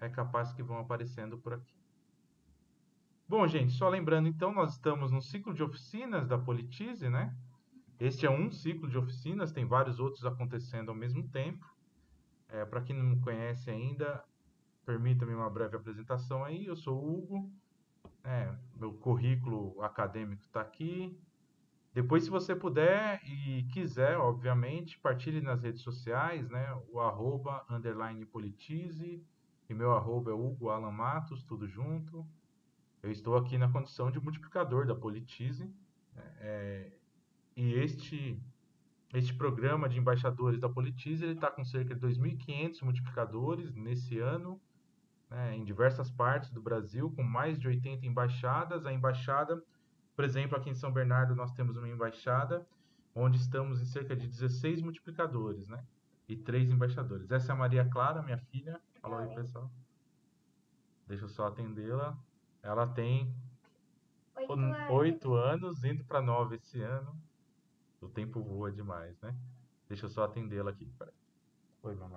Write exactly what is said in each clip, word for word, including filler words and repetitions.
é capaz que vão aparecendo por aqui. Bom, gente, só lembrando, então, nós estamos no ciclo de oficinas da Politize, né? Este é um ciclo de oficinas, tem vários outros acontecendo ao mesmo tempo. É, para quem não me conhece ainda, permita-me uma breve apresentação aí. Eu sou o Hugo, é, meu currículo acadêmico está aqui. Depois, se você puder e quiser, obviamente, partilhe nas redes sociais, né? O arroba, underline Politize, e meu arroba é Hugo Alan Matos, tudo junto. Eu estou aqui na condição de multiplicador da Politize, é, e este, este programa de embaixadores da Politize, ele está com cerca de dois mil e quinhentos multiplicadores nesse ano, né, em diversas partes do Brasil, com mais de oitenta embaixadas. A embaixada, por exemplo, aqui em São Bernardo nós temos uma embaixada onde estamos em cerca de dezesseis multiplicadores, né? E três embaixadores. Essa é a Maria Clara, minha filha. Fala aí, pessoal. Deixa eu só atendê-la. Ela tem oito anos, indo para nove esse ano. O tempo voa demais, né? Deixa eu só atendê-la aqui. Peraí. Oi, mamãe.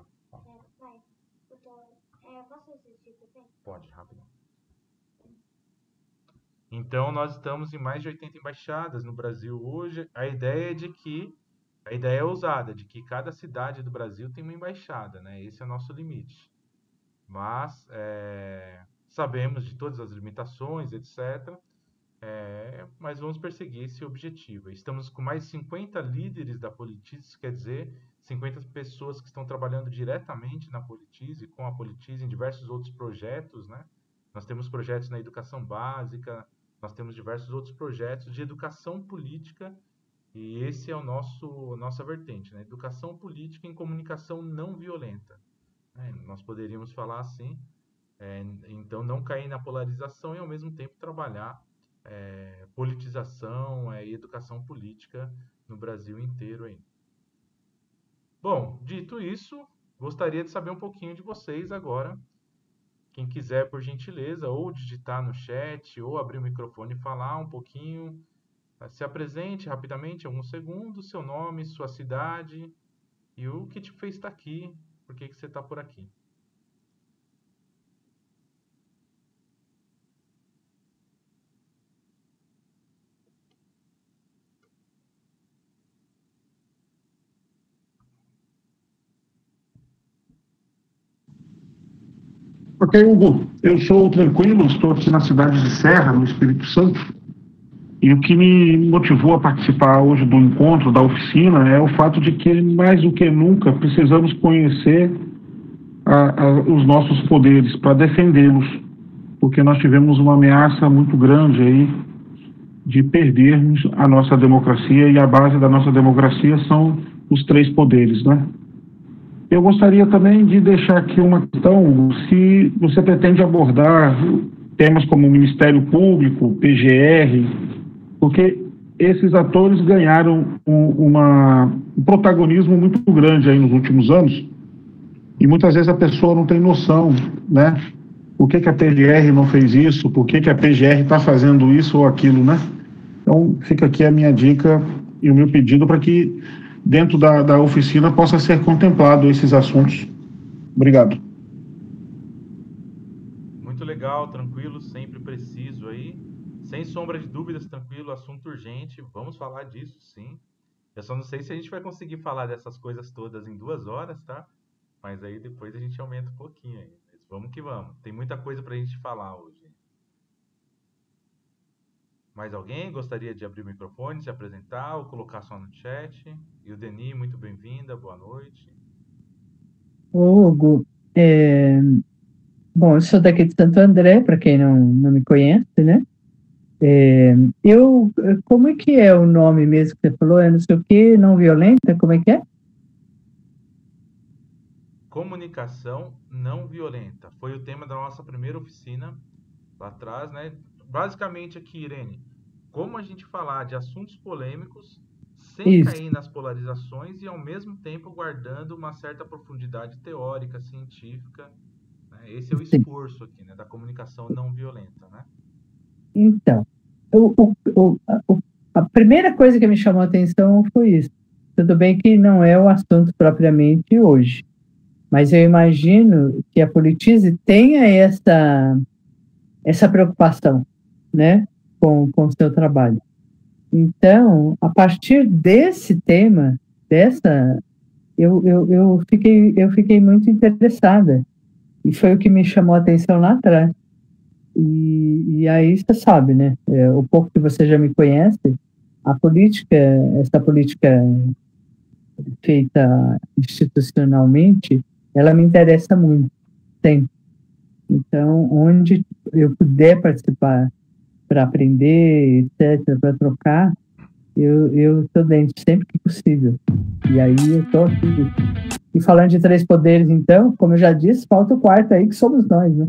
É, posso assistir também? Pode, rápido. Então, nós estamos em mais de oitenta embaixadas no Brasil hoje. A ideia é de que, a ideia é ousada, de que cada cidade do Brasil tem uma embaixada, né? Esse é o nosso limite. Mas, é, sabemos de todas as limitações, etcétera. É, mas vamos perseguir esse objetivo. Estamos com mais de cinquenta líderes da Politize, quer dizer, cinquenta pessoas que estão trabalhando diretamente na Politize, com a Politize em diversos outros projetos, né? Nós temos projetos na educação básica, nós temos diversos outros projetos de educação política, e esse é o nosso nossa vertente, né? Educação política em comunicação não violenta. É, nós poderíamos falar assim, é, então não cair na polarização e ao mesmo tempo trabalhar É, politização é, e educação política no Brasil inteiro aí. Bom, dito isso, gostaria de saber um pouquinho de vocês agora. Quem quiser, por gentileza, ou digitar no chat, ou abrir o microfone e falar um pouquinho, se apresente rapidamente, alguns segundos, seu nome, sua cidade e o que te fez estar aqui, por que que você está por aqui. Ok, Hugo, eu sou tranquilo, estou aqui na cidade de Serra, no Espírito Santo, e o que me motivou a participar hoje do encontro, da oficina, é o fato de que, mais do que nunca, precisamos conhecer a, a, os nossos poderes para defendê-los, porque nós tivemos uma ameaça muito grande aí de perdermos a nossa democracia, e a base da nossa democracia são os três poderes, né? Eu gostaria também de deixar aqui uma questão, se você pretende abordar temas como o Ministério Público, P G R, porque esses atores ganharam um, uma, um protagonismo muito grande aí nos últimos anos, e muitas vezes a pessoa não tem noção, né? Por que que a P G R não fez isso, por que que a P G R está fazendo isso ou aquilo, né? Então, fica aqui a minha dica e o meu pedido para que dentro da, da oficina possa ser contemplado esses assuntos. Obrigado. Muito legal, tranquilo, sempre preciso aí. Sem sombra de dúvidas, tranquilo, assunto urgente. Vamos falar disso, sim. Eu só não sei se a gente vai conseguir falar dessas coisas todas em duas horas, tá? Mas aí depois a gente aumenta um pouquinho aí. Mas vamos que vamos. Tem muita coisa pra gente falar hoje. Mais alguém gostaria de abrir o microfone, se apresentar ou colocar só no chat? E o Deni, muito bem-vinda, boa noite. Hugo, é, bom, eu sou daqui de Santo André, para quem não, não me conhece, né? É, eu, como é que é o nome mesmo que você falou? É não sei o que, não violenta, como é que é? Comunicação não violenta. Foi o tema da nossa primeira oficina lá atrás, né? Basicamente aqui, Irene, como a gente falar de assuntos polêmicos sem Isso. cair nas polarizações e ao mesmo tempo guardando uma certa profundidade teórica, científica, né? Esse é o Sim. esforço aqui, né, da comunicação não violenta, né? Então, o, o, o, a, o- a primeira coisa que me chamou a atenção foi isso. Tudo bem que não é o assunto propriamente hoje, Mas eu imagino que a Politize tenha essa, essa preocupação, né, com, com o seu trabalho. Então, a partir desse tema, dessa, eu, eu, eu, fiquei, eu fiquei muito interessada. E foi o que me chamou a atenção lá atrás. E, e aí você sabe, né? É, o pouco que você já me conhece, a política, essa política feita institucionalmente, ela me interessa muito, sempre. Então, onde eu puder participar para aprender, etcétera, para trocar, eu eu estou dentro sempre que possível. E aí eu estou aqui. E falando de três poderes, então, como eu já disse, falta o quarto aí, que somos nós, né?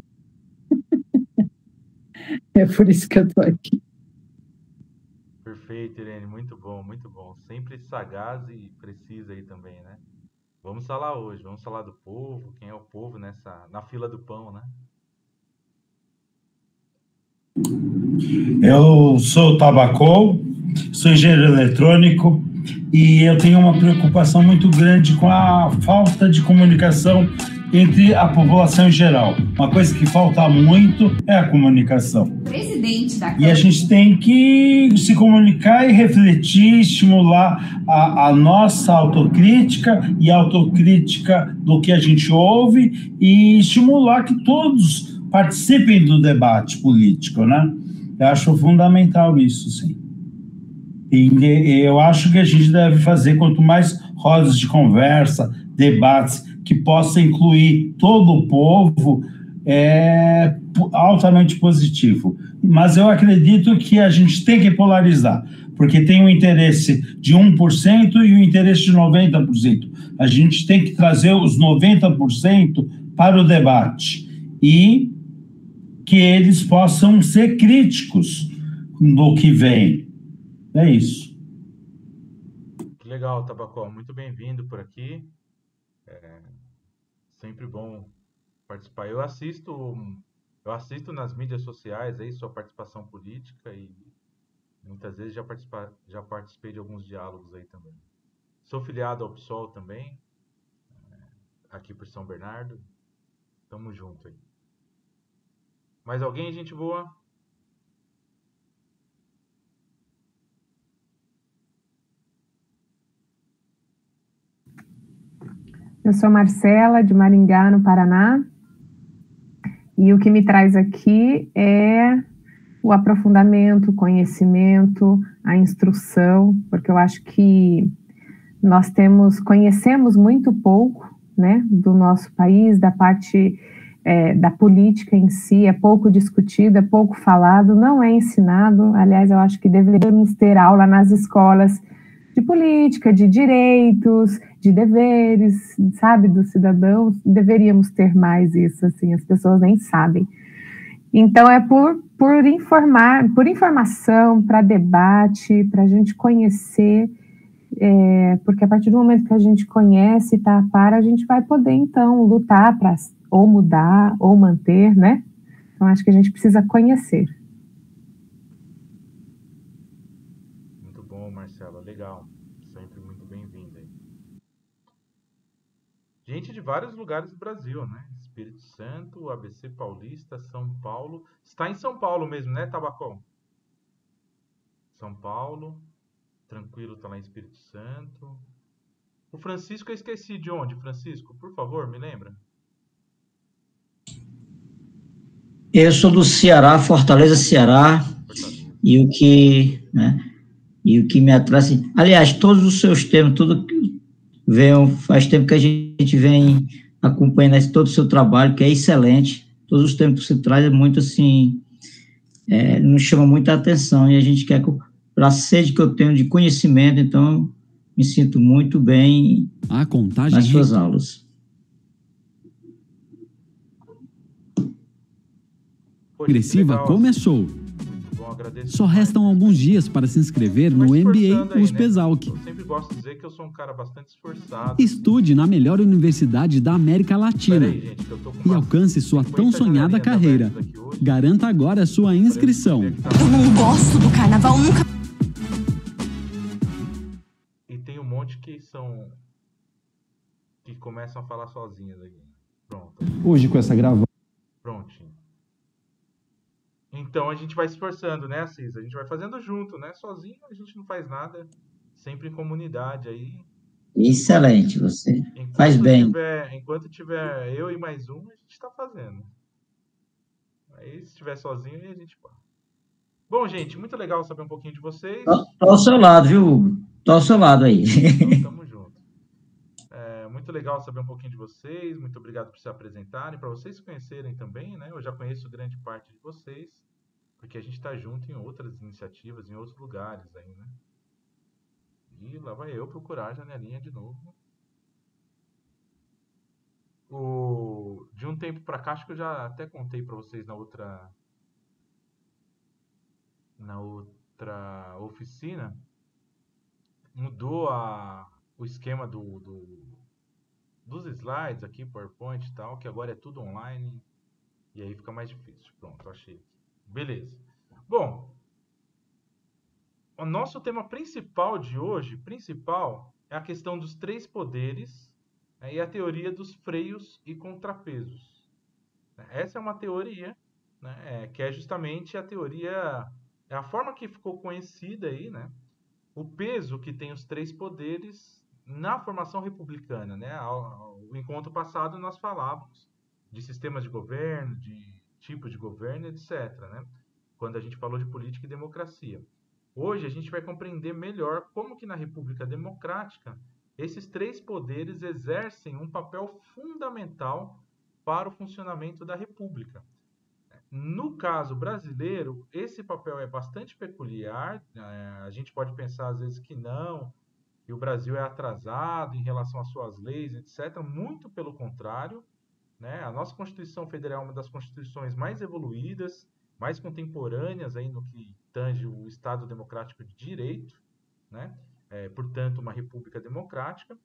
É por isso que eu estou aqui. Perfeito, Irene, muito bom, muito bom. Sempre sagaz e precisa aí também, né? Vamos falar hoje, vamos falar do povo, quem é o povo nessa, na fila do pão, né? Eu sou Tabacol, sou engenheiro eletrônico e eu tenho uma preocupação muito grande com a falta de comunicação entre a população em geral. Uma coisa que falta muito é a comunicação. Presidente da E a gente tem que se comunicar e refletir, estimular a, a nossa autocrítica e a autocrítica do que a gente ouve e estimular que todos participem do debate político, né? Eu acho fundamental isso, sim. E eu acho que a gente deve fazer quanto mais rodas de conversa, debates, que possa incluir todo o povo, é altamente positivo. Mas eu acredito que a gente tem que polarizar, porque tem o interesse de um por cento e o interesse de noventa por cento. A gente tem que trazer os noventa por cento para o debate e que eles possam ser críticos do que vem. É isso. Que legal, Tabacol. Muito bem-vindo por aqui. É sempre bom participar. Eu assisto, eu assisto nas mídias sociais aí sua participação política e muitas vezes já, participa, já participei de alguns diálogos aí também. Sou filiado ao P SOL também, aqui por São Bernardo. Tamo junto aí. Mais alguém, gente boa? Eu sou Marcela, de Maringá, no Paraná, e o que me traz aqui é o aprofundamento, o conhecimento, a instrução, porque eu acho que nós temos, conhecemos muito pouco, né, do nosso país, da parte é, da política em si, é pouco discutido, é pouco falado, não é ensinado. Aliás, eu acho que deveríamos ter aula nas escolas de política, de direitos, de deveres, sabe, dos cidadãos. Deveríamos ter mais isso, assim, as pessoas nem sabem. Então, é por, por informar, por informação, para debate, para a gente conhecer, é, porque a partir do momento que a gente conhece e está a par, a gente vai poder, então, lutar para ou mudar, ou manter, né? Então, acho que a gente precisa conhecer. Muito bom, Marcela. Legal. Sempre muito bem-vinda aí. Gente de vários lugares do Brasil, né? Espírito Santo, A B C Paulista, São Paulo. Está em São Paulo mesmo, né, Tabacol? São Paulo. Tranquilo, tá lá em Espírito Santo. O Francisco, eu esqueci de onde, Francisco? Por favor, me lembra? Eu sou do Ceará, Fortaleza, Ceará. Fortaleza. E o que, né, e o que me atrai, assim, aliás, todos os seus temas, tudo que vem, faz tempo que a gente vem acompanhando esse, todo o seu trabalho, que é excelente. Todos os temas que você traz é muito assim, é, nos chama muita atenção, e a gente quer, para a sede que eu tenho de conhecimento, então me sinto muito bem a contagem nas suas aulas. Progressiva começou. Só restam alguns dias para se inscrever no M B A U S P Exalc. Eu sempre gosto de dizer que eu sou um cara bastante esforçado. Estude na melhor universidade da América Latina e alcance sua tão sonhada carreira. Garanta agora a sua inscrição. Eu não gosto do carnaval, nunca. E tem um monte que são que começam a falar sozinhas aqui. Pronto. Hoje com essa gravata. Prontinho. Então a gente vai se esforçando, né, Assis? A gente vai fazendo junto, né? Sozinho a gente não faz nada. Sempre em comunidade aí. Excelente, você Enquanto faz bem. tiver, enquanto tiver eu e mais um, a gente está fazendo. Aí se estiver sozinho, aí a gente para. Bom, gente, muito legal saber um pouquinho de vocês. Tô, tô ao seu lado, viu, Hugo? Tô ao seu lado aí. Então, tamo junto. É muito legal saber um pouquinho de vocês. Muito obrigado por se apresentarem, para vocês se conhecerem também, né? Eu já conheço grande parte de vocês, porque a gente está junto em outras iniciativas, em outros lugares aí, né? E lá vai eu procurar a janelinha de novo. O... De um tempo para cá, acho que eu já até contei para vocês na outra na outra oficina, mudou a... o esquema do, do... dos slides aqui, PowerPoint e tal, que agora é tudo online e aí fica mais difícil. Pronto, achei. Beleza. Bom, o nosso tema principal de hoje, principal, é a questão dos três poderes, né, e a teoria dos freios e contrapesos. Essa é uma teoria, né, é, que é justamente a teoria, é a forma que ficou conhecida aí, né, o peso que tem os três poderes na formação republicana, né? O encontro passado nós falávamos de sistemas de governo, de tipo de governo, etcétera, né? Quando a gente falou de política e democracia. Hoje a gente vai compreender melhor como que na República Democrática esses três poderes exercem um papel fundamental para o funcionamento da República. No caso brasileiro, esse papel é bastante peculiar. A gente pode pensar às vezes que não, que o Brasil é atrasado em relação às suas leis, etcétera. Muito pelo contrário, né? A nossa Constituição Federal é uma das constituições mais evoluídas, mais contemporâneas aí no que tange o Estado Democrático de Direito, né? É, portanto, uma república democrática.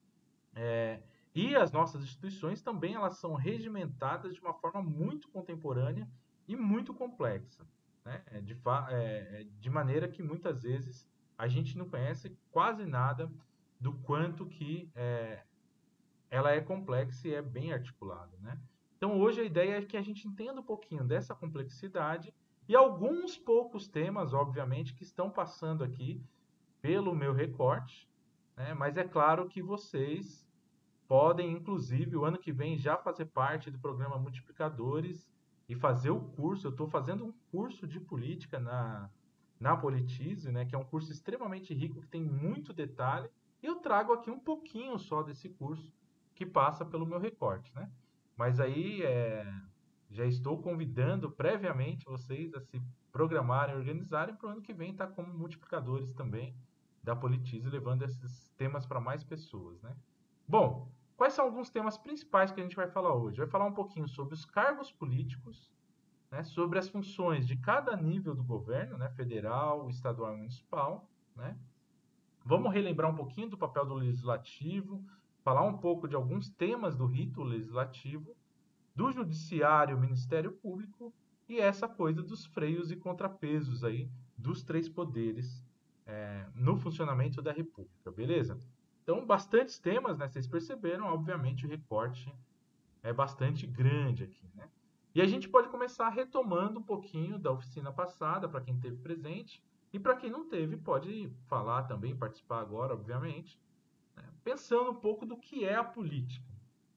É, e as nossas instituições também elas são regimentadas de uma forma muito contemporânea e muito complexa, né? De, é, de maneira que muitas vezes a gente não conhece quase nada do quanto que é, ela é complexa e é bem articulada, né? Então hoje a ideia é que a gente entenda um pouquinho dessa complexidade e alguns poucos temas, obviamente, que estão passando aqui pelo meu recorte, né? Mas é claro que vocês podem, inclusive, o ano que vem já fazer parte do programa Multiplicadores e fazer o curso. Eu estou fazendo um curso de política na, na Politize, né, que é um curso extremamente rico, que tem muito detalhe, e eu trago aqui um pouquinho só desse curso que passa pelo meu recorte, né? Mas aí é, já estou convidando previamente vocês a se programarem, organizarem para o ano que vem estar como multiplicadores também da Politize, levando esses temas para mais pessoas, né? Bom, quais são alguns temas principais que a gente vai falar hoje? Vai falar um pouquinho sobre os cargos políticos, né, sobre as funções de cada nível do governo, né, federal, estadual e municipal, né? Vamos relembrar um pouquinho do papel do legislativo, falar um pouco de alguns temas do rito legislativo, do judiciário, Ministério Público e essa coisa dos freios e contrapesos aí dos três poderes é, no funcionamento da República, beleza? Então, bastantes temas, né? Vocês perceberam, obviamente, o recorte é bastante grande aqui, né? E a gente pode começar retomando um pouquinho da oficina passada, para quem esteve presente, e para quem não teve, pode falar também, participar agora, obviamente, né? Pensando um pouco do que é a política.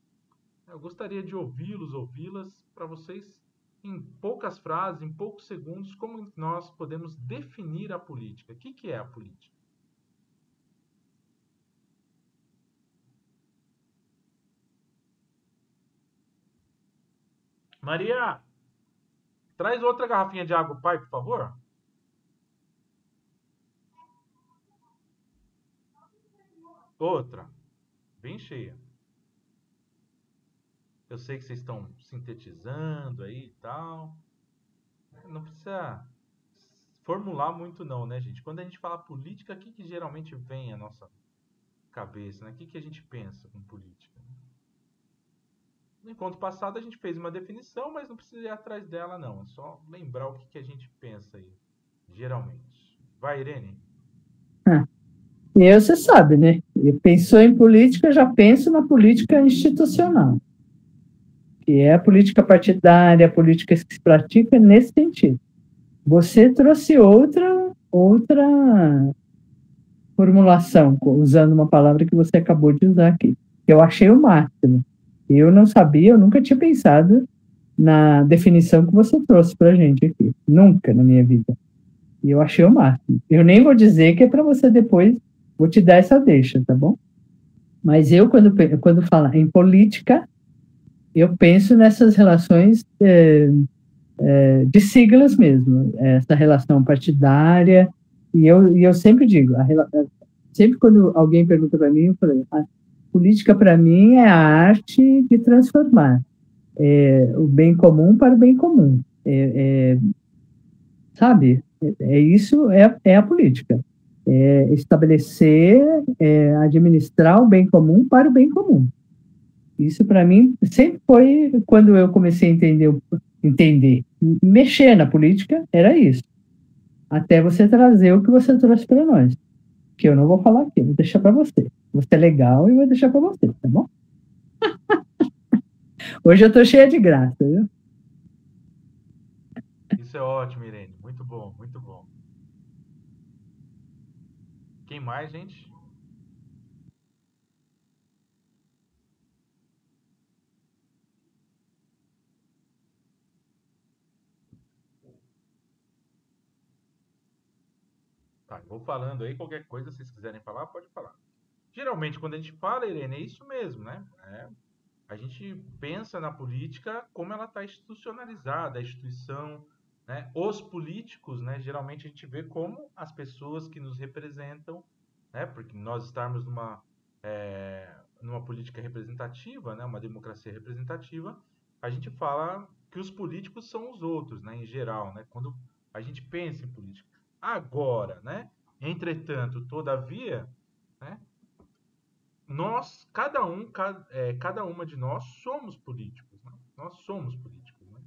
Eu gostaria de ouvi-los, ouvi-las, para vocês, em poucas frases, em poucos segundos, como nós podemos definir a política. O que, que é a política? Maria, traz outra garrafinha de água, pai, por favor. Outra, bem cheia. Eu sei que vocês estão sintetizando aí e tal. Não precisa formular muito não, né, gente? Quando a gente fala política, o que, que geralmente vem à nossa cabeça, né? O que, que a gente pensa com política? No encontro passado a gente fez uma definição, mas não precisa ir atrás dela, não. É só lembrar o que, que a gente pensa aí, geralmente. Vai, Irene. E aí você sabe, né? E pensou em política, já penso na política institucional, que é a política partidária, a política que se pratica nesse sentido. Você trouxe outra, outra formulação, usando uma palavra que você acabou de usar aqui. Eu achei o máximo. Eu não sabia, eu nunca tinha pensado na definição que você trouxe para a gente aqui. Nunca na minha vida. E eu achei o máximo. Eu nem vou dizer que é para você depois, vou te dar essa deixa, tá bom? Mas eu, quando, quando falo em política, eu penso nessas relações é, é, de siglas mesmo, essa relação partidária, e eu, e eu sempre digo, a, sempre quando alguém pergunta para mim, eu falo, a política para mim é a arte de transformar é, o bem comum para o bem comum, é, é, sabe? É, é isso, é, é a política, é estabelecer, é, administrar o bem comum para o bem comum. Isso, para mim, sempre foi, quando eu comecei a entender, entender, mexer na política, era isso. Até você trazer o que você trouxe para nós. Que eu não vou falar aqui, vou deixar para você. Você é legal e vou deixar para você, tá bom? Hoje eu tô cheia de graça, viu? Isso é ótimo, Irene. Muito bom, muito bom. Quem mais, gente? Tá, eu vou falando aí, qualquer coisa, se vocês quiserem falar, pode falar. Geralmente, quando a gente fala, Irene, é isso mesmo, né? É, a gente pensa na política como ela está institucionalizada, a instituição, né? Os políticos, né? Geralmente a gente vê como as pessoas que nos representam, né? Porque nós estamos numa, é, numa política representativa, né? Uma democracia representativa, a gente fala que os políticos são os outros, né? Em geral, né? Quando a gente pensa em política. Agora, né? Entretanto, todavia, né? Nós, cada um, cada, é, cada uma de nós somos políticos, né? Nós somos políticos, né?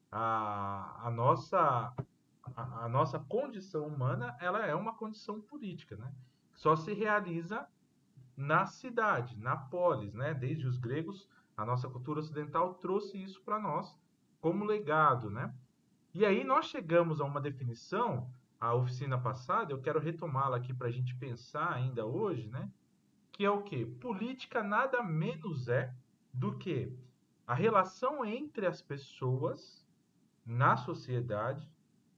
A, a nossa a, a nossa condição humana, ela é uma condição política, né? Só se realiza na cidade, na polis, né? Desde os gregos, a nossa cultura ocidental trouxe isso para nós como legado, né? E aí nós chegamos a uma definição, a oficina passada, eu quero retomá-la aqui para a gente pensar ainda hoje, né? Que é o quê? Política nada menos é do que a relação entre as pessoas na sociedade,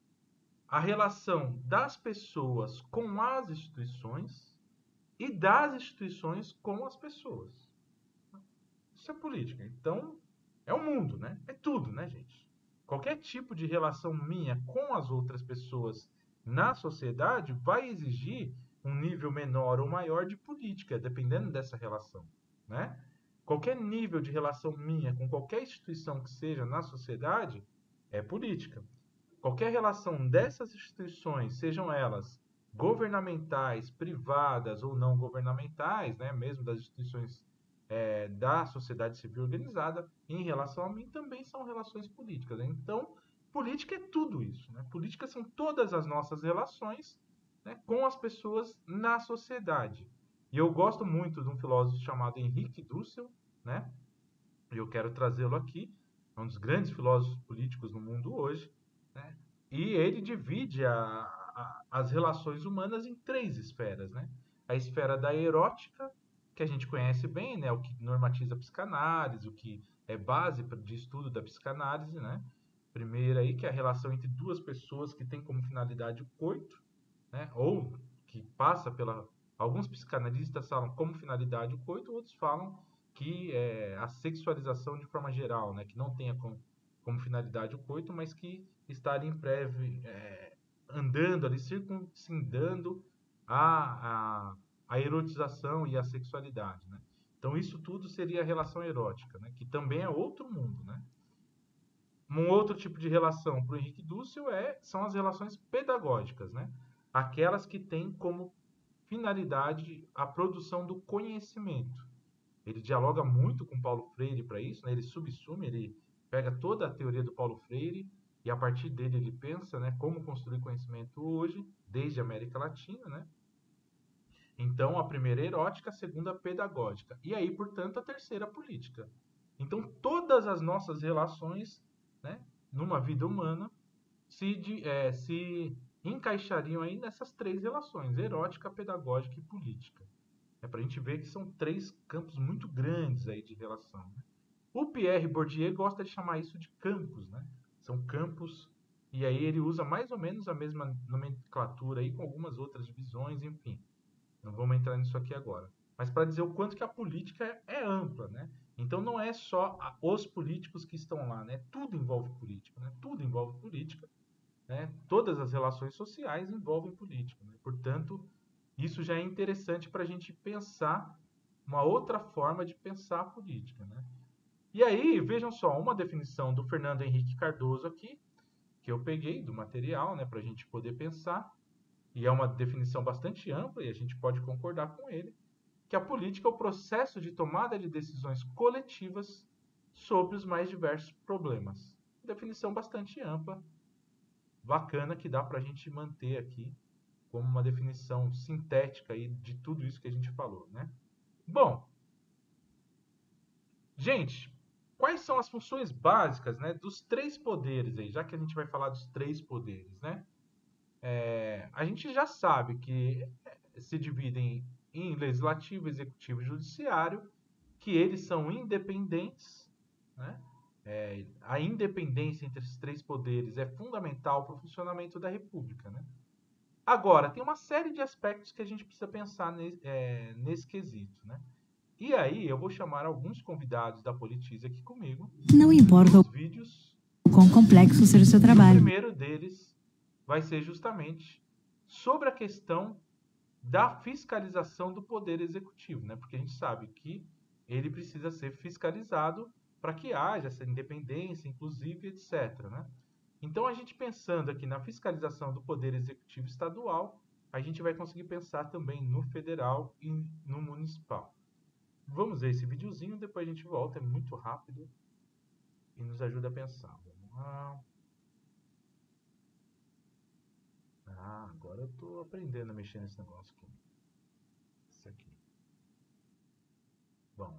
a relação das pessoas com as instituições e das instituições com as pessoas. Isso é política. Então, é o mundo, né? É tudo, né, gente? Qualquer tipo de relação minha com as outras pessoas na sociedade vai exigir um nível menor ou maior de política, dependendo dessa relação, né? Qualquer nível de relação minha com qualquer instituição que seja na sociedade é política. Qualquer relação dessas instituições, sejam elas governamentais, privadas ou não governamentais, né? Mesmo das instituições é, da sociedade civil organizada, em relação a mim, também são relações políticas, né? Então, política é tudo isso, né? Política são todas as nossas relações, né, com as pessoas na sociedade. E eu gosto muito de um filósofo chamado Henrique Dussel, né? E eu quero trazê-lo aqui, é um dos grandes filósofos políticos no mundo hoje, né? E ele divide a, a, as relações humanas em três esferas, né? A esfera da erótica, que a gente conhece bem, né? O que normatiza a psicanálise, o que é base de estudo da psicanálise, né? Primeiro aí, que é a relação entre duas pessoas que tem como finalidade o coito, né? Ou que passa pela... Alguns psicanalistas falam como finalidade o coito, outros falam que é a sexualização de forma geral, né? Que não tenha como, como finalidade o coito, mas que está ali em breve, é, andando ali, circuncindando a, a, a erotização e a sexualidade, né? Então isso tudo seria a relação erótica, né? Que também é outro mundo, né? Um outro tipo de relação para o Henrique Dussel é, são as relações pedagógicas, né? Aquelas que têm como finalidade a produção do conhecimento. Ele dialoga muito com Paulo Freire para isso, né? Ele subsume, ele pega toda a teoria do Paulo Freire e a partir dele ele pensa, né, como construir conhecimento hoje, desde a América Latina, né? Então, a primeira é erótica, a segunda pedagógica. E aí, portanto, a terceira política. Então, todas as nossas relações, né, numa vida humana se, de, é, se encaixariam aí nessas três relações, erótica, pedagógica e política. É para a gente ver que são três campos muito grandes aí de relação. Né? O Pierre Bourdieu gosta de chamar isso de campos, né? São campos, e aí ele usa mais ou menos a mesma nomenclatura aí com algumas outras divisões, enfim. Não vamos entrar nisso aqui agora. Mas para dizer o quanto que a política é, é ampla, né? Então não é só a, os políticos que estão lá, né? Tudo envolve política, né? Tudo envolve política, né? Todas as relações sociais envolvem política, né? Portanto, isso já é interessante para a gente pensar uma outra forma de pensar a política, né? E aí, vejam só, uma definição do Fernando Henrique Cardoso aqui, que eu peguei do material, né, para a gente poder pensar, e é uma definição bastante ampla, e a gente pode concordar com ele, que a política é o processo de tomada de decisões coletivas sobre os mais diversos problemas. Definição bastante ampla, bacana, que dá para a gente manter aqui como uma definição sintética aí de tudo isso que a gente falou, né? Bom, gente, quais são as funções básicas, né, dos três poderes aí, já que a gente vai falar dos três poderes, né? É, a gente já sabe que se dividem em legislativo, executivo e judiciário, que eles são independentes, né? É, a independência entre esses três poderes é fundamental para o funcionamento da República, né? Agora, tem uma série de aspectos que a gente precisa pensar nesse, é, nesse quesito, né? E aí, eu vou chamar alguns convidados da Politize aqui comigo. Não importa os vídeos. o quão complexo seja o seu trabalho. O primeiro deles vai ser justamente sobre a questão da fiscalização do Poder Executivo, né? Porque a gente sabe que ele precisa ser fiscalizado para que haja essa independência, inclusive, etcétera, né? Então, a gente pensando aqui na fiscalização do Poder Executivo Estadual, a gente vai conseguir pensar também no federal e no municipal. Vamos ver esse videozinho, depois a gente volta, é muito rápido e nos ajuda a pensar. Vamos lá. Ah, agora eu estou aprendendo a mexer nesse negócio aqui. Isso aqui. Bom.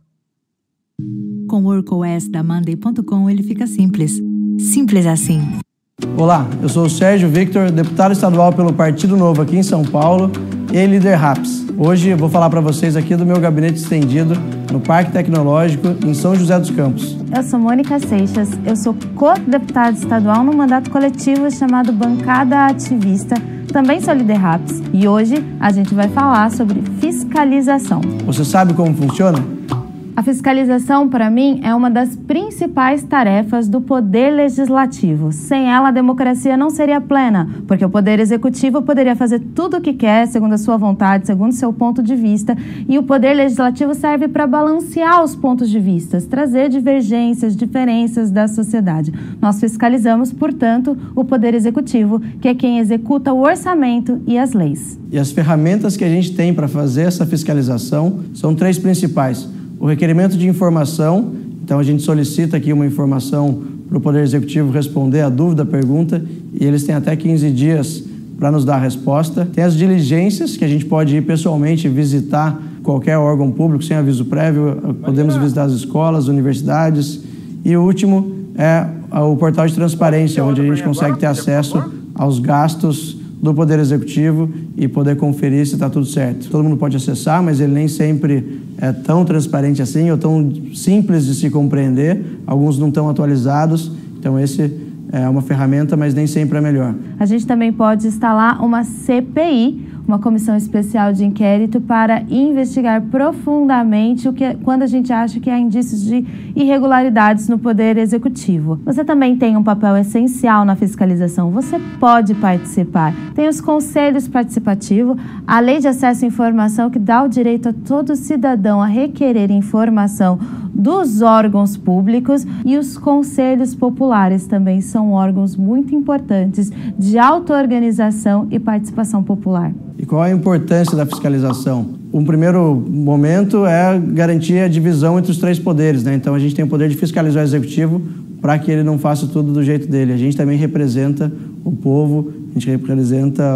Com o WorkOS da Monday ponto com ele fica simples. Simples assim. Olá, eu sou o Sérgio Victor, deputado estadual pelo Partido Novo aqui em São Paulo e líder RAPS. Hoje eu vou falar para vocês aqui do meu gabinete estendido no Parque Tecnológico em São José dos Campos. Eu sou Mônica Seixas, eu sou co-deputada estadual no mandato coletivo chamado Bancada Ativista, também sou líder RAPS e hoje a gente vai falar sobre fiscalização. Você sabe como funciona? A fiscalização, para mim, é uma das principais tarefas do Poder Legislativo. Sem ela, a democracia não seria plena, porque o Poder Executivo poderia fazer tudo o que quer, segundo a sua vontade, segundo o seu ponto de vista, e o Poder Legislativo serve para balancear os pontos de vista, trazer divergências, diferenças da sociedade. Nós fiscalizamos, portanto, o Poder Executivo, que é quem executa o orçamento e as leis. E as ferramentas que a gente tem para fazer essa fiscalização são três principais. O requerimento de informação, então a gente solicita aqui uma informação para o Poder Executivo responder a dúvida, a pergunta, e eles têm até quinze dias para nos dar a resposta. Tem as diligências, que a gente pode ir pessoalmente visitar qualquer órgão público sem aviso prévio, podemos visitar as escolas, universidades. E o último é o portal de transparência, onde a gente consegue ter acesso aos gastos do Poder Executivo e poder conferir se está tudo certo. Todo mundo pode acessar, mas ele nem sempre é tão transparente assim ou tão simples de se compreender. Alguns não estão atualizados, então esse é uma ferramenta, mas nem sempre é melhor. A gente também pode instalar uma C P I, uma comissão especial de inquérito, para investigar profundamente o que, quando a gente acha que há indícios de irregularidades no Poder Executivo. Você também tem um papel essencial na fiscalização, você pode participar. Tem os conselhos participativos, a Lei de Acesso à Informação, que dá o direito a todo cidadão a requerer informação dos órgãos públicos, e os conselhos populares também são órgãos muito importantes de auto-organização e participação popular. E qual a importância da fiscalização? Um primeiro momento é garantir a divisão entre os três poderes, né? Então a gente tem o poder de fiscalizar o executivo para que ele não faça tudo do jeito dele. A gente também representa o povo, a gente representa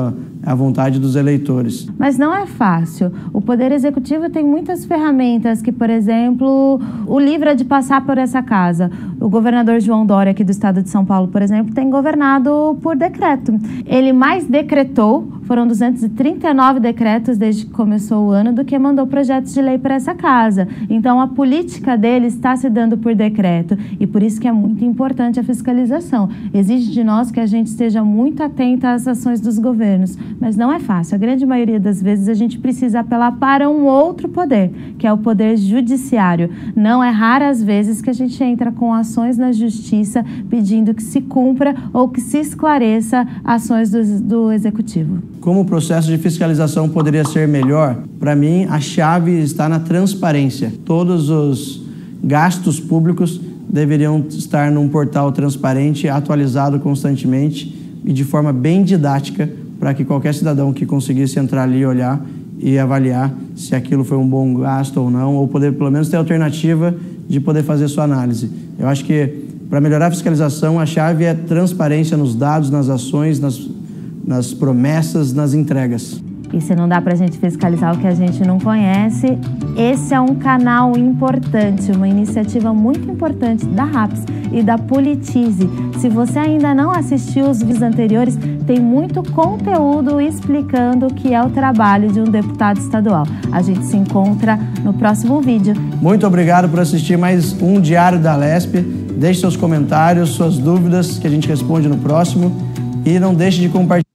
à vontade dos eleitores. Mas não é fácil. O Poder Executivo tem muitas ferramentas que, por exemplo, o livra de passar por essa casa. O governador João Dória, aqui do estado de São Paulo, por exemplo, tem governado por decreto. Ele mais decretou, foram duzentos e trinta e nove decretos desde que começou o ano, do que mandou projetos de lei para essa casa. Então, a política dele está se dando por decreto. E por isso que é muito importante a fiscalização. Exige de nós que a gente esteja muito atenta às ações dos governos. Mas não é fácil. A grande maioria das vezes a gente precisa apelar para um outro poder, que é o poder judiciário. Não é raras vezes que a gente entra com ações na justiça pedindo que se cumpra ou que se esclareça ações do, do executivo. Como o processo de fiscalização poderia ser melhor? Para mim, a chave está na transparência. Todos os gastos públicos deveriam estar num portal transparente, atualizado constantemente e de forma bem didática, para que qualquer cidadão que conseguisse entrar ali e olhar e avaliar se aquilo foi um bom gasto ou não, ou poder pelo menos ter a alternativa de poder fazer sua análise. Eu acho que para melhorar a fiscalização, a chave é transparência nos dados, nas ações, nas, nas promessas, nas entregas. E se não dá para a gente fiscalizar o que a gente não conhece, esse é um canal importante, uma iniciativa muito importante da RAPS e da Politize. Se você ainda não assistiu os vídeos anteriores, tem muito conteúdo explicando o que é o trabalho de um deputado estadual. A gente se encontra no próximo vídeo. Muito obrigado por assistir mais um Diário da Lespe. Deixe seus comentários, suas dúvidas, que a gente responde no próximo. E não deixe de compartilhar.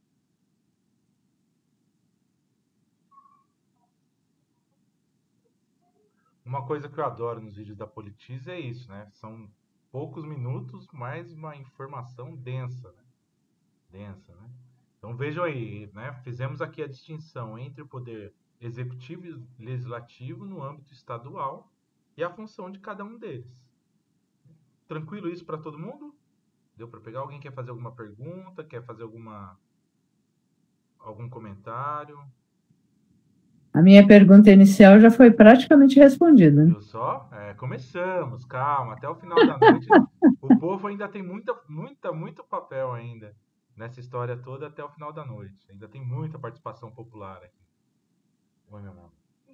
Uma coisa que eu adoro nos vídeos da Politize é isso, né? São poucos minutos, mas uma informação densa, né? Densa, né? Então vejam aí, né? Fizemos aqui a distinção entre o poder executivo e legislativo no âmbito estadual e a função de cada um deles. Tranquilo isso para todo mundo? Deu para pegar? Alguém quer fazer alguma pergunta? Quer fazer alguma algum comentário? A minha pergunta inicial já foi praticamente respondida. Viu só? É, começamos, calma, até o final da noite. O povo ainda tem muita, muita, muito papel ainda nessa história toda até o final da noite. Ainda tem muita participação popular aqui. Oi, meu amor.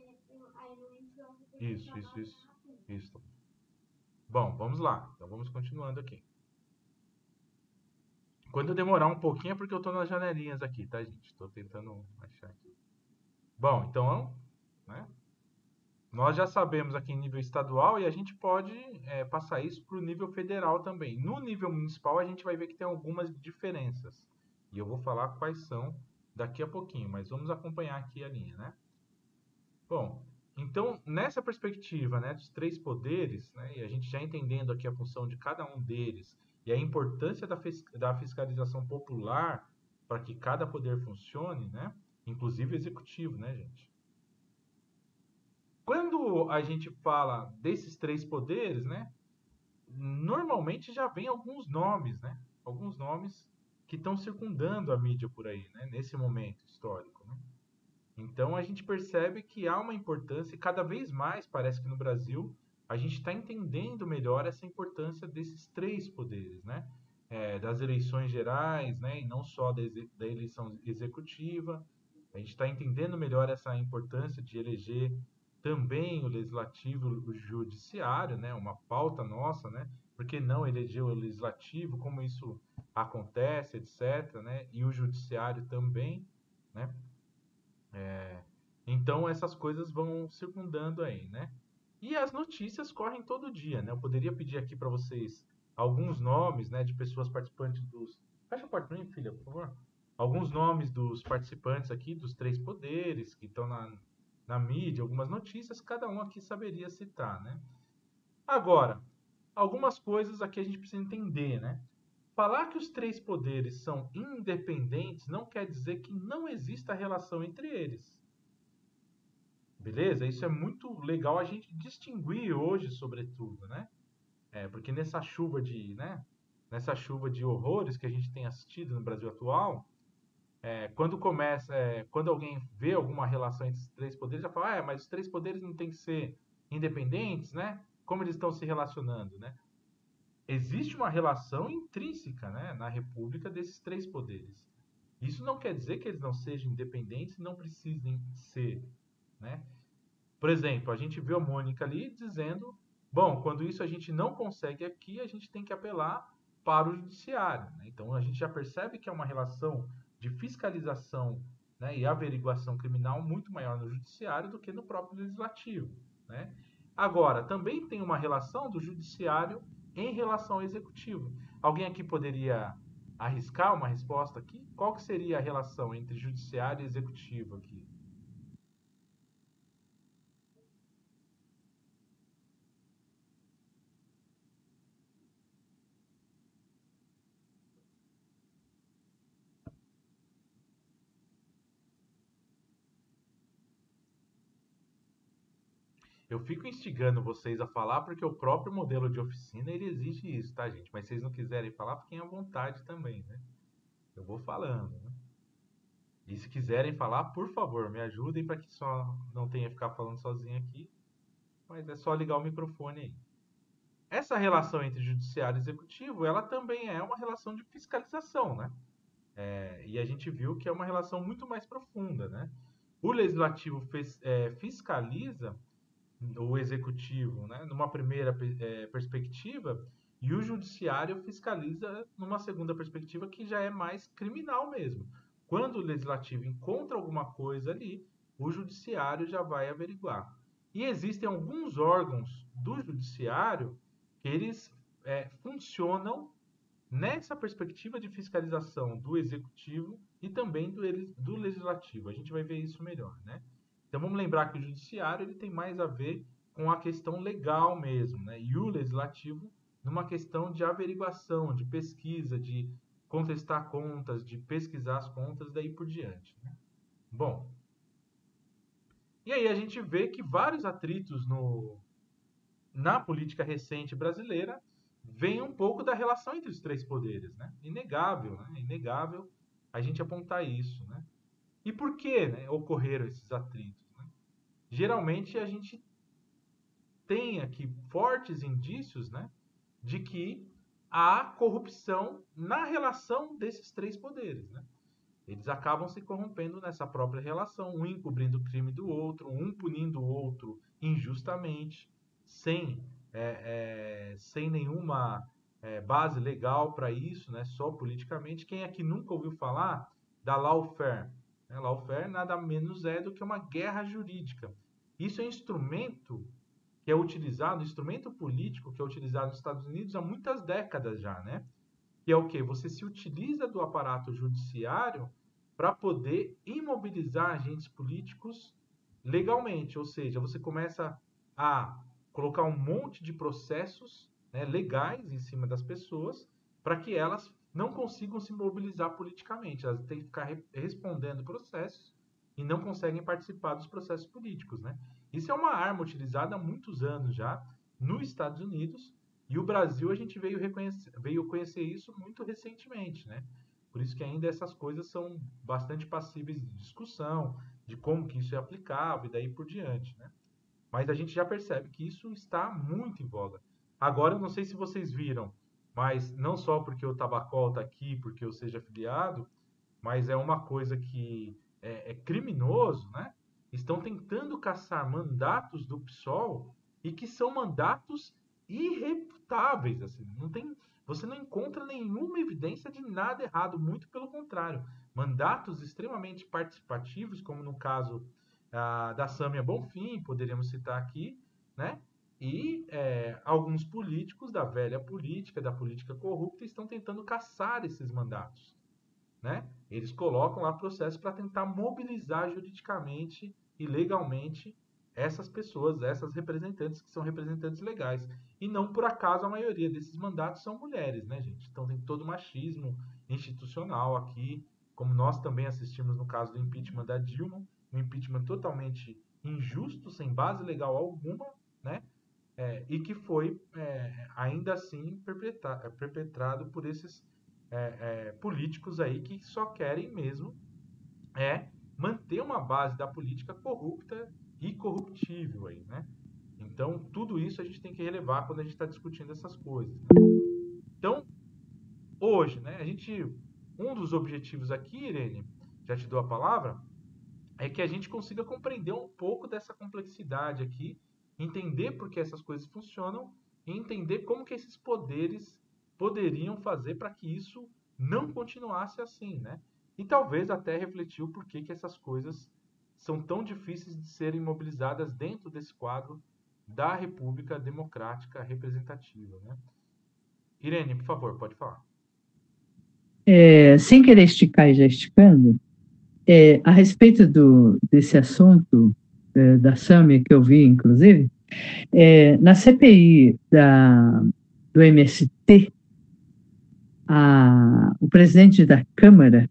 Isso, isso, isso. Isso. Bom, vamos lá. Então vamos continuando aqui. Quando eu demorar um pouquinho é porque eu tô nas janelinhas aqui, tá, gente? Tô tentando achar aqui. Bom, então, né, nós já sabemos aqui em nível estadual e a gente pode é, passar isso para o nível federal também. No nível municipal a gente vai ver que tem algumas diferenças. E eu vou falar quais são daqui a pouquinho, mas vamos acompanhar aqui a linha, né? Bom, então, nessa perspectiva, né, dos três poderes, né, e a gente já entendendo aqui a função de cada um deles e a importância da, da fiscalização popular para que cada poder funcione, né? Inclusive executivo, né, gente? Quando a gente fala desses três poderes, né, normalmente já vem alguns nomes, né? Alguns nomes que estão circundando a mídia por aí, né, nesse momento histórico, né? Então a gente percebe que há uma importância e cada vez mais parece que no Brasil a gente está entendendo melhor essa importância desses três poderes, né? É, das eleições gerais, né, e não só da, da eleição executiva. A gente está entendendo melhor essa importância de eleger também o legislativo, o judiciário, né? Uma pauta nossa, né? Por que não eleger o legislativo, como isso acontece, etcétera, né? E o judiciário também, né? É, então essas coisas vão circundando aí, né? E as notícias correm todo dia, né? Eu poderia pedir aqui para vocês alguns nomes, né, de pessoas participantes dos... Fecha a porta para mim, filha, por favor. Alguns nomes dos participantes aqui, dos três poderes, que estão na, na mídia, algumas notícias, cada um aqui saberia citar, né? Agora, algumas coisas aqui a gente precisa entender, né? Falar que os três poderes são independentes não quer dizer que não exista relação entre eles. Beleza? Isso é muito legal a gente distinguir hoje, sobretudo, né? É, porque nessa chuva de, né? Nessa chuva de horrores que a gente tem assistido no Brasil atual, É, quando começa, é, quando alguém vê alguma relação entre os três poderes, já fala, ah, é, mas os três poderes não têm que ser independentes, né? Como eles estão se relacionando, né? Existe uma relação intrínseca, né, na República desses três poderes. Isso não quer dizer que eles não sejam independentes e não precisem ser, né? Por exemplo, a gente viu a Mônica ali dizendo, bom, quando isso a gente não consegue aqui, a gente tem que apelar para o judiciário, né? Então a gente já percebe que é uma relação de fiscalização, né, e averiguação criminal muito maior no judiciário do que no próprio legislativo, né? Agora, também tem uma relação do judiciário em relação ao executivo. Alguém aqui poderia arriscar uma resposta aqui? Qual que seria a relação entre judiciário e executivo aqui? Eu fico instigando vocês a falar porque o próprio modelo de oficina ele exige isso, tá, gente? Mas se vocês não quiserem falar, fiquem à vontade também, né? Eu vou falando, né? E se quiserem falar, por favor, me ajudem para que só não tenha que ficar falando sozinho aqui. Mas é só ligar o microfone aí. Essa relação entre judiciário e executivo, ela também é uma relação de fiscalização, né? É, e a gente viu que é uma relação muito mais profunda, né? O legislativo fez, é, fiscaliza o executivo, né, numa primeira é, perspectiva, e o judiciário fiscaliza numa segunda perspectiva que já é mais criminal mesmo. Quando o legislativo encontra alguma coisa ali, o judiciário já vai averiguar. E existem alguns órgãos do judiciário que eles é, funcionam nessa perspectiva de fiscalização do executivo e também do, do legislativo. A gente vai ver isso melhor, né? Então vamos lembrar que o judiciário ele tem mais a ver com a questão legal mesmo, né? E o legislativo numa questão de averiguação, de pesquisa, de contestar contas, de pesquisar as contas, daí por diante, né? Bom, e aí a gente vê que vários atritos no, na política recente brasileira vem um pouco da relação entre os três poderes, né? Inegável, né? Inegável a gente apontar isso, né? E por que, né, ocorreram esses atritos, né? Geralmente a gente tem aqui fortes indícios, né, de que há corrupção na relação desses três poderes, né? Eles acabam se corrompendo nessa própria relação, um encobrindo o crime do outro, um punindo o outro injustamente, sem, é, é, sem nenhuma é, base legal para isso, né, só politicamente. Quem aqui nunca ouviu falar da lawfare? Né? Lawfare nada menos é do que uma guerra jurídica. Isso é um instrumento que é utilizado, um instrumento político que é utilizado nos Estados Unidos há muitas décadas já, né? Que é o quê? Você se utiliza do aparato judiciário para poder imobilizar agentes políticos legalmente, ou seja, você começa a colocar um monte de processos, né, legais em cima das pessoas para que elas não consigam se mobilizar politicamente. Elas têm que ficar re respondendo processos e não conseguem participar dos processos políticos, né? Isso é uma arma utilizada há muitos anos já nos Estados Unidos, e o Brasil a gente veio, reconhecer, veio conhecer isso muito recentemente, né? Por isso que ainda essas coisas são bastante passíveis de discussão, de como que isso é aplicável e daí por diante, né? Mas a gente já percebe que isso está muito em voga. Agora, eu não sei se vocês viram, mas não só porque o Tabacol está aqui, porque eu seja afiliado, mas é uma coisa que é, é criminoso, né? Estão tentando caçar mandatos do PSOL e que são mandatos irrefutáveis, assim, não tem, você não encontra nenhuma evidência de nada errado, muito pelo contrário. Mandatos extremamente participativos, como no caso ah, da Sâmia Bonfim, poderíamos citar aqui, né? E é, alguns políticos da velha política, da política corrupta, estão tentando caçar esses mandatos, né? Eles colocam lá processos para tentar mobilizar juridicamente e legalmente essas pessoas, essas representantes que são representantes legais. E não por acaso a maioria desses mandatos são mulheres, né, gente? Então tem todo o machismo institucional aqui, como nós também assistimos no caso do impeachment da Dilma, um impeachment totalmente injusto, sem base legal alguma, né? É, e que foi é, ainda assim perpetrado, perpetrado por esses é, é, políticos aí que só querem mesmo é manter uma base da política corrupta e corruptível aí, né? Então, tudo isso a gente tem que relevar quando a gente está discutindo essas coisas. Né? Então, hoje, né, a gente um dos objetivos aqui, Irene, já te dou a palavra, é que a gente consiga compreender um pouco dessa complexidade aqui, entender por que essas coisas funcionam e entender como que esses poderes poderiam fazer para que isso não continuasse assim, né? E talvez até refletir o porquê que essas coisas são tão difíceis de serem mobilizadas dentro desse quadro da República Democrática Representativa, né? Irene, por favor, pode falar. É, sem querer esticar e já esticando, é, a respeito do, desse assunto é, da Sâmia, que eu vi, inclusive, é, na C P I da, do M S T, a, o presidente da Câmara,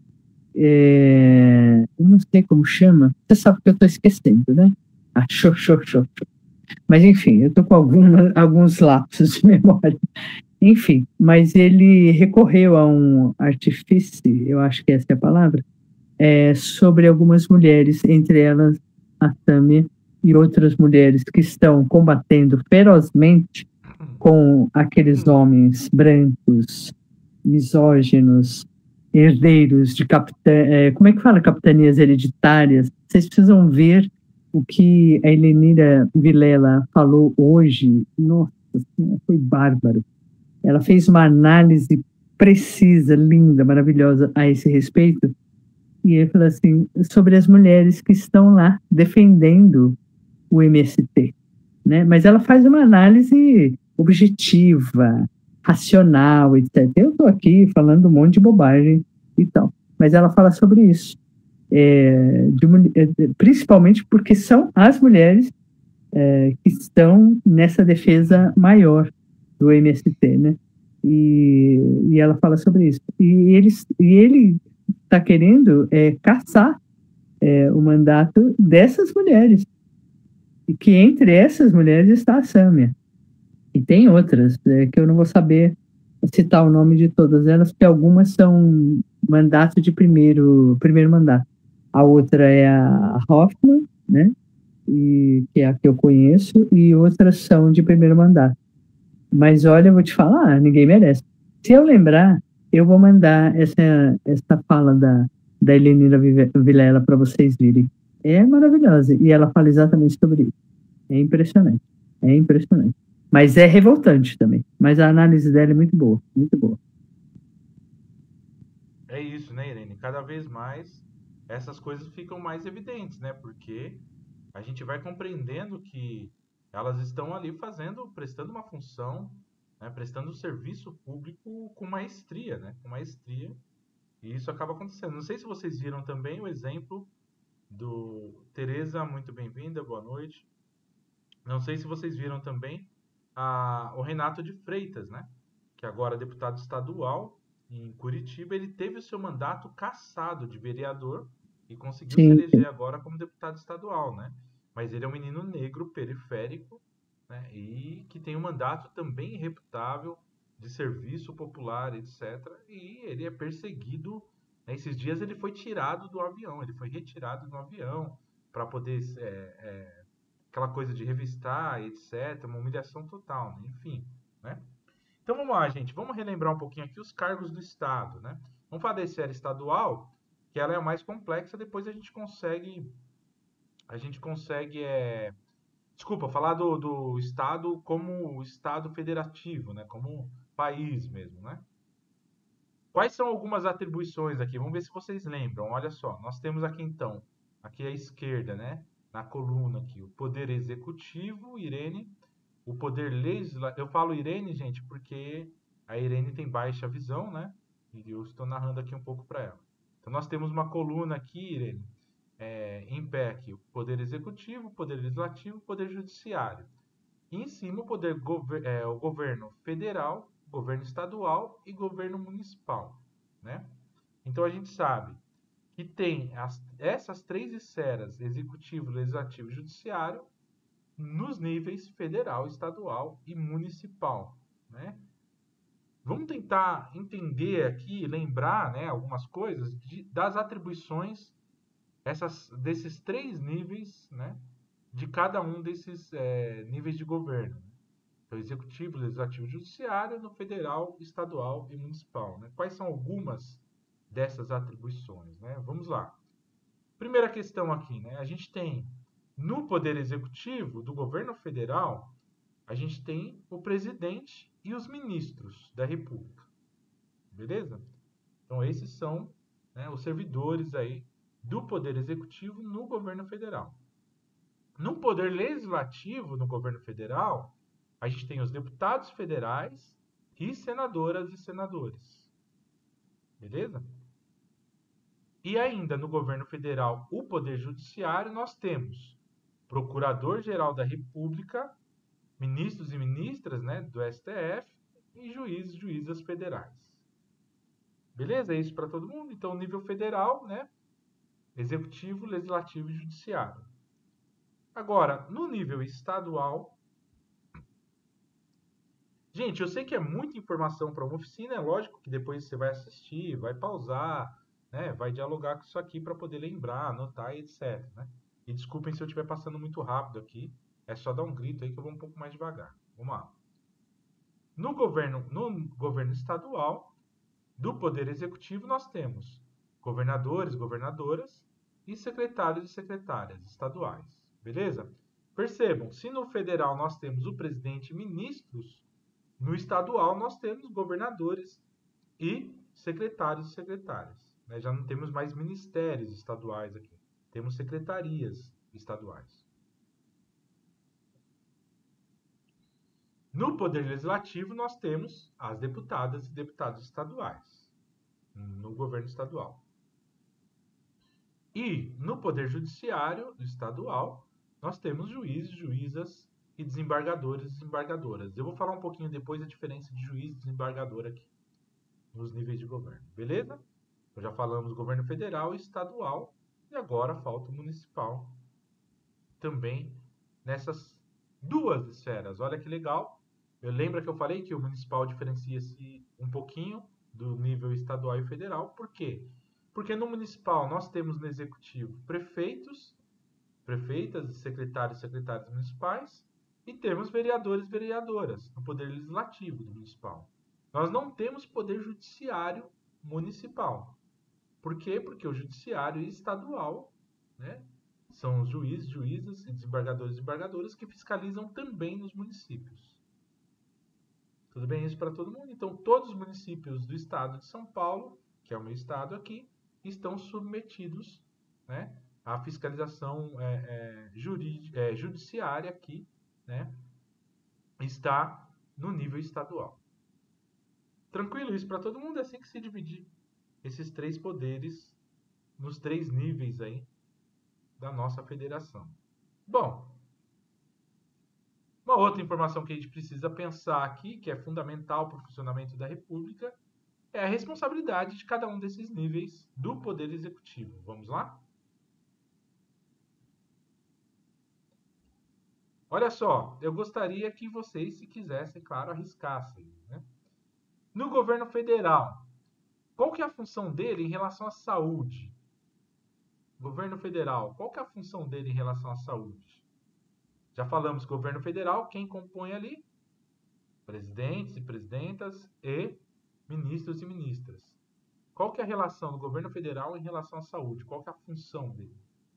é, eu não sei como chama, você sabe que eu estou esquecendo, né? Ah, show, show, show, show. Mas, enfim, eu estou com alguma, alguns lapsos de memória. Enfim, mas ele recorreu a um artifício, eu acho que essa é a palavra, é, sobre algumas mulheres, entre elas a Sâmia e outras mulheres que estão combatendo ferozmente com aqueles homens brancos, misóginos, herdeiros de capitã, é, como é que fala, capitanias hereditárias. Vocês precisam ver o que a Helenira Vilela falou hoje. Nossa Senhora, foi bárbaro. Ela fez uma análise precisa, linda, maravilhosa a esse respeito. E ele falou assim, sobre as mulheres que estão lá defendendo o M S T, né? Mas ela faz uma análise objetiva, racional, etcétera. Eu estou aqui falando um monte de bobagem e tal. Mas ela fala sobre isso. É, de, principalmente porque são as mulheres é, que estão nessa defesa maior do M S T, né? E, e ela fala sobre isso. E, eles, e ele está querendo é, caçar é, o mandato dessas mulheres. E que entre essas mulheres está a Sâmia. E tem outras, é, que eu não vou saber citar o nome de todas elas, porque algumas são mandato de primeiro, primeiro mandato. A outra é a Hoffman, né? E, que é a que eu conheço, e outras são de primeiro mandato. Mas olha, eu vou te falar, ninguém merece. Se eu lembrar, eu vou mandar essa, essa fala da, da Helenira Vilela para vocês virem. É maravilhosa, e ela fala exatamente sobre isso. É impressionante, é impressionante. Mas é revoltante também. Mas a análise dela é muito boa, muito boa. É isso, né, Irene? Cada vez mais essas coisas ficam mais evidentes, né? Porque a gente vai compreendendo que elas estão ali fazendo, prestando uma função, né, prestando um serviço público com maestria, né, com maestria, e isso acaba acontecendo. Não sei se vocês viram também o exemplo do Tereza, muito bem-vinda, boa noite. Não sei se vocês viram também a, o Renato de Freitas, né, que agora é deputado estadual em Curitiba, ele teve o seu mandato cassado de vereador e conseguiu Sim. se eleger agora como deputado estadual, né? Mas ele é um menino negro periférico, né, e que tem um mandato também irreputável de serviço popular, etcétera. E ele é perseguido. Né, esses dias ele foi tirado do avião, ele foi retirado do avião para poder... É, é, aquela coisa de revistar, etcétera. Uma humilhação total, né? Enfim, né? Então vamos lá, gente. Vamos relembrar um pouquinho aqui os cargos do Estado, né? Vamos falar da esfera estadual, que ela é a mais complexa, depois a gente consegue... A gente consegue, é... desculpa, falar do, do Estado como Estado federativo, né? Como país mesmo, né? Quais são algumas atribuições aqui? Vamos ver se vocês lembram. Olha só, nós temos aqui então, aqui à esquerda, né? Na coluna aqui, o Poder Executivo, Irene, o Poder Legislativo. Eu falo Irene, gente, porque a Irene tem baixa visão, né? E eu estou narrando aqui um pouco para ela. Então nós temos uma coluna aqui, Irene, É, em pé aqui, o Poder Executivo, o Poder Legislativo, o Poder Judiciário. E em cima o Poder gover é, o Governo Federal, Governo Estadual e Governo Municipal, né? Então a gente sabe que tem as, essas três esferas, Executivo, Legislativo e Judiciário, nos níveis Federal, Estadual e Municipal, né? Vamos tentar entender aqui, lembrar, né, algumas coisas de, das atribuições Essas, desses três níveis, né, de cada um desses é, níveis de governo. Então, executivo, legislativo e judiciário, no federal, estadual e municipal. Né? Quais são algumas dessas atribuições, né? Vamos lá. Primeira questão aqui, né? A gente tem no Poder Executivo do governo federal, a gente tem o presidente e os ministros da República. Beleza? Então, esses são, né, os servidores aí do Poder Executivo no governo federal. No Poder Legislativo no governo federal, a gente tem os deputados federais e senadoras e senadores. Beleza? E ainda no governo federal, o Poder Judiciário, nós temos Procurador-Geral da República, ministros e ministras, né, do S T F e juízes e juízas federais. Beleza? É isso para todo mundo? Então, nível federal, né, Executivo, Legislativo e Judiciário. Agora, no nível estadual... Gente, eu sei que é muita informação para uma oficina, é lógico que depois você vai assistir, vai pausar, né, vai dialogar com isso aqui para poder lembrar, anotar e etcétera. Né? E desculpem se eu estiver passando muito rápido aqui, é só dar um grito aí que eu vou um pouco mais devagar. Vamos lá. No governo, no governo estadual, do Poder Executivo, nós temos governadores, governadoras e secretários e secretárias estaduais. Beleza? Percebam, se no federal nós temos o presidente e ministros, no estadual nós temos governadores e secretários e secretárias. Né? Já não temos mais ministérios estaduais aqui. Temos secretarias estaduais. No Poder Legislativo nós temos as deputadas e deputados estaduais. No governo estadual. E no Poder Judiciário estadual, nós temos juízes, juízas e desembargadores e desembargadoras. Eu vou falar um pouquinho depois da diferença de juiz e desembargador aqui, nos níveis de governo. Beleza? Então já falamos governo federal e estadual, e agora falta o municipal. Também nessas duas esferas. Olha que legal. Eu lembro que eu falei que o municipal diferencia-se um pouquinho do nível estadual e federal. Por quê? Porque no municipal nós temos no executivo prefeitos, prefeitas e secretários e secretárias municipais, e temos vereadores e vereadoras no poder legislativo do municipal. Nós não temos poder judiciário municipal. Por quê? Porque o judiciário estadual, né, são os juízes, juízas e desembargadores e desembargadoras que fiscalizam também nos municípios. Tudo bem isso para todo mundo? Então, todos os municípios do estado de São Paulo, que é o meu estado aqui, estão submetidos, né, à fiscalização é, é, jurídica, é, judiciária aqui, né, está no nível estadual. Tranquilo isso para todo mundo? É assim que se dividir esses três poderes nos três níveis aí da nossa federação. Bom, uma outra informação que a gente precisa pensar aqui, que é fundamental para o funcionamento da República, é a responsabilidade de cada um desses níveis do Poder Executivo. Vamos lá? Olha só, eu gostaria que vocês, se quisessem, claro, arriscassem, né? No governo federal, qual que é a função dele em relação à saúde? Governo federal, qual que é a função dele em relação à saúde? Já falamos governo federal, quem compõe ali? Presidentes e presidentas e ministros e ministras. Qual que é a relação do governo federal em relação à saúde? Qual que é a função dele?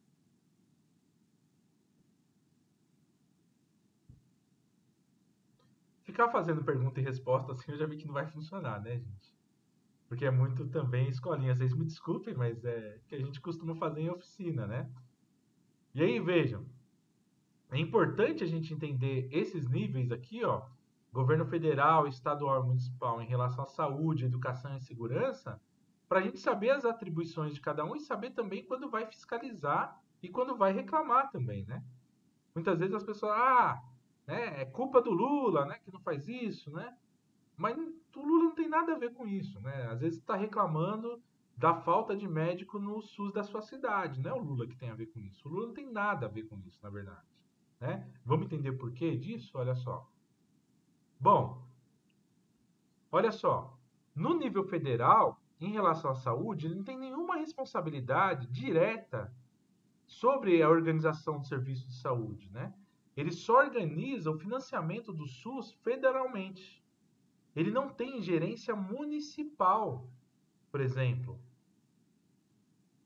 Ficar fazendo pergunta e resposta assim, eu já vi que não vai funcionar, né, gente? Porque é muito também escolinha. Vocês me desculpem, mas é que a gente costuma fazer em oficina, né? E aí, vejam. É importante a gente entender esses níveis aqui, ó. Governo federal, estadual e municipal em relação à saúde, educação e segurança, para a gente saber as atribuições de cada um e saber também quando vai fiscalizar e quando vai reclamar também, né? Muitas vezes as pessoas, ah, né, é culpa do Lula, né, que não faz isso, né? Mas o Lula não tem nada a ver com isso, né? Às vezes está reclamando da falta de médico no SUS da sua cidade, não é o Lula que tem a ver com isso. O Lula não tem nada a ver com isso, na verdade, né? Vamos entender por que disso? Olha só. Bom, olha só. No nível federal, em relação à saúde, ele não tem nenhuma responsabilidade direta sobre a organização do serviço de saúde, né? Ele só organiza o financiamento do SUS federalmente. Ele não tem gerência municipal, por exemplo,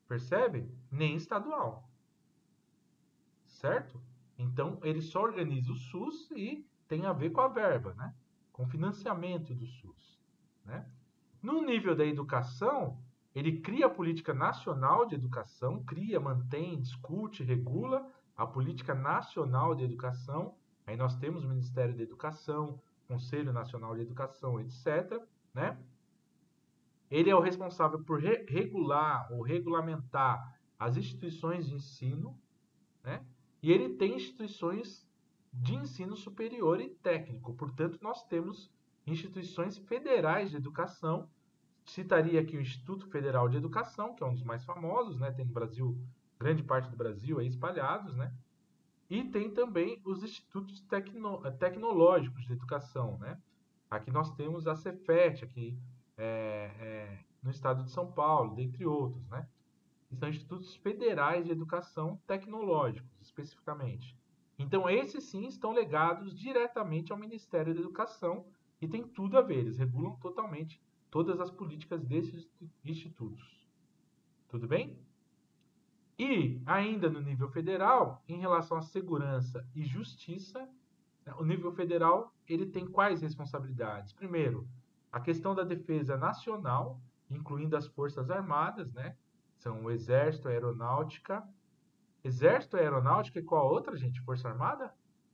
Percebe? Nem estadual. Certo? Então, ele só organiza o SUS e tem a ver com a verba, né? Com o financiamento do SUS, né? No nível da educação, ele cria a política nacional de educação, cria, mantém, discute, regula a política nacional de educação. Aí nós temos o Ministério da Educação, Conselho Nacional de Educação, etcétera, né? Ele é o responsável por re regular ou regulamentar as instituições de ensino, né? E ele tem instituições de ensino superior e técnico. Portanto, nós temos instituições federais de educação. Citaria aqui o Instituto Federal de Educação, que é um dos mais famosos, né? Tem no Brasil, grande parte do Brasil aí espalhados, né? E tem também os institutos tecno tecnológicos de educação, né? Aqui nós temos a Cefet, aqui é, é, no estado de São Paulo, dentre outros, né? Que são institutos federais de educação tecnológicos, especificamente. Então, esses sim estão ligados diretamente ao Ministério da Educação e tem tudo a ver, eles regulam totalmente todas as políticas desses institutos. Tudo bem? E, ainda no nível federal, em relação à segurança e justiça, o nível federal ele tem quais responsabilidades? Primeiro, a questão da defesa nacional, incluindo as Forças Armadas, né? São o Exército, a Aeronáutica. Exército, a Aeronáutica e qual a outra, gente? Força Armada?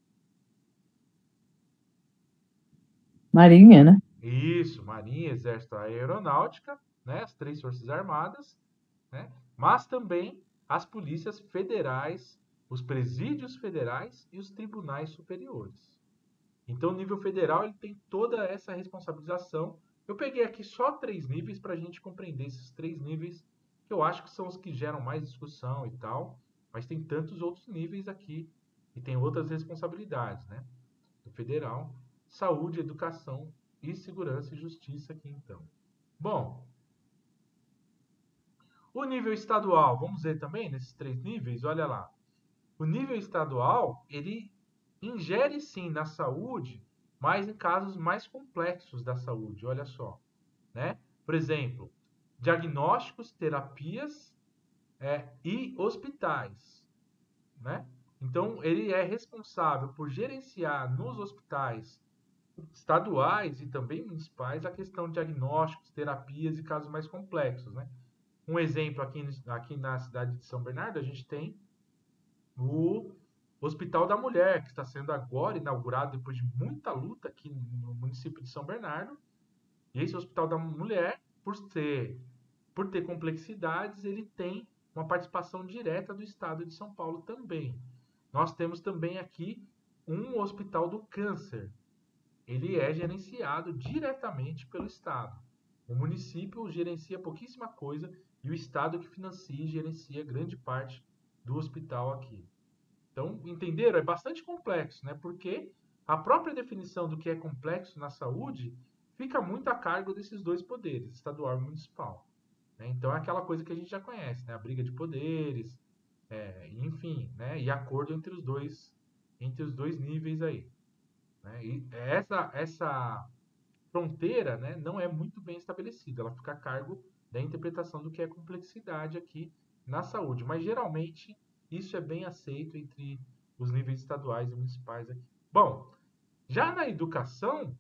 Marinha, né? Isso, Marinha, Exército, Aeronáutica, né? As três Forças Armadas, né? Mas também as polícias federais, os presídios federais e os tribunais superiores. Então, o nível federal ele tem toda essa responsabilização. Eu peguei aqui só três níveis para a gente compreender esses três níveis, que eu acho que são os que geram mais discussão e tal, mas tem tantos outros níveis aqui e tem outras responsabilidades, né? Do federal, saúde, educação e segurança e justiça aqui, então. Bom, o nível estadual, vamos ver também nesses três níveis, olha lá. O nível estadual, ele ingere sim na saúde, mas em casos mais complexos da saúde, olha só, né? Por exemplo, diagnósticos, terapias é, e hospitais, né? Então, ele é responsável por gerenciar nos hospitais estaduais e também municipais a questão de diagnósticos, terapias e casos mais complexos, né? Um exemplo aqui, aqui na cidade de São Bernardo, a gente tem o Hospital da Mulher, que está sendo agora inaugurado depois de muita luta aqui no município de São Bernardo. E esse Hospital da Mulher, por ter, por ter complexidades, ele tem uma participação direta do Estado de São Paulo também. Nós temos também aqui um Hospital do Câncer. Ele é gerenciado diretamente pelo Estado. O município gerencia pouquíssima coisa e o Estado que financia e gerencia grande parte do hospital aqui. Então, entenderam? É bastante complexo, né? Porque a própria definição do que é complexo na saúde fica muito a cargo desses dois poderes, estadual e municipal. Né? Então, é aquela coisa que a gente já conhece, né? A briga de poderes, é, enfim, né? E acordo entre os dois, entre os dois níveis aí. Né? E essa, essa fronteira, né, não é muito bem estabelecida, ela fica a cargo da interpretação do que é complexidade aqui na saúde, mas geralmente isso é bem aceito entre os níveis estaduais e municipais aqui. Bom, já na educação,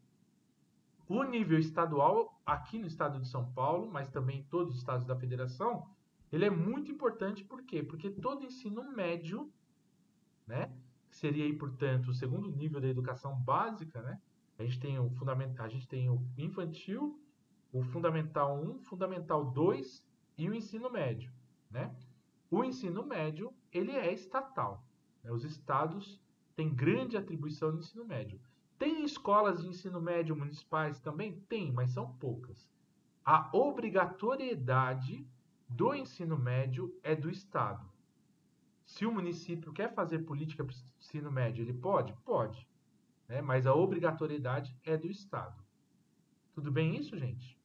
o nível estadual, aqui no estado de São Paulo, mas também em todos os estados da federação, ele é muito importante, por quê? Porque todo ensino médio, né, que seria aí, portanto, o segundo nível da educação básica, né, a gente tem o fundamental, a gente tem o infantil, o fundamental um, fundamental dois e o ensino médio, né? O ensino médio, ele é estatal. Né? Os estados têm grande atribuição no ensino médio. Tem escolas de ensino médio municipais também? Tem, mas são poucas. A obrigatoriedade do ensino médio é do estado. Se o município quer fazer política para o ensino médio, ele pode? Pode. Né? Mas a obrigatoriedade é do estado. Tudo bem isso, gente?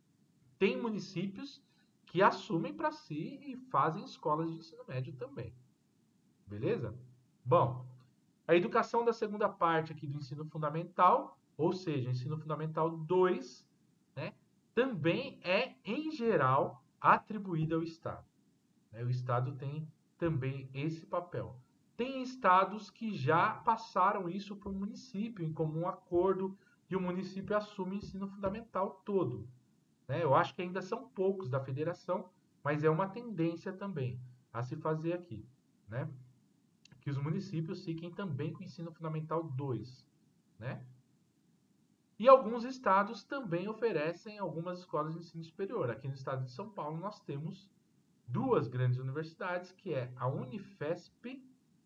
Tem municípios que assumem para si e fazem escolas de ensino médio também. Beleza? Bom, a educação da segunda parte aqui do ensino fundamental, ou seja, ensino fundamental dois, né, também é, em geral, atribuída ao Estado. né? O Estado tem também esse papel. Tem estados que já passaram isso para o município, em comum acordo, e o município assume o ensino fundamental todo, né? Eu acho que ainda são poucos da federação, mas é uma tendência também a se fazer aqui, né? Que os municípios fiquem também com o ensino fundamental dois, né? E alguns estados também oferecem algumas escolas de ensino superior. Aqui no estado de São Paulo nós temos duas grandes universidades, que é a Unifesp,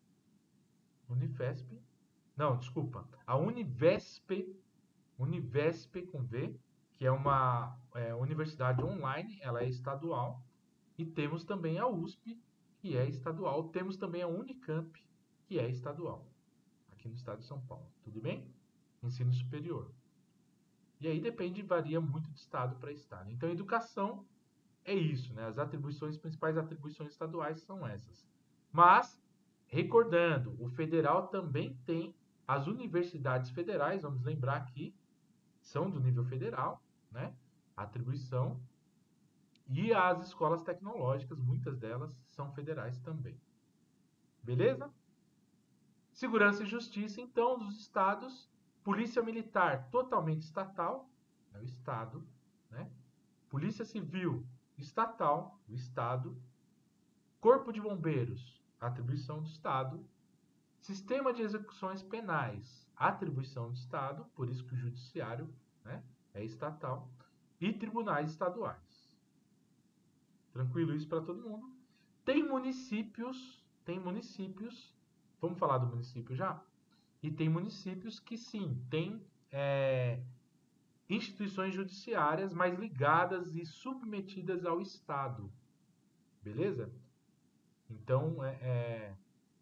Unifesp, não, desculpa, a Univesp, Univesp com V, que é uma é, universidade online, ela é estadual, e temos também a U S P, que é estadual, temos também a Unicamp, que é estadual, aqui no estado de São Paulo, tudo bem? Ensino superior. E aí depende, varia muito de estado para estado. Então, educação é isso, né? As atribuições, principais atribuições estaduais são essas. Mas, recordando, o federal também tem as universidades federais, vamos lembrar aqui, são do nível federal, né? Atribuição. E as escolas tecnológicas, muitas delas são federais também. Beleza? Segurança e Justiça, então, dos estados. Polícia Militar, totalmente estatal, é o Estado, né? Polícia Civil, estatal, o Estado. Corpo de Bombeiros, atribuição do Estado. Sistema de Execuções Penais, atribuição do Estado, por isso que o Judiciário, né, é estatal. E tribunais estaduais. Tranquilo isso para todo mundo? Tem municípios, tem municípios, vamos falar do município já? E tem municípios que sim, tem é, instituições judiciárias mais ligadas e submetidas ao Estado. Beleza? Então, é, é,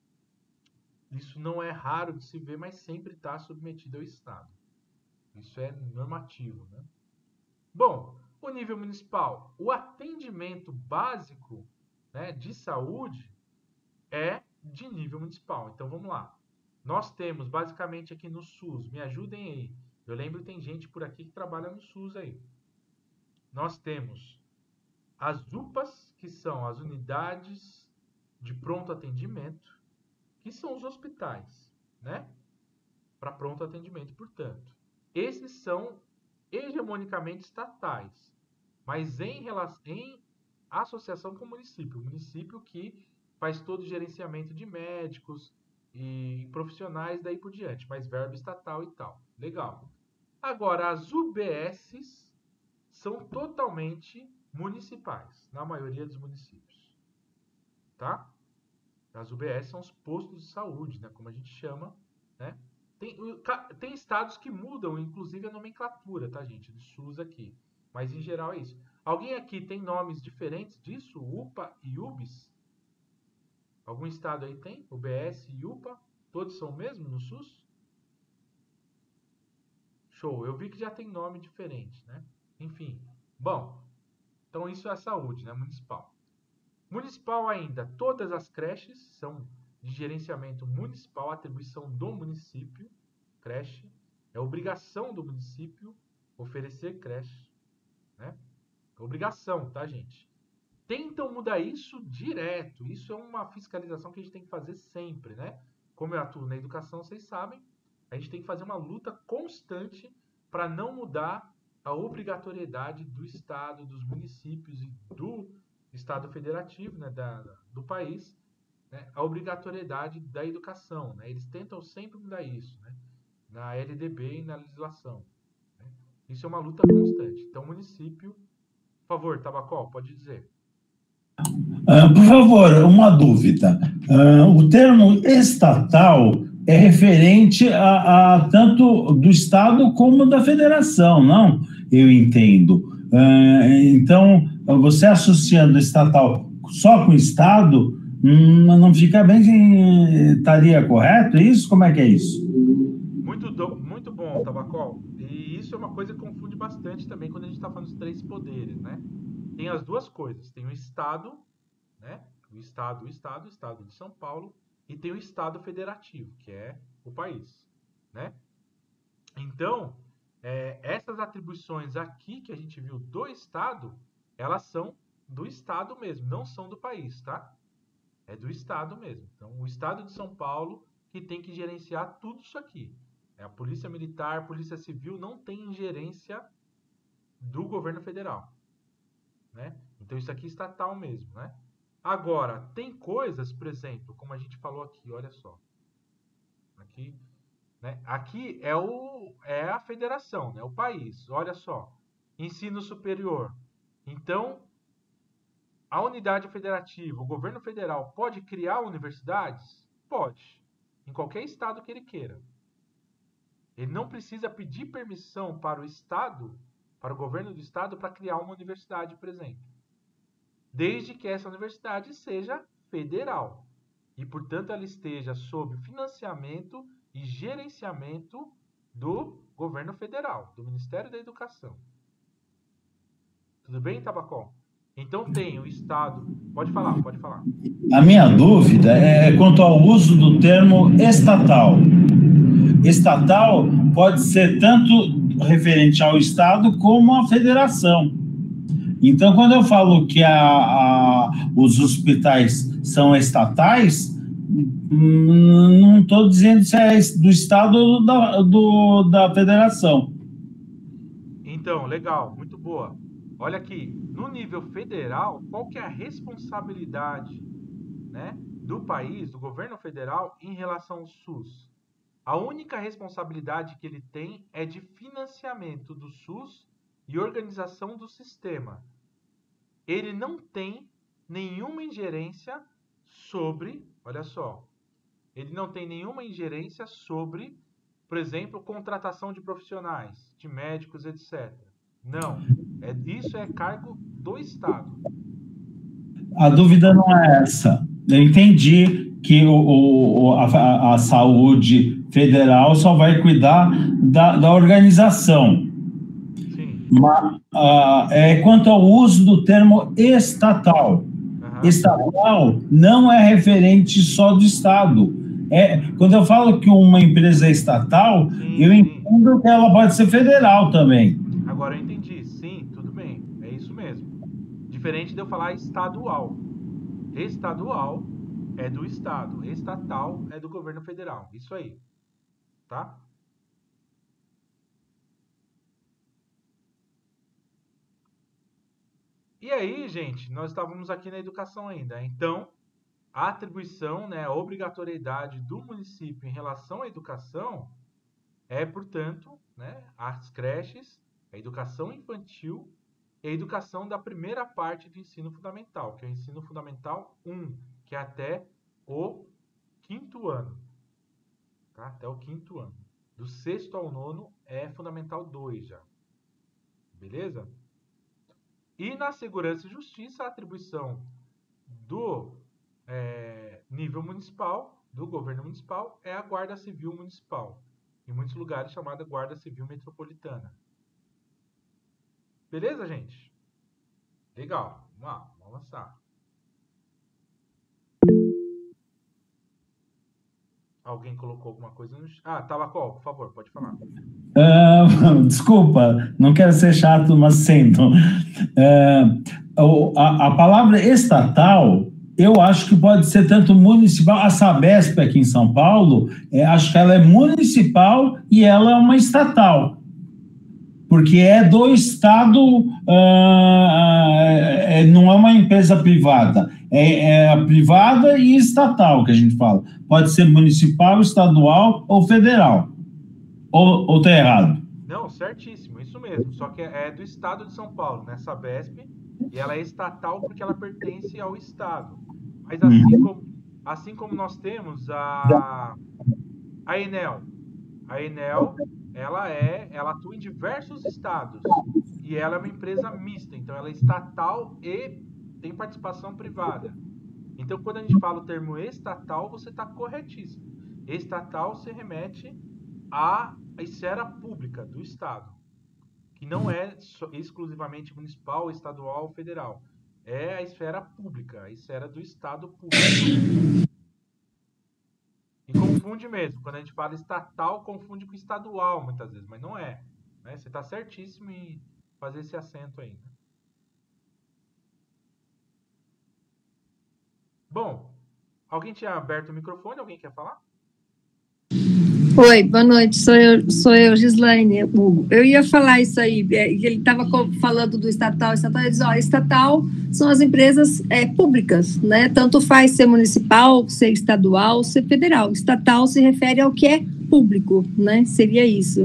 isso não é raro de se ver, mas sempre está submetido ao Estado. Isso é normativo, né? Bom, o nível municipal. O atendimento básico, né, de saúde é de nível municipal. Então, vamos lá. Nós temos, basicamente, aqui no SUS, me ajudem aí. Eu lembro que tem gente por aqui que trabalha no SUS aí. Nós temos as U P As, que são as unidades de pronto atendimento, que são os hospitais, né? Para pronto atendimento, portanto. Esses são hegemonicamente estatais, mas em, relação, em associação com o município. O município que faz todo o gerenciamento de médicos e profissionais daí por diante, mas verba estatal e tal. Legal. Agora, as U B Ss são totalmente municipais, na maioria dos municípios. Tá? As U B S são os postos de saúde, né, como a gente chama, né? Tem, tem estados que mudam, inclusive, a nomenclatura, tá, gente? Do SUS aqui. Mas, em geral, é isso. Alguém aqui tem nomes diferentes disso? U P A e U B S? Algum estado aí tem? U B S e U P A? Todos são o mesmo no SUS? Show. Eu vi que já tem nome diferente, né? Enfim. Bom, então isso é a saúde, né? Municipal. Municipal ainda. Todas as creches são de gerenciamento municipal, atribuição do município. Creche. É obrigação do município oferecer creche, né? Obrigação, tá, gente? Tentam mudar isso direto. Isso é uma fiscalização que a gente tem que fazer sempre, né? Como eu atuo na educação, vocês sabem, a gente tem que fazer uma luta constante para não mudar a obrigatoriedade do Estado, dos municípios e do Estado federativo, né, da, do país, né, a obrigatoriedade da educação, né? Eles tentam sempre mudar isso, né, na L D B e na legislação, né? Isso é uma luta constante. Então, o município... Por favor, Tabacol, pode dizer. Uh, por favor, uma dúvida. Uh, o termo estatal é referente a, a tanto do Estado como da Federação, não? Eu entendo. Uh, então, você associando estatal só com o Estado, hum, não fica bem, estaria correto isso? Como é que é isso? Muito, do, muito bom, Tabacol. E isso é uma coisa que confunde bastante também quando a gente está falando dos três poderes, né? Tem as duas coisas. Tem o Estado, né? O Estado, o Estado, o Estado de São Paulo, e tem o Estado federativo, que é o país, né? Então, é, essas atribuições aqui que a gente viu do Estado, elas são do estado mesmo, não são do país, tá? É do estado mesmo. Então, o estado de São Paulo que tem que gerenciar tudo isso aqui. É a Polícia Militar, a Polícia Civil não tem ingerência do governo federal, né? Então, isso aqui é estatal mesmo, né? Agora, tem coisas, por exemplo, como a gente falou aqui, olha só. Aqui, né? Aqui é, o, é a federação, né? O país, olha só. Ensino superior. Então, a unidade federativa, o governo federal, pode criar universidades? Pode. Em qualquer estado que ele queira. Ele não precisa pedir permissão para o estado, para o governo do estado, para criar uma universidade, por exemplo. Desde que essa universidade seja federal. E, portanto, ela esteja sob financiamento e gerenciamento do governo federal, do Ministério da Educação. Tudo bem, Tabacol? Então tem o Estado... Pode falar, pode falar. A minha dúvida é quanto ao uso do termo estatal. Estatal pode ser tanto referente ao Estado como à federação. Então, quando eu falo que a, a, os hospitais são estatais, não estou dizendo se é do Estado ou da, do, da federação. Então, legal, muito boa. Olha aqui, no nível federal, qual que é a responsabilidade, né, do país, do governo federal, em relação ao SUS? A única responsabilidade que ele tem é de financiamento do SUS e organização do sistema. Ele não tem nenhuma ingerência sobre, olha só, ele não tem nenhuma ingerência sobre, por exemplo, contratação de profissionais, de médicos, etcétera. Não, é, isso é cargo do Estado. A dúvida não é essa. Eu entendi que o, o, a, a saúde federal só vai cuidar da, da organização. Sim. Mas, uh, é, quanto ao uso do termo estatal. Uhum. Estatal não é referente só do Estado. É, quando eu falo que uma empresa é estatal, sim, eu entendo sim. que ela pode ser federal também. Agora eu entendi. Sim, tudo bem. É isso mesmo. Diferente de eu falar estadual. Estadual é do Estado. Estatal é do governo federal. Isso aí. Tá? E aí, gente, nós estávamos aqui na educação ainda. Então, a atribuição, né, a obrigatoriedade do município em relação à educação é, portanto, né, as creches, a educação infantil e a educação da primeira parte do ensino fundamental, que é o ensino fundamental um, que é até o quinto ano. Tá? Até o quinto ano. Do sexto ao nono é fundamental dois já. Beleza? E na segurança e justiça, a atribuição do é, nível municipal, do governo municipal, é a Guarda Civil Municipal. Em muitos lugares chamada Guarda Civil Metropolitana. Beleza, gente? Legal. Vamos lá, vamos avançar. Alguém colocou alguma coisa no... Ah, Tabacol, por favor, pode falar. Uh, desculpa, não quero ser chato, mas sinto. Uh, a, a palavra estatal, eu acho que pode ser tanto municipal. A Sabesp aqui em São Paulo, é, acho que ela é municipal e ela é uma estatal. Porque é do Estado, uh, é, não é uma empresa privada. É, é privada e estatal que a gente fala. Pode ser municipal, estadual ou federal. Ou, ou tá errado? Não, certíssimo, isso mesmo. Só que é do Estado de São Paulo, né? Sabesp, e ela é estatal porque ela pertence ao Estado. Mas assim, uhum. como, assim como nós temos a, a Enel. A Enel, ela, é, ela atua em diversos estados. E ela é uma empresa mista. Então, ela é estatal e tem participação privada. Então, quando a gente fala o termo estatal, você está corretíssimo. Estatal se remete à esfera pública do Estado, que não é exclusivamente municipal, estadual ou federal. É a esfera pública, a esfera do Estado público. E confunde mesmo. Quando a gente fala estatal, confunde com estadual muitas vezes, mas não é. Né? Você está certíssimo em fazer esse acento aí. Bom, alguém tinha aberto o microfone? Alguém quer falar? Oi, boa noite, sou eu, sou eu, Gislaine, Hugo. Eu ia falar isso aí, ele estava falando do estatal, estatal, ele diz, ó, estatal são as empresas é, públicas, né, tanto faz ser municipal, ser estadual, ser federal. Estatal se refere ao que é público, né, seria isso.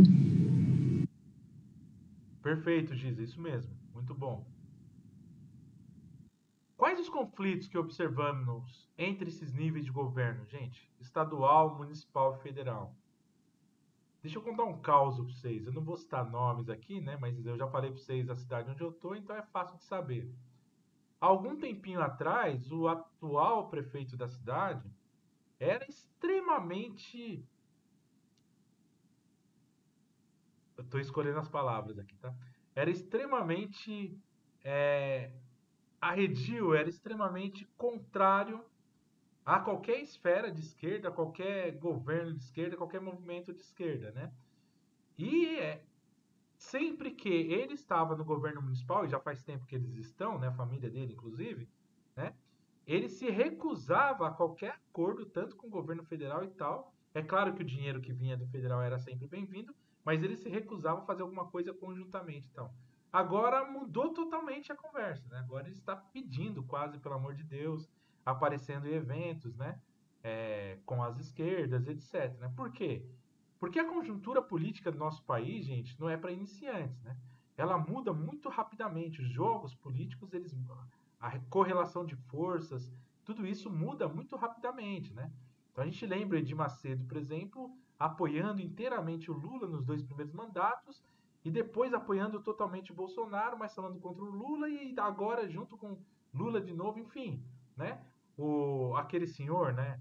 Perfeito, Giz, isso mesmo, muito bom. Quais os conflitos que observamos entre esses níveis de governo, gente? Estadual, municipal e federal. Deixa eu contar um caos para vocês. Eu não vou citar nomes aqui, né? Mas eu já falei para vocês a cidade onde eu estou, então é fácil de saber. Há algum tempinho atrás, o atual prefeito da cidade era extremamente... Eu estou escolhendo as palavras aqui, tá? Era extremamente... É... arredio, era extremamente contrário a qualquer esfera de esquerda, a qualquer governo de esquerda, a qualquer movimento de esquerda, né? E é, sempre que ele estava no governo municipal, e já faz tempo que eles estão, né, a família dele inclusive, né, ele se recusava a qualquer acordo, tanto com o governo federal e tal. É claro que o dinheiro que vinha do federal era sempre bem-vindo, mas ele se recusava a fazer alguma coisa conjuntamente, então. Agora mudou totalmente a conversa, né? Agora ele está pedindo, quase pelo amor de Deus, aparecendo em eventos, né? É, com as esquerdas, etcétera. Né? Por quê? Porque a conjuntura política do nosso país, gente, não é para iniciantes, né? Ela muda muito rapidamente. Os jogos políticos, eles, a correlação de forças, tudo isso muda muito rapidamente, né? Então a gente lembra de Macedo, por exemplo, apoiando inteiramente o Lula nos dois primeiros mandatos, e depois apoiando totalmente o Bolsonaro, mas falando contra o Lula, e agora junto com Lula de novo, enfim, né? O, aquele senhor, né?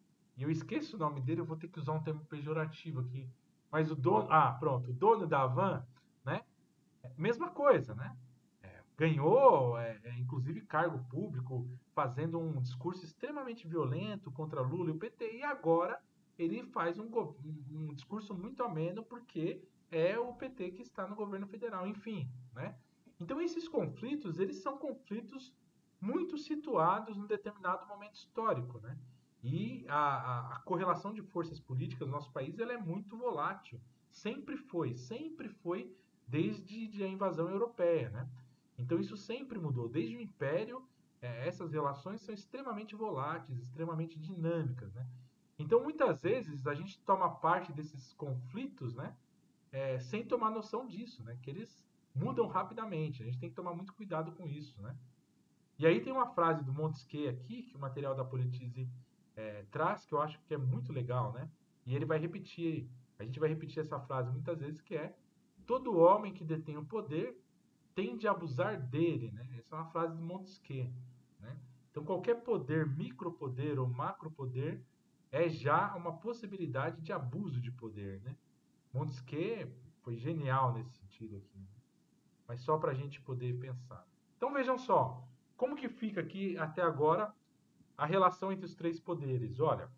E eu esqueço o nome dele, eu vou ter que usar um termo pejorativo aqui. Mas o dono... Ah, pronto. O dono da Havan, né? Mesma coisa, né? É, ganhou, é, é, inclusive, cargo público, fazendo um discurso extremamente violento contra Lula e o P T. E agora ele faz um, um, um discurso muito ameno porque é o P T que está no governo federal. Enfim, né? Então, esses conflitos, eles são conflitos muito situados num determinado momento histórico, né? E a, a, a correlação de forças políticas no nosso país ela é muito volátil. Sempre foi, sempre foi desde a invasão europeia, né? Então isso sempre mudou. Desde o Império, é, essas relações são extremamente voláteis, extremamente dinâmicas, né? Então muitas vezes a gente toma parte desses conflitos, né? É, sem tomar noção disso, né? Que eles mudam rapidamente. A gente tem que tomar muito cuidado com isso, né? E aí tem uma frase do Montesquieu aqui, que o material da Politize é, traz, que eu acho que é muito legal, né? E ele vai repetir, a gente vai repetir essa frase muitas vezes, que é: todo homem que detém o poder tende a abusar dele, né? Essa é uma frase do Montesquieu, né? Então qualquer poder, micropoder ou macropoder, é já uma possibilidade de abuso de poder, né? Montesquieu foi genial nesse sentido aqui, né? Mas só para a gente poder pensar. Então vejam só, como que fica aqui até agora a relação entre os três poderes? Olha,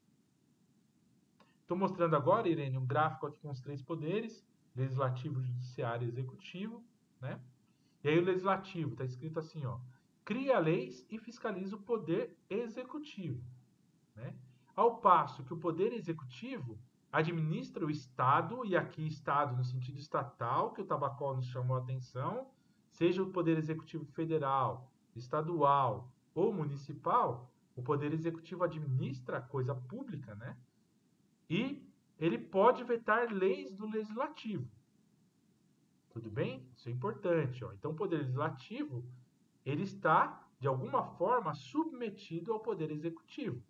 estou mostrando agora, Irene, um gráfico aqui com os três poderes: legislativo, judiciário e executivo, né? E aí o legislativo está escrito assim, ó: cria leis e fiscaliza o poder executivo, né? Ao passo que o poder executivo administra o Estado, e aqui Estado no sentido estatal, que o Tabacol nos chamou a atenção, seja o poder executivo federal, estadual ou municipal. O poder executivo administra a coisa pública, né? E ele pode vetar leis do legislativo. Tudo bem? Isso é importante, ó. Então, o poder legislativo, ele está, de alguma forma, submetido ao poder executivo.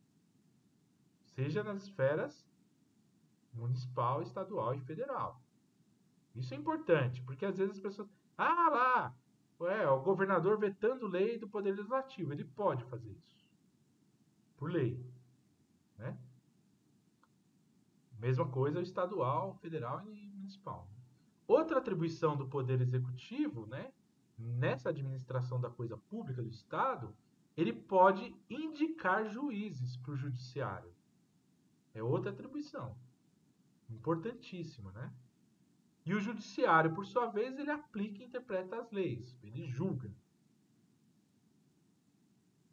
Seja nas esferas municipal, estadual e federal. Isso é importante, porque às vezes as pessoas... Ah, lá! Ué, o governador vetando lei do poder legislativo. Ele pode fazer isso. Por lei, né? Mesma coisa estadual, federal e municipal. Outra atribuição do poder executivo, né, nessa administração da coisa pública do Estado, ele pode indicar juízes para o judiciário. É outra atribuição importantíssima, né? E o judiciário, por sua vez, ele aplica e interpreta as leis. Ele julga.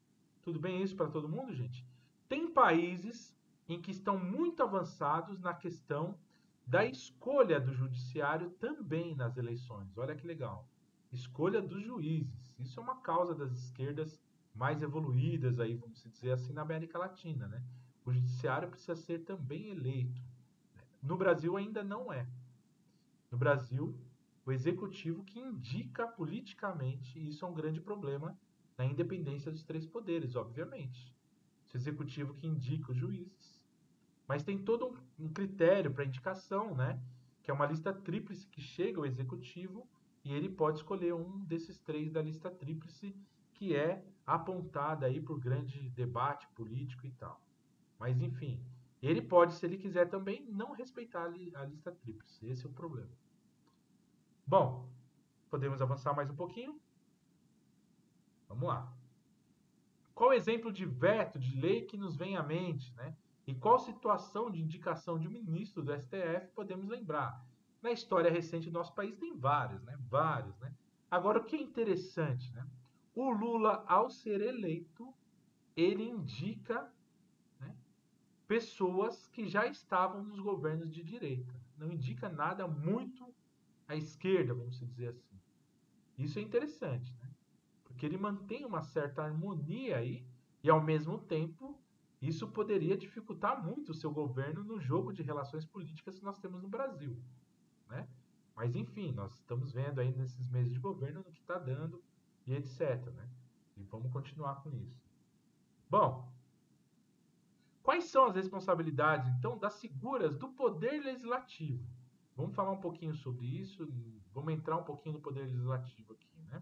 Tudo bem isso para todo mundo, gente? Tem países em que estão muito avançados na questão da escolha do judiciário também nas eleições. Olha que legal. Escolha dos juízes. Isso é uma causa das esquerdas mais evoluídas, aí, vamos dizer assim, na América Latina, né? O judiciário precisa ser também eleito. No Brasil ainda não é. No Brasil, o executivo que indica politicamente, e isso é um grande problema na independência dos três poderes, obviamente. O executivo que indica os juízes. Mas tem todo um, um critério para indicação, né? Que é uma lista tríplice que chega ao executivo e ele pode escolher um desses três da lista tríplice que é apontada aí por grande debate político e tal. Mas, enfim, ele pode, se ele quiser também, não respeitar a, li, a lista tríplice. Esse é o problema. Bom, podemos avançar mais um pouquinho? Vamos lá. Qual exemplo de veto de lei que nos vem à mente, né? E qual situação de indicação de um ministro do S T F podemos lembrar? Na história recente do nosso país tem vários, né? Vários, né? Agora, o que é interessante, né? O Lula, ao ser eleito, ele indica, né, pessoas que já estavam nos governos de direita. Não indica nada muito à esquerda, vamos dizer assim. Isso é interessante, né? Porque ele mantém uma certa harmonia aí e, ao mesmo tempo, isso poderia dificultar muito o seu governo no jogo de relações políticas que nós temos no Brasil, né? Mas, enfim, nós estamos vendo aí nesses meses de governo no que está dando e etcétera, né? E vamos continuar com isso. Bom, quais são as responsabilidades, então, das figuras do Poder Legislativo? Vamos falar um pouquinho sobre isso, vamos entrar um pouquinho no Poder Legislativo aqui, né?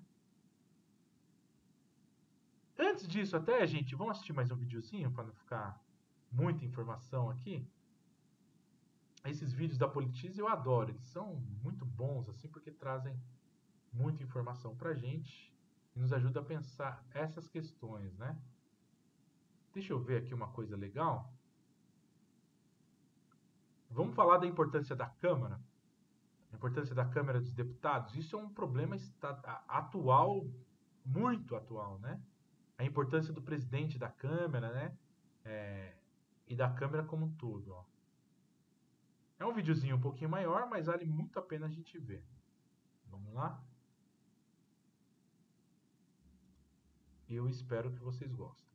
Antes disso até, gente, vamos assistir mais um videozinho para não ficar muita informação aqui. Esses vídeos da Politize eu adoro, eles são muito bons, assim, porque trazem muita informação pra gente e nos ajuda a pensar essas questões, né? Deixa eu ver aqui uma coisa legal. Vamos falar da importância da Câmara, a importância da Câmara dos Deputados. Isso é um problema atual, muito atual, né? A importância do presidente da Câmara, né? É, e da Câmara como um todo, ó. É um videozinho um pouquinho maior, mas vale muito a pena a gente ver. Vamos lá? Eu espero que vocês gostem.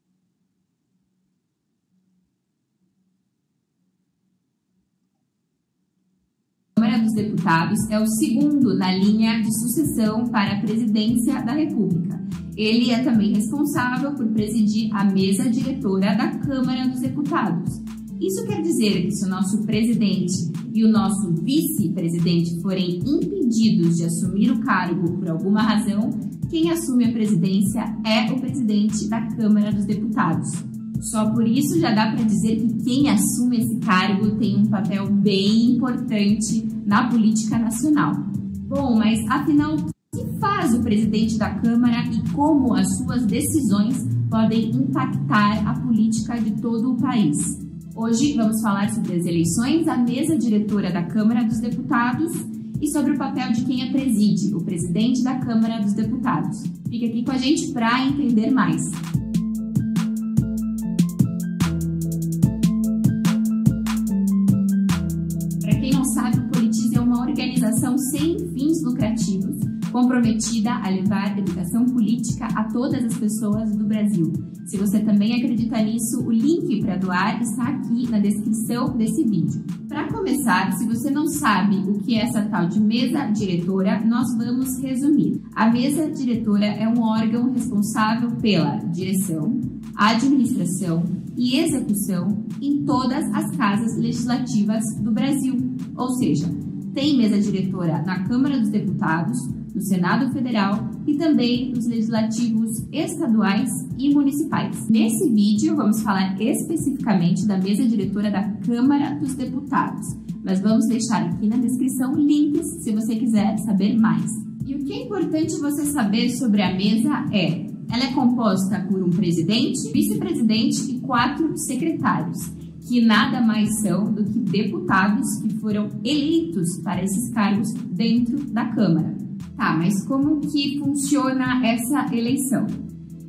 A Câmara dos Deputados é o segundo na linha de sucessão para a presidência da República. Ele é também responsável por presidir a mesa diretora da Câmara dos Deputados. Isso quer dizer que se o nosso presidente e o nosso vice-presidente forem impedidos de assumir o cargo por alguma razão, quem assume a presidência é o presidente da Câmara dos Deputados. Só por isso já dá para dizer que quem assume esse cargo tem um papel bem importante na política nacional. Bom, mas afinal, o que faz o presidente da Câmara e como as suas decisões podem impactar a política de todo o país? Hoje vamos falar sobre as eleições à mesa diretora da Câmara dos Deputados e sobre o papel de quem a preside, o presidente da Câmara dos Deputados. Fica aqui com a gente para entender mais. Para quem não sabe, o Politize é uma organização sem fins lucrativos, comprometida a levar educação política a todas as pessoas do Brasil. Se você também acredita nisso, o link para doar está aqui na descrição desse vídeo. Para começar, se você não sabe o que é essa tal de mesa diretora, nós vamos resumir. A mesa diretora é um órgão responsável pela direção, administração e execução em todas as casas legislativas do Brasil. Ou seja, tem mesa diretora na Câmara dos Deputados, no Senado Federal e também nos legislativos estaduais e municipais. Nesse vídeo, vamos falar especificamente da mesa diretora da Câmara dos Deputados, mas vamos deixar aqui na descrição links se você quiser saber mais. E o que é importante você saber sobre a mesa é: ela é composta por um presidente, vice-presidente e quatro secretários, que nada mais são do que deputados que foram eleitos para esses cargos dentro da Câmara. Tá, mas como que funciona essa eleição?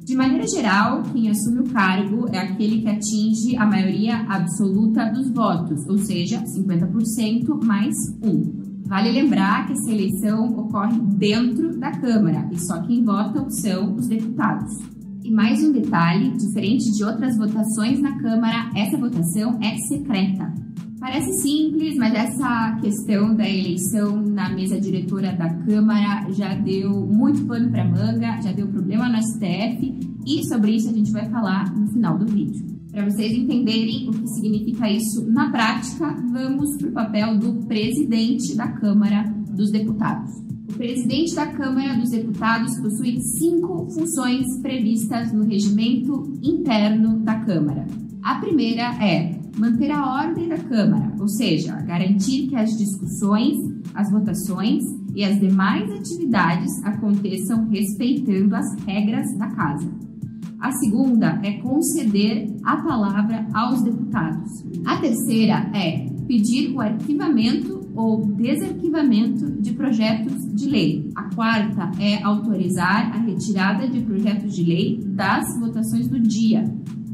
De maneira geral, quem assume o cargo é aquele que atinge a maioria absoluta dos votos, ou seja, cinquenta por cento mais um. Vale lembrar que essa eleição ocorre dentro da Câmara e só quem vota são os deputados. E mais um detalhe, diferente de outras votações na Câmara, essa votação é secreta. Parece simples, mas essa questão da eleição na mesa diretora da Câmara já deu muito pano para manga, já deu problema no S T F e sobre isso a gente vai falar no final do vídeo. Para vocês entenderem o que significa isso na prática, vamos para o papel do presidente da Câmara dos Deputados. O presidente da Câmara dos Deputados possui cinco funções previstas no regimento interno da Câmara. A primeira é manter a ordem da Câmara, ou seja, garantir que as discussões, as votações e as demais atividades aconteçam respeitando as regras da Casa. A segunda é conceder a palavra aos deputados. A terceira é pedir o arquivamento ou desarquivamento de projetos de lei. A quarta é autorizar a retirada de projetos de lei das votações do dia.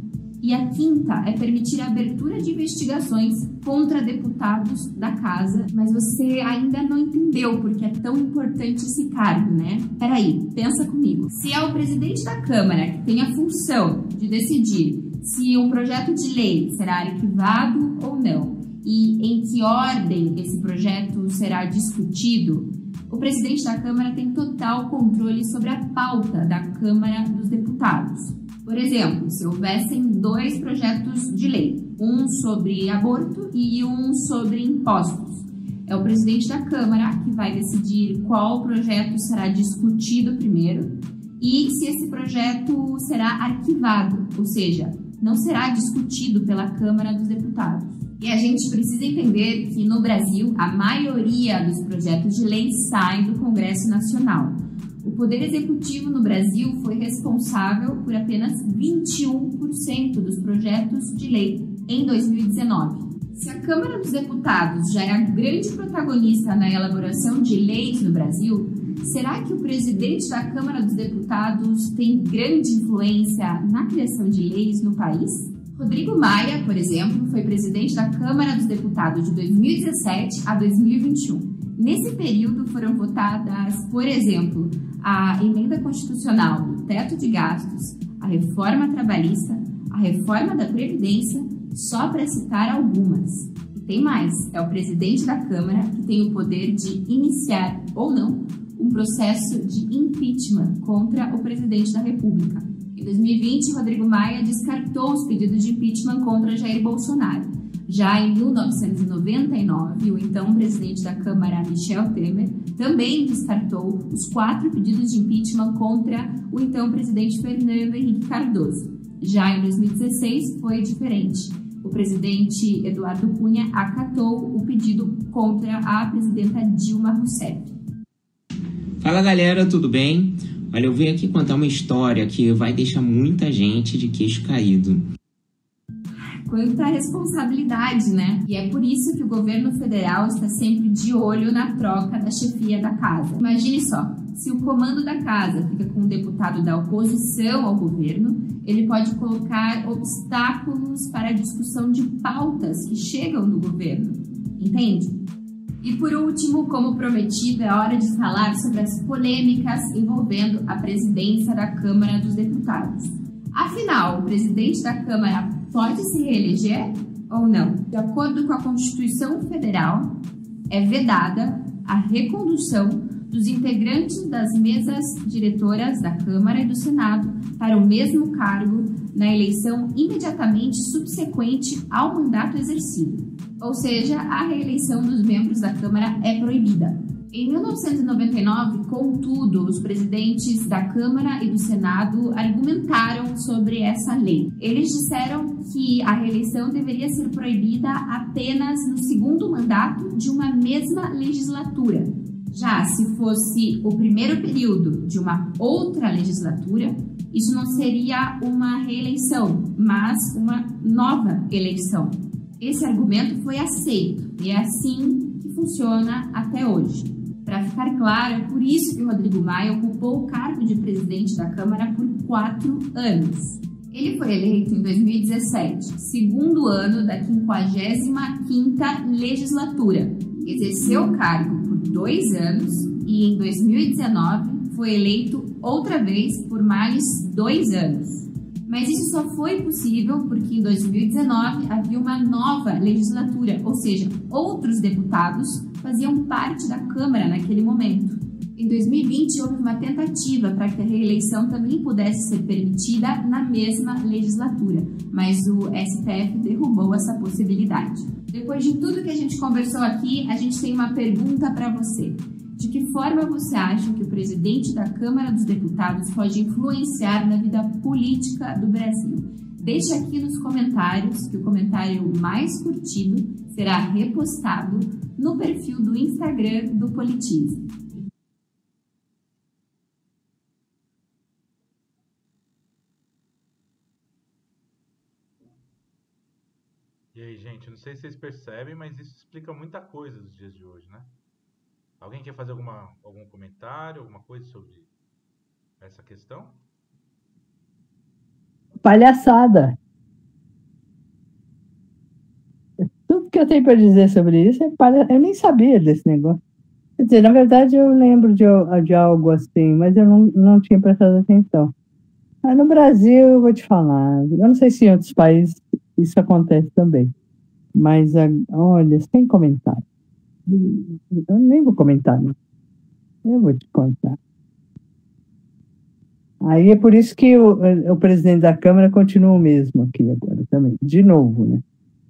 E a quinta é permitir a abertura de investigações contra deputados da Casa. Mas você ainda não entendeu porque é tão importante esse cargo, né? Peraí, pensa comigo. Se é o presidente da Câmara que tem a função de decidir se um projeto de lei será arquivado ou não e em que ordem esse projeto será discutido, o presidente da Câmara tem total controle sobre a pauta da Câmara dos Deputados. Por exemplo, se houvessem dois projetos de lei, um sobre aborto e um sobre impostos, é o presidente da Câmara que vai decidir qual projeto será discutido primeiro e se esse projeto será arquivado, ou seja, não será discutido pela Câmara dos Deputados. E a gente precisa entender que no Brasil a maioria dos projetos de lei saem do Congresso Nacional. O Poder Executivo no Brasil foi responsável por apenas vinte e um por cento dos projetos de lei em dois mil e dezenove. Se a Câmara dos Deputados já é a grande protagonista na elaboração de leis no Brasil, será que o presidente da Câmara dos Deputados tem grande influência na criação de leis no país? Rodrigo Maia, por exemplo, foi presidente da Câmara dos Deputados de dois mil e dezessete a dois mil e vinte e um. Nesse período foram votadas, por exemplo, a emenda constitucional do teto de gastos, a reforma trabalhista, a reforma da Previdência, só para citar algumas. E tem mais, é o presidente da Câmara que tem o poder de iniciar ou não um processo de impeachment contra o presidente da República. Em dois mil e vinte, Rodrigo Maia descartou os pedidos de impeachment contra Jair Bolsonaro. Já em mil novecentos e noventa e nove, o então presidente da Câmara, Michel Temer, também descartou os quatro pedidos de impeachment contra o então presidente Fernando Henrique Cardoso. Já em dois mil e dezesseis, foi diferente. O presidente Eduardo Cunha acatou o pedido contra a presidenta Dilma Rousseff. Fala galera, tudo bem? Olha, eu venho aqui contar uma história que vai deixar muita gente de queixo caído. Quanta responsabilidade, né? E é por isso que o governo federal está sempre de olho na troca da chefia da casa. Imagine só, se o comando da casa fica com um deputado da oposição ao governo, ele pode colocar obstáculos para a discussão de pautas que chegam do governo, entende? E por último, como prometido, é hora de falar sobre as polêmicas envolvendo a presidência da Câmara dos Deputados. Afinal, o presidente da Câmara pode se reeleger ou não? De acordo com a Constituição Federal, é vedada a recondução dos integrantes das mesas diretoras da Câmara e do Senado para o mesmo cargo na eleição imediatamente subsequente ao mandato exercido. Ou seja, a reeleição dos membros da Câmara é proibida. Em mil novecentos e noventa e nove, contudo, os presidentes da Câmara e do Senado argumentaram sobre essa lei. Eles disseram que a reeleição deveria ser proibida apenas no segundo mandato de uma mesma legislatura. Já se fosse o primeiro período de uma outra legislatura, isso não seria uma reeleição, mas uma nova eleição. Esse argumento foi aceito e é assim que funciona até hoje. Para ficar claro, é por isso que o Rodrigo Maia ocupou o cargo de presidente da Câmara por quatro anos. Ele foi eleito em dois mil e dezessete, segundo ano da quinquagésima quinta legislatura. Exerceu o cargo por dois anos e em dois mil e dezenove foi eleito outra vez por mais dois anos. Mas isso só foi possível porque em dois mil e dezenove havia uma nova legislatura, ou seja, outros deputados faziam parte da Câmara naquele momento. Em dois mil e vinte houve uma tentativa para que a reeleição também pudesse ser permitida na mesma legislatura, mas o S T F derrubou essa possibilidade. Depois de tudo que a gente conversou aqui, a gente tem uma pergunta para você. De que forma você acha que o presidente da Câmara dos Deputados pode influenciar na vida política do Brasil? Deixe aqui nos comentários, que o comentário mais curtido será repostado no perfil do Instagram do Politize. E aí, gente, não sei se vocês percebem, mas isso explica muita coisa dos dias de hoje, né? Alguém quer fazer alguma, algum comentário, alguma coisa sobre essa questão? Palhaçada. Tudo que eu tenho para dizer sobre isso é palhaçada. Eu nem sabia desse negócio. Quer dizer, na verdade, eu lembro de, de algo assim, mas eu não, não tinha prestado atenção. Mas no Brasil, eu vou te falar, eu não sei se em outros países isso acontece também. Mas, olha, sem comentário. Eu nem vou comentar, não. Eu vou te contar. Aí é por isso que o, o presidente da Câmara continua o mesmo aqui agora também. De novo, né?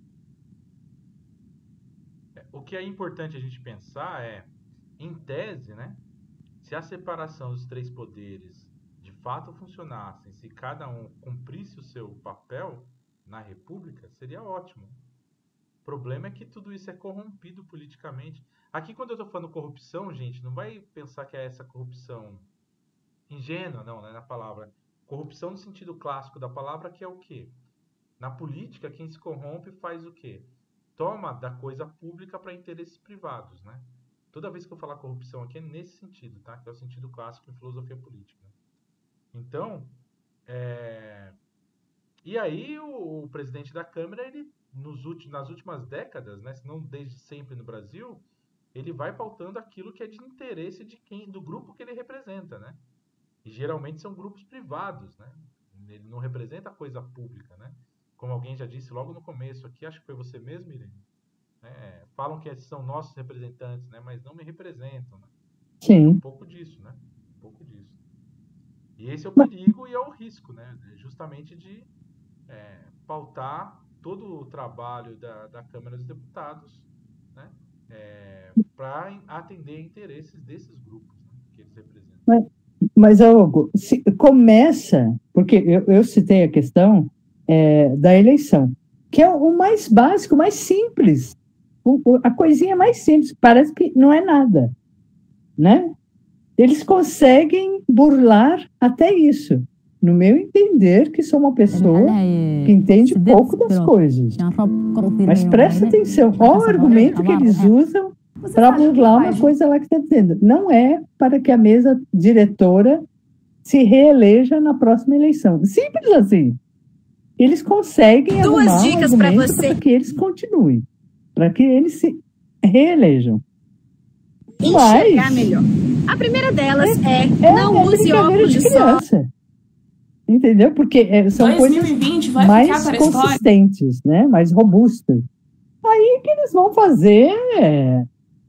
O que é importante a gente pensar é, em tese, né? Se a separação dos três poderes de fato funcionasse, se cada um cumprisse o seu papel na República, seria ótimo. O problema é que tudo isso é corrompido politicamente. Aqui, quando eu estou falando corrupção, gente, não vai pensar que é essa corrupção ingênua, não, né, na palavra. Corrupção no sentido clássico da palavra, que é o quê? Na política, quem se corrompe faz o quê? Toma da coisa pública para interesses privados, né? Toda vez que eu falar corrupção aqui é nesse sentido, tá? Que é o sentido clássico em filosofia política. Então, é... e aí o, o presidente da Câmara, ele Nos últimos, nas últimas décadas, né, se não desde sempre no Brasil, ele vai pautando aquilo que é de interesse de quem, do grupo que ele representa, né? E geralmente são grupos privados, né? Ele não representa a coisa pública, né? Como alguém já disse logo no começo aqui, acho que foi você mesmo, Irene. É, falam que são nossos representantes, né? Mas não me representam, né? Sim. É um pouco disso, né? Um pouco disso. E esse é o perigo e é o risco, né? Justamente de é, pautar todo o trabalho da, da Câmara dos Deputados, né, é, para atender interesses desses grupos, né, que eles representam. Mas, mas Hugo, se, começa, porque eu, eu citei a questão é, da eleição, que é o mais básico, o mais simples, o, o, a coisinha mais simples, parece que não é nada, né? Eles conseguem burlar até isso. No meu entender, que sou uma pessoa que entende pouco das coisas. Mas presta atenção, olha o argumento que eles usam para burlar uma coisa lá que está dizendo. Não é para que a mesa diretora se reeleja na próxima eleição. Simples assim. Eles conseguem Duas arrumar dicas um para argumento você. para que eles continuem, para que eles se reelejam. Enxergar Mas, melhor. A primeira delas é, é não é use brincadeira óculos de de sol. criança. Entendeu? Porque é, são dois mil e coisas vinte vai mais ficar para a história. consistentes, né? Mais robustas. Aí que eles vão fazer é,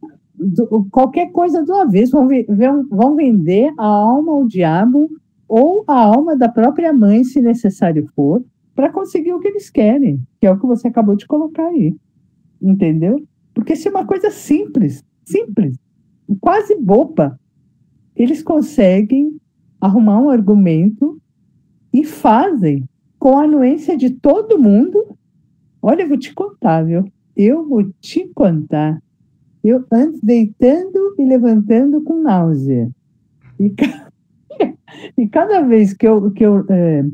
do, qualquer coisa de uma vez, vão, vão, vão vender a alma ao diabo ou a alma da própria mãe, se necessário for, para conseguir o que eles querem, que é o que você acabou de colocar aí. Entendeu? Porque se é uma coisa simples, simples, quase boba, eles conseguem arrumar um argumento e fazem com a anuência de todo mundo. Olha, eu vou te contar, viu? Eu vou te contar. Eu ando deitando e levantando com náusea. E, ca... e cada vez que eu, que eu é,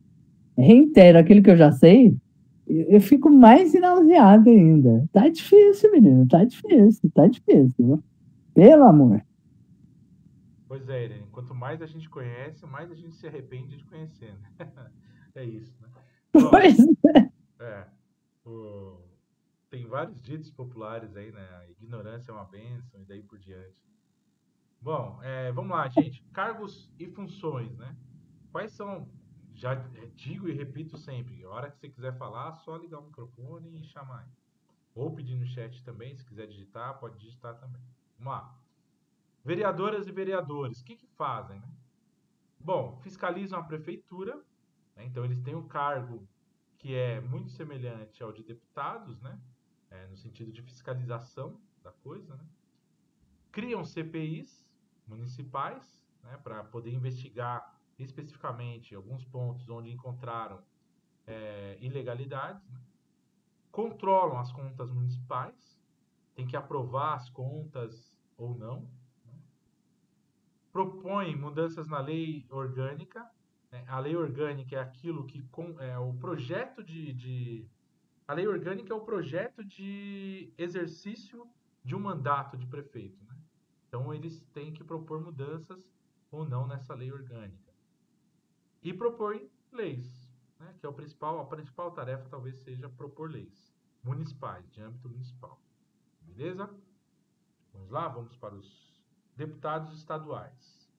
reitero aquilo que eu já sei, eu fico mais nauseada ainda. Tá difícil, menino, tá difícil, tá difícil. Pelo amor. Pois é, Irene, quanto mais a gente conhece, mais a gente se arrepende de conhecer, né? É isso, né? Bom, Pois é. é, o- tem vários ditos populares aí, né? A ignorância é uma bênção e daí por diante. Bom, é, vamos lá, gente. Cargos e funções, né? Quais são? Já digo e repito sempre, a hora que você quiser falar, só ligar o microfone e chamar aí. Ou pedir no chat também, se quiser digitar, pode digitar também. Vamos lá. Vereadoras e vereadores, o que que fazem, né? Bom, fiscalizam a prefeitura, né? Então eles têm um cargo que é muito semelhante ao de deputados, né? É, no sentido de fiscalização da coisa, né? Criam C P Is municipais, né? Para poder investigar especificamente alguns pontos onde encontraram é, ilegalidades, né? Controlam as contas municipais, tem que aprovar as contas ou não, né? Propõem mudanças na lei orgânica, né? A lei orgânica é aquilo que com, é o projeto de, de a lei orgânica é o projeto de exercício de um mandato de prefeito, né? Então eles têm que propor mudanças ou não nessa lei orgânica e propõem leis, né? Que é o principal, a principal tarefa talvez seja propor leis municipais, de âmbito municipal. Beleza? Vamos lá, vamos para os deputados estaduais.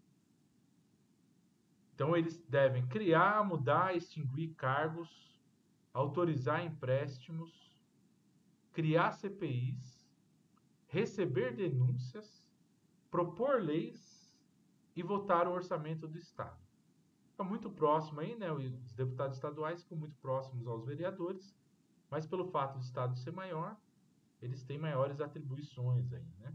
Então eles devem criar, mudar, extinguir cargos, autorizar empréstimos, criar C P Is, receber denúncias, propor leis e votar o orçamento do Estado. Está muito próximo aí, né? Os deputados estaduais ficam muito próximos aos vereadores, mas pelo fato do Estado ser maior, eles têm maiores atribuições aí, né?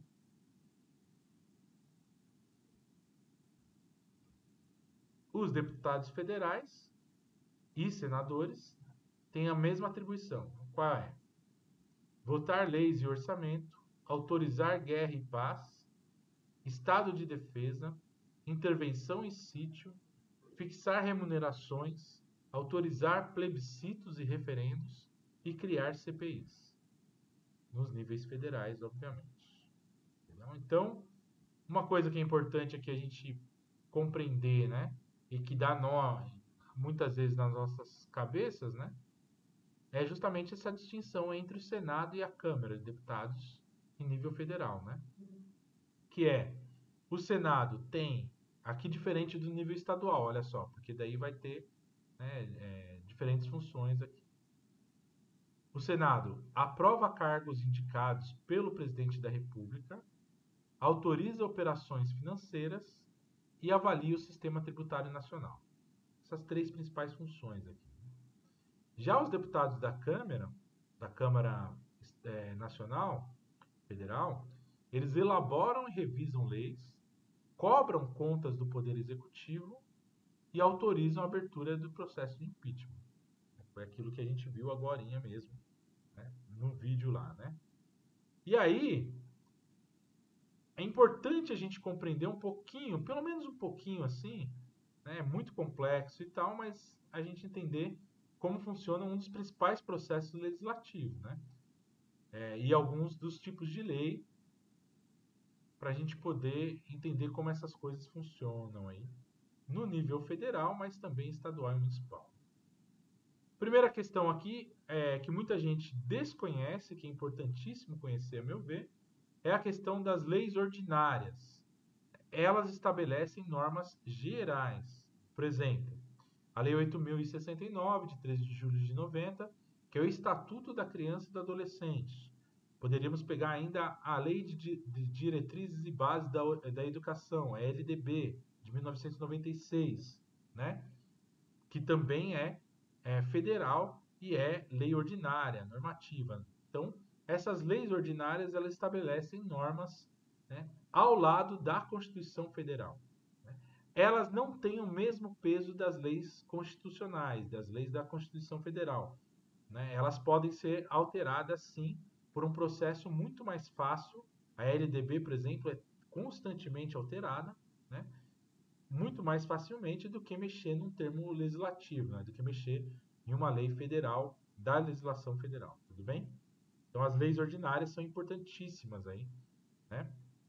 Os deputados federais e senadores têm a mesma atribuição. Qual é? Votar leis e orçamento, autorizar guerra e paz, estado de defesa, intervenção em sítio, fixar remunerações, autorizar plebiscitos e referendos e criar C P Is. Nos níveis federais, obviamente. Então, uma coisa que é importante aqui a gente compreender, né? E que dá nó muitas vezes nas nossas cabeças, né? É justamente essa distinção entre o Senado e a Câmara de Deputados em nível federal, né? Que é, o Senado tem, aqui diferente do nível estadual, olha só, porque daí vai ter, né, é, diferentes funções aqui. O Senado aprova cargos indicados pelo Presidente da República, autoriza operações financeiras e avalia o sistema tributário nacional. Essas três principais funções aqui. Já os deputados da Câmara, da Câmara é, Nacional, Federal, eles elaboram e revisam leis, cobram contas do Poder Executivo e autorizam a abertura do processo de impeachment. Foi aquilo que a gente viu agorinha mesmo, né, no vídeo lá, né? E aí, é importante a gente compreender um pouquinho, pelo menos um pouquinho assim, né, é muito complexo e tal, mas a gente entender como funciona um dos principais processos legislativos, né? É, e alguns dos tipos de lei, para a gente poder entender como essas coisas funcionam aí, no nível federal, mas também estadual e municipal. Primeira questão aqui, é, que muita gente desconhece, que é importantíssimo conhecer, a meu ver, é a questão das leis ordinárias. Elas estabelecem normas gerais. Por exemplo, a Lei oito mil e sessenta e nove, de treze de julho de noventa, que é o Estatuto da Criança e do Adolescente. Poderíamos pegar ainda a Lei de, de Diretrizes e Bases da, da Educação, a L D B, de mil novecentos e noventa e seis, né? Que também é, é federal e é lei ordinária, normativa. Então, essas leis ordinárias, elas estabelecem normas, né, ao lado da Constituição Federal. Né? Elas não têm o mesmo peso das leis constitucionais, das leis da Constituição Federal. Né? Elas podem ser alteradas, sim, por um processo muito mais fácil. A L D B, por exemplo, é constantemente alterada, né? Muito mais facilmente do que mexer num termo legislativo, né? Do que mexer em uma lei federal da legislação federal, tudo bem? Então, as leis ordinárias são importantíssimas aí, né?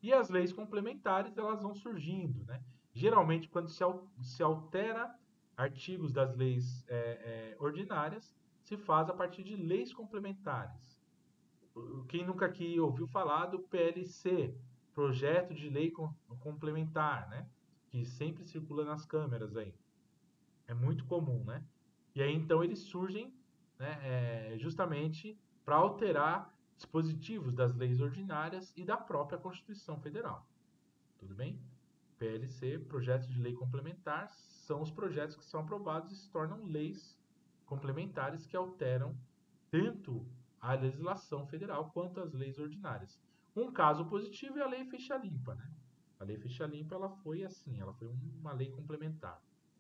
E as leis complementares, elas vão surgindo, né? Geralmente, quando se, al se altera artigos das leis é, é, ordinárias, se faz a partir de leis complementares. Quem nunca aqui ouviu falar do P L C, Projeto de Lei Complementar, né? Que sempre circula nas câmeras aí. É muito comum, né? E aí, então, eles surgem, né, é, justamente para alterar dispositivos das leis ordinárias e da própria Constituição Federal. Tudo bem? P L C, Projetos de Lei Complementar, são os projetos que são aprovados e se tornam leis complementares que alteram tanto a legislação federal quanto as leis ordinárias. Um caso positivo é a Lei Ficha Limpa, né? A Lei Ficha Limpa, ela foi assim, ela foi uma lei complementar.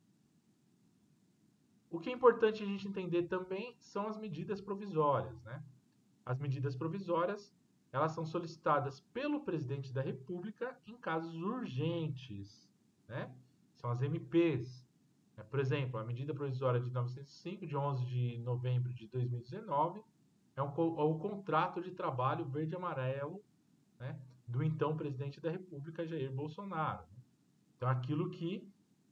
O que é importante a gente entender também são as medidas provisórias, né? As medidas provisórias, elas são solicitadas pelo presidente da República em casos urgentes, né? São as M Ps. Por exemplo, a medida provisória de novecentos e cinco, de onze de novembro de dois mil e dezenove, é, um, é o contrato de trabalho verde e amarelo, né, do então presidente da República, Jair Bolsonaro. Então, aquilo que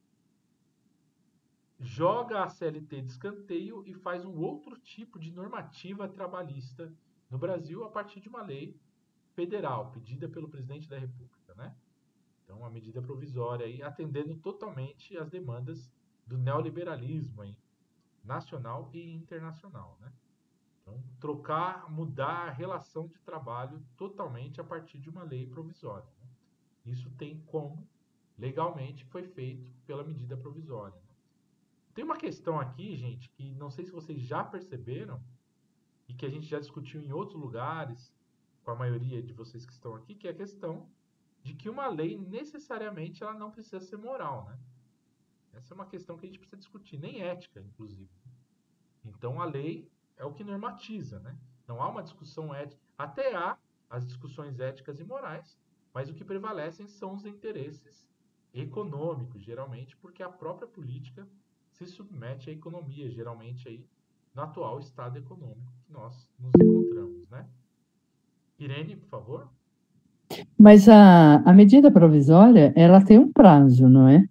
joga a C L T de escanteio e faz um outro tipo de normativa trabalhista no Brasil a partir de uma lei federal, pedida pelo presidente da República, né? Então, uma medida provisória aí, atendendo totalmente às demandas do neoliberalismo aí, nacional e internacional, né? Então, trocar, mudar a relação de trabalho totalmente a partir de uma lei provisória, né? Isso tem como, legalmente, foi feito pela medida provisória, né? Tem uma questão aqui, gente, que não sei se vocês já perceberam e que a gente já discutiu em outros lugares, com a maioria de vocês que estão aqui, que é a questão de que uma lei, necessariamente, ela não precisa ser moral, né? Essa é uma questão que a gente precisa discutir, nem ética, inclusive. Então, a lei é o que normatiza, né? Não há uma discussão ética. Até há as discussões éticas e morais, mas o que prevalecem são os interesses econômicos, geralmente, porque a própria política se submete à economia, geralmente aí no atual estado econômico que nós nos encontramos, né? Irene, por favor. Mas a, a medida provisória, ela tem um prazo, não é?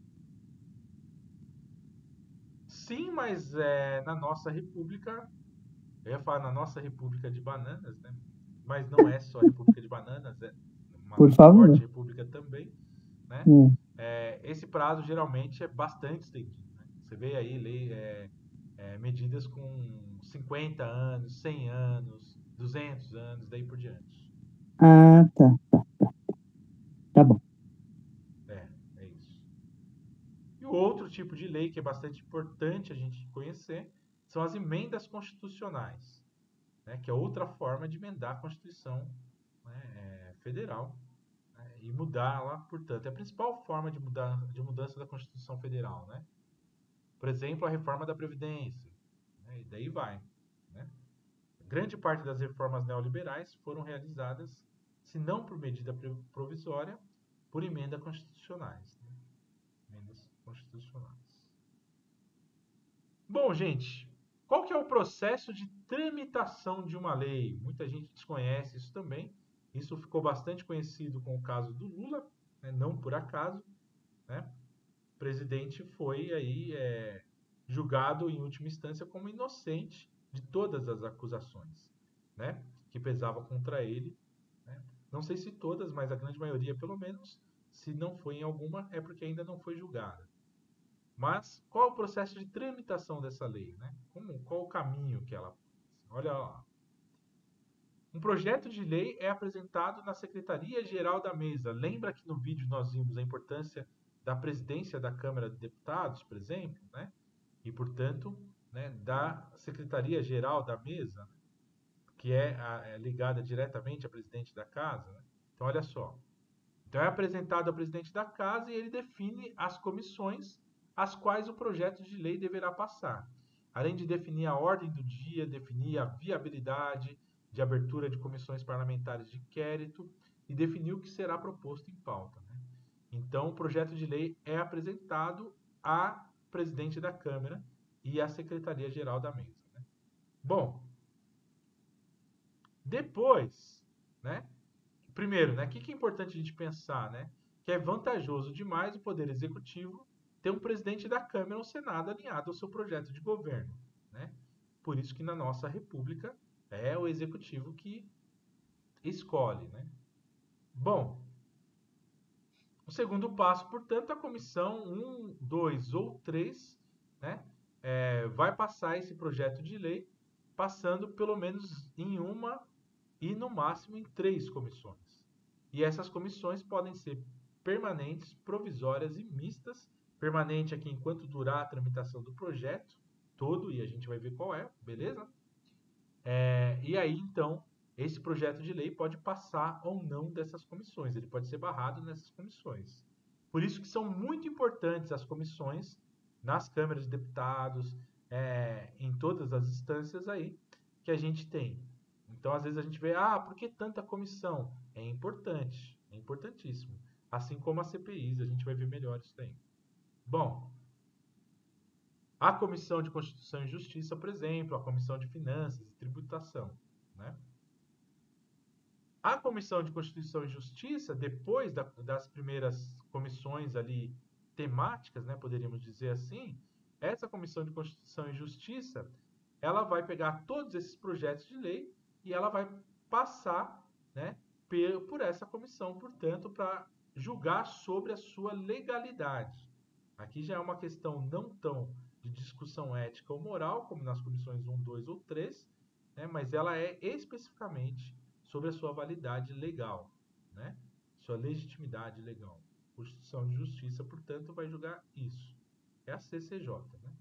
Sim, mas é, na nossa república, eu ia falar na nossa república de bananas, né? Mas não é só a república de bananas, é uma Por favor. forte república também, né? Hum. É, esse prazo geralmente é bastante estendido, né? Você vê aí lei, é, é, medidas com cinquenta anos, cem anos, duzentos anos, daí por diante. Ah, tá, tá, tá. Tá bom. É, é isso. E o outro tipo de lei que é bastante importante a gente conhecer são as emendas constitucionais, né, que é outra forma de emendar a Constituição, né, é, federal, né, e mudá-la, portanto. É a principal forma de, mudar, de mudança da Constituição Federal, né? Por exemplo, a reforma da Previdência, né, e daí vai, né? Grande parte das reformas neoliberais foram realizadas, se não por medida provisória, por emendas constitucionais, né? Emendas constitucionais. Bom, gente, qual que é o processo de tramitação de uma lei? Muita gente desconhece isso também. Isso ficou bastante conhecido com o caso do Lula, né? Não por acaso, né? O presidente foi aí é, julgado em última instância como inocente de todas as acusações, né, que pesavam contra ele, né? Não sei se todas, mas a grande maioria, pelo menos, se não foi em alguma, é porque ainda não foi julgada. Mas qual é o processo de tramitação dessa lei, né? Como, qual o caminho que ela... Olha lá. Um projeto de lei é apresentado na Secretaria-Geral da Mesa. Lembra que no vídeo nós vimos a importância da presidência da Câmara de Deputados, por exemplo, né? E, portanto, né, da Secretaria-Geral da Mesa, que é, a, é ligada diretamente ao presidente da Casa, né? Então, olha só. Então, é apresentado ao presidente da Casa e ele define as comissões às quais o projeto de lei deverá passar. Além de definir a ordem do dia, definir a viabilidade de abertura de comissões parlamentares de inquérito e definir o que será proposto em pauta, né? Então, o projeto de lei é apresentado a presidente da Câmara e à Secretaria-Geral da Mesa, né? Bom, depois, né, primeiro, né, o que, que é importante a gente pensar, né? Que é vantajoso demais o Poder Executivo ter um presidente da Câmara ou um Senado alinhado ao seu projeto de governo, né? Por isso que na nossa República é o Executivo que escolhe, né? Bom, o segundo passo, portanto, a comissão um, dois ou três, né, é, vai passar esse projeto de lei, passando pelo menos em uma e no máximo em três comissões. E essas comissões podem ser permanentes, provisórias e mistas. Permanente aqui enquanto durar a tramitação do projeto todo, e a gente vai ver qual é, beleza? É, e aí, então, esse projeto de lei pode passar ou não dessas comissões. Ele pode ser barrado nessas comissões. Por isso que são muito importantes as comissões nas câmaras de deputados, é, em todas as instâncias aí que a gente tem. Então, às vezes a gente vê, ah, por que tanta comissão? É importante, é importantíssimo. Assim como as C P Is, a gente vai ver melhor isso daí. Bom, a Comissão de Constituição e Justiça, por exemplo, a Comissão de Finanças e Tributação, né? A Comissão de Constituição e Justiça, depois da, das primeiras comissões ali temáticas, né, poderíamos dizer assim, essa Comissão de Constituição e Justiça, ela vai pegar todos esses projetos de lei e ela vai passar, né, por essa comissão, portanto, para julgar sobre a sua legalidade. Aqui já é uma questão não tão de discussão ética ou moral, como nas comissões um, dois ou três, né, mas ela é especificamente sobre a sua validade legal, né, sua legitimidade legal. Constituição de Justiça, portanto, vai julgar isso. É a C C J, né?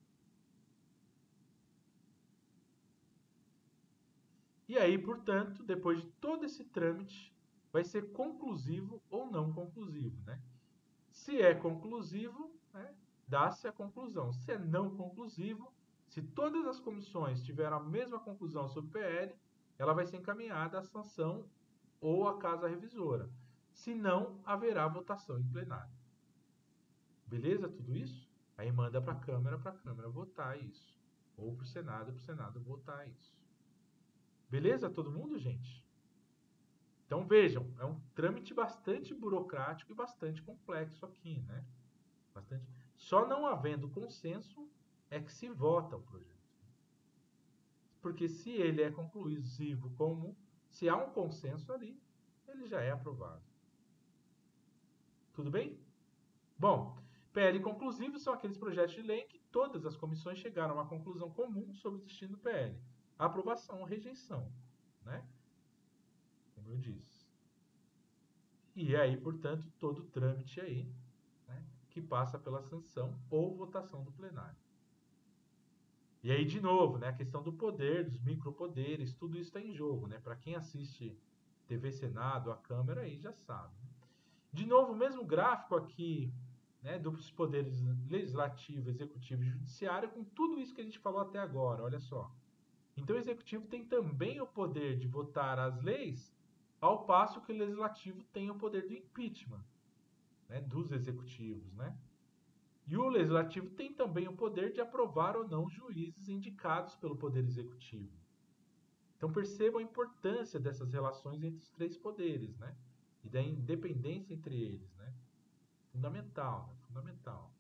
E aí, portanto, depois de todo esse trâmite, vai ser conclusivo ou não conclusivo, né? Se é conclusivo, né, dá-se a conclusão. Se é não conclusivo, se todas as comissões tiveram a mesma conclusão sobre o P L, ela vai ser encaminhada à sanção ou à casa revisora. Se não, haverá votação em plenário. Beleza tudo isso? Aí manda para a Câmara, para a Câmara votar isso. Ou para o Senado, para o Senado votar isso. Beleza todo mundo, gente? Então vejam, é um trâmite bastante burocrático e bastante complexo aqui, né? Bastante. Só não havendo consenso é que se vota o projeto. Porque se ele é conclusivo como, se há um consenso ali, ele já é aprovado. Tudo bem? Bom, P L conclusivo são aqueles projetos de lei em que todas as comissões chegaram a uma conclusão comum sobre o destino do P L. Aprovação ou rejeição, né? Como eu disse. E aí, portanto, todo o trâmite aí, né, que passa pela sanção ou votação do plenário. E aí, de novo, né, a questão do poder, dos micropoderes, tudo isso está em jogo, né? Para quem assiste T V Senado, a Câmara, aí já sabe. De novo, o mesmo gráfico aqui, né, dos poderes legislativo, executivo e judiciário, com tudo isso que a gente falou até agora, olha só. Então, o executivo tem também o poder de votar as leis, ao passo que o legislativo tem o poder do impeachment, né, dos executivos, né? E o legislativo tem também o poder de aprovar ou não juízes indicados pelo poder executivo. Então, percebam a importância dessas relações entre os três poderes, né? E da independência entre eles, né? Fundamental, né? Fundamental.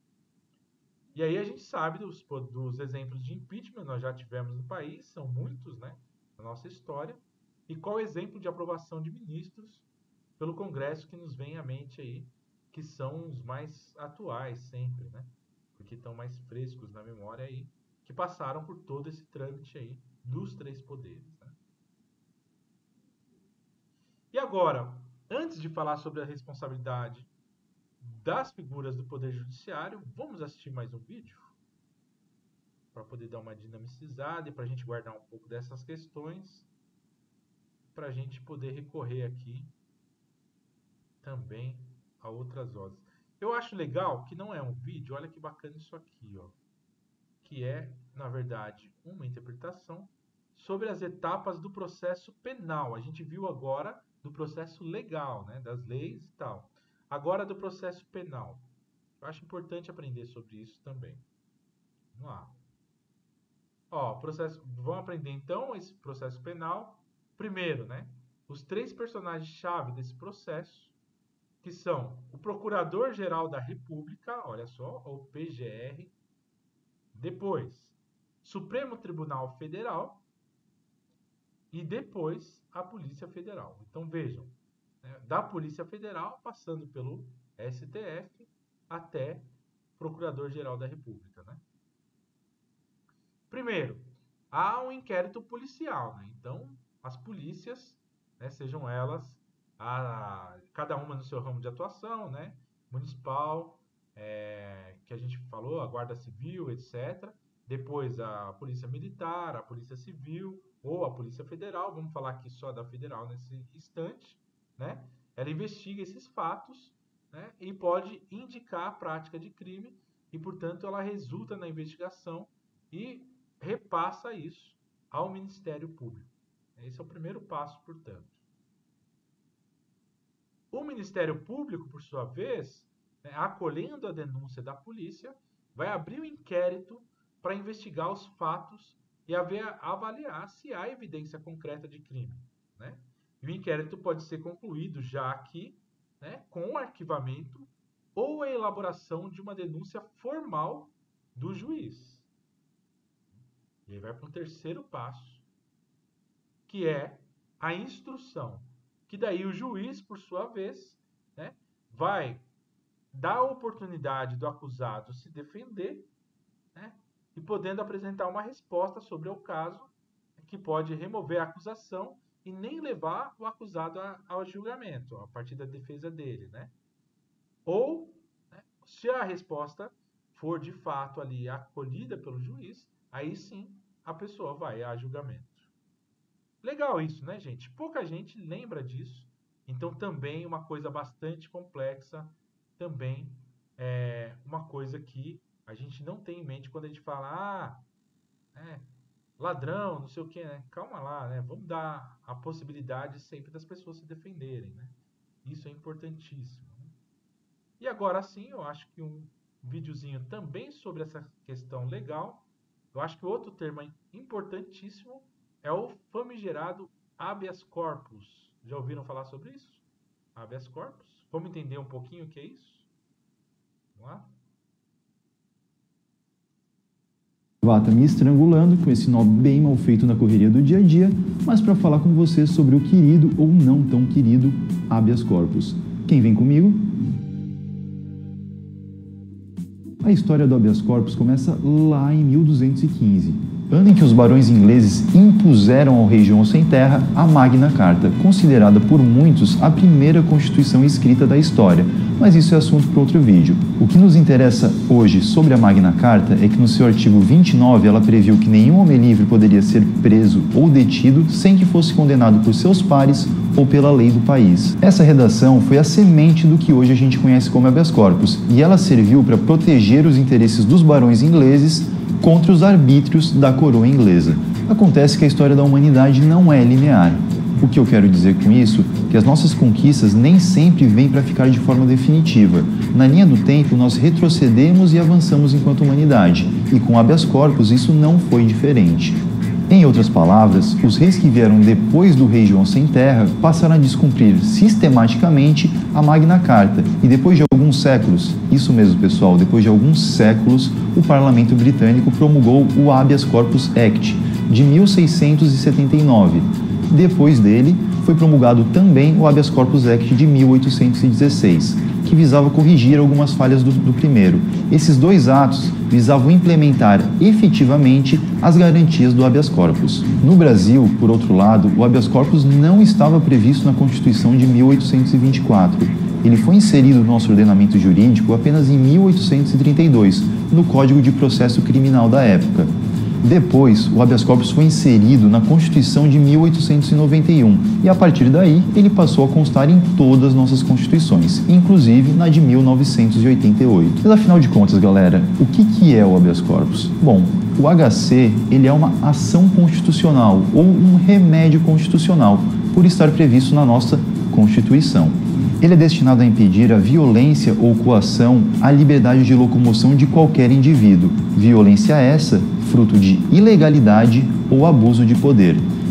E aí a gente sabe dos, dos exemplos de impeachment, nós já tivemos no país, são muitos, né, na nossa história. E qual o exemplo de aprovação de ministros pelo Congresso que nos vem à mente aí, que são os mais atuais sempre, né? Porque estão mais frescos na memória aí, que passaram por todo esse trâmite aí dos três poderes, né? E agora, antes de falar sobre a responsabilidade das figuras do Poder Judiciário, vamos assistir mais um vídeo para poder dar uma dinamicizada e para a gente guardar um pouco dessas questões, para a gente poder recorrer aqui também a outras vozes. Eu acho legal que não é um vídeo, olha que bacana isso aqui, ó, que é, na verdade, uma interpretação sobre as etapas do processo penal. A gente viu agora do processo legal, né, das leis e tal. Agora do processo penal. Eu acho importante aprender sobre isso também. Vamos lá. Ó, processo, vamos aprender então esse processo penal. Primeiro, né? os três personagens-chave desse processo, que são o Procurador-Geral da República, olha só, ou P G R, depois Supremo Tribunal Federal e depois a Polícia Federal. Então vejam, né, da Polícia Federal, passando pelo S T F até Procurador-Geral da República, né? Primeiro, há um inquérito policial, né? Então as polícias, né, sejam elas a, cada uma no seu ramo de atuação, né? Municipal, é, que a gente falou, a Guarda Civil, etcétera. Depois a Polícia Militar, a Polícia Civil ou a Polícia Federal, vamos falar aqui só da Federal nesse instante, né? Ela investiga esses fatos, né, e pode indicar a prática de crime e, portanto, ela resulta na investigação e repassa isso ao Ministério Público. Esse é o primeiro passo, portanto. O Ministério Público, por sua vez, né, acolhendo a denúncia da polícia, vai abrir um inquérito para investigar os fatos e avaliar se há evidência concreta de crime, né? E o inquérito pode ser concluído já aqui, né, com o arquivamento ou a elaboração de uma denúncia formal do juiz. E aí vai para o terceiro passo, que é a instrução, que daí o juiz, por sua vez, né, vai dar a oportunidade do acusado se defender, né, e podendo apresentar uma resposta sobre o caso, que pode remover a acusação e nem levar o acusado a, ao julgamento, a partir da defesa dele, né? Ou, né, se a resposta for de fato ali acolhida pelo juiz, aí sim a pessoa vai a julgamento. Legal isso, né, gente? Pouca gente lembra disso, então também uma coisa bastante complexa, também é uma coisa que a gente não tem em mente quando a gente fala, ah, é, ladrão, não sei o que, né? Calma lá, né? Vamos dar a possibilidade sempre das pessoas se defenderem, né? Isso é importantíssimo. Né? E agora sim, eu acho que um videozinho também sobre essa questão legal. Eu acho que outro termo importantíssimo é o famigerado habeas corpus. Já ouviram falar sobre isso? Habeas corpus? Vamos entender um pouquinho o que é isso? Vamos lá? Vata me estrangulando com esse nó bem mal feito na correria do dia a dia, mas para falar com você sobre o querido ou não tão querido habeas corpus. Quem vem comigo? A história do habeas corpus começa lá em mil duzentos e quinze, ano em que os barões ingleses impuseram ao rei João Sem Terra a Magna Carta, considerada por muitos a primeira constituição escrita da história, mas isso é assunto para outro vídeo. O que nos interessa hoje sobre a Magna Carta é que no seu artigo vinte e nove ela previu que nenhum homem livre poderia ser preso ou detido sem que fosse condenado por seus pares ou pela lei do país. Essa redação foi a semente do que hoje a gente conhece como habeas corpus, e ela serviu para proteger os interesses dos barões ingleses contra os arbítrios da coroa inglesa. Acontece que a história da humanidade não é linear. O que eu quero dizer com isso? Que as nossas conquistas nem sempre vêm para ficar de forma definitiva. Na linha do tempo, nós retrocedemos e avançamos enquanto humanidade, e com habeas corpus isso não foi diferente. Em outras palavras, os reis que vieram depois do rei João Sem Terra passaram a descumprir sistematicamente a Magna Carta, e depois de alguns séculos, isso mesmo pessoal, depois de alguns séculos, o parlamento britânico promulgou o Habeas Corpus Act de mil seiscentos e setenta e nove. Depois dele, foi promulgado também o Habeas Corpus Act de mil oitocentos e dezesseis, que visava corrigir algumas falhas do, do primeiro. Esses dois atos visavam implementar efetivamente as garantias do habeas corpus. No Brasil, por outro lado, o habeas corpus não estava previsto na Constituição de mil oitocentos e vinte e quatro. Ele foi inserido no nosso ordenamento jurídico apenas em mil oitocentos e trinta e dois, no Código de Processo Criminal da época. Depois, o habeas corpus foi inserido na Constituição de mil oitocentos e noventa e um, e a partir daí ele passou a constar em todas as nossas constituições, inclusive na de mil novecentos e oitenta e oito. Mas afinal de contas, galera, o que, que é o habeas corpus? Bom, o H C ele é uma ação constitucional ou um remédio constitucional, por estar previsto na nossa Constituição. Ele é destinado a impedir a violência ou coação à liberdade de locomoção de qualquer indivíduo. Violência essa fruto de ilegalidade ou abuso de poder.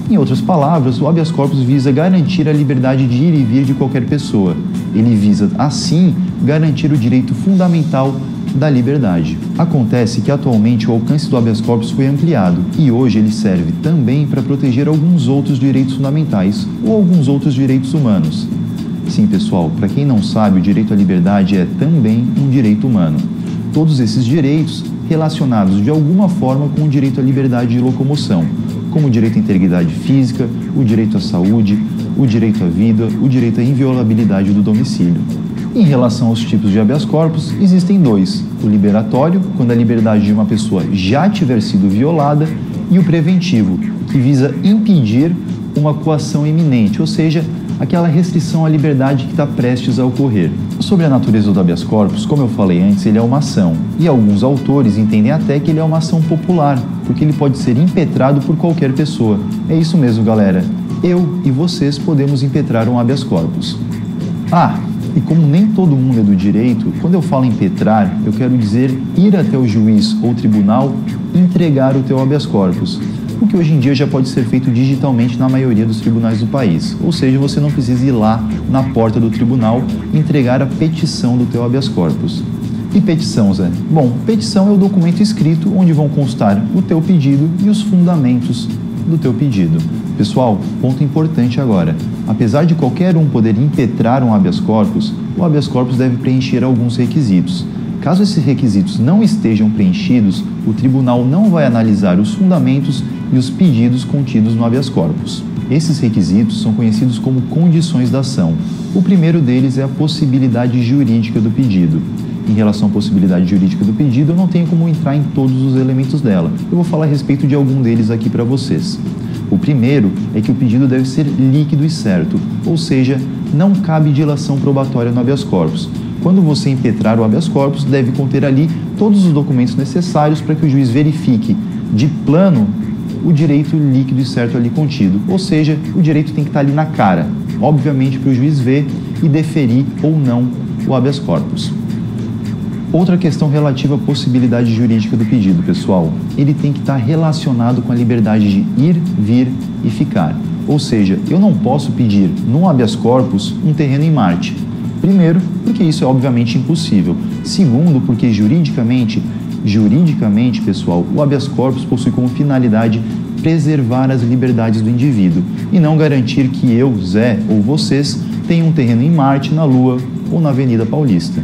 Em outras palavras, o habeas corpus visa garantir a liberdade de ir e vir de qualquer pessoa. Ele visa, assim, garantir o direito fundamental da liberdade. Acontece que atualmente o alcance do habeas corpus foi ampliado e hoje ele serve também para proteger alguns outros direitos fundamentais ou alguns outros direitos humanos. Sim, pessoal, para quem não sabe, o direito à liberdade é também um direito humano. Todos esses direitos relacionados de alguma forma com o direito à liberdade de locomoção, como o direito à integridade física, o direito à saúde, o direito à vida, o direito à inviolabilidade do domicílio. Em relação aos tipos de habeas corpus, existem dois: o liberatório, quando a liberdade de uma pessoa já tiver sido violada, e o preventivo, que visa impedir uma coação iminente, ou seja, aquela restrição à liberdade que está prestes a ocorrer. Sobre a natureza do habeas corpus, como eu falei antes, ele é uma ação, e alguns autores entendem até que ele é uma ação popular, porque ele pode ser impetrado por qualquer pessoa. É isso mesmo, galera. Eu e vocês podemos impetrar um habeas corpus. Ah, e como nem todo mundo é do direito, quando eu falo impetrar, eu quero dizer ir até o juiz ou tribunal e entregar o teu habeas corpus, o que hoje em dia já pode ser feito digitalmente na maioria dos tribunais do país. Ou seja, você não precisa ir lá na porta do tribunal e entregar a petição do teu habeas corpus. E petição, Zé? Bom, petição é o documento escrito onde vão constar o teu pedido e os fundamentos do teu pedido. Pessoal, ponto importante agora. Apesar de qualquer um poder impetrar um habeas corpus, o habeas corpus deve preencher alguns requisitos. Caso esses requisitos não estejam preenchidos, o tribunal não vai analisar os fundamentos e os pedidos contidos no habeas corpus. Esses requisitos são conhecidos como condições da ação. O primeiro deles é a possibilidade jurídica do pedido. Em relação à possibilidade jurídica do pedido, eu não tenho como entrar em todos os elementos dela. Eu vou falar a respeito de algum deles aqui para vocês. O primeiro é que o pedido deve ser líquido e certo, ou seja, não cabe dilação probatória no habeas corpus. Quando você impetrar o habeas corpus, deve conter ali todos os documentos necessários para que o juiz verifique, de plano, o direito líquido e certo ali contido. Ou seja, o direito tem que estar ali na cara, obviamente para o juiz ver e deferir ou não o habeas corpus. Outra questão relativa à possibilidade jurídica do pedido, pessoal. Ele tem que estar relacionado com a liberdade de ir, vir e ficar. Ou seja, eu não posso pedir num habeas corpus um terreno em Marte. Primeiro, porque isso é obviamente impossível. Segundo, porque juridicamente, juridicamente, pessoal, o habeas corpus possui como finalidade preservar as liberdades do indivíduo e não garantir que eu, Zé, ou vocês tenham um terreno em Marte, na Lua ou na Avenida Paulista.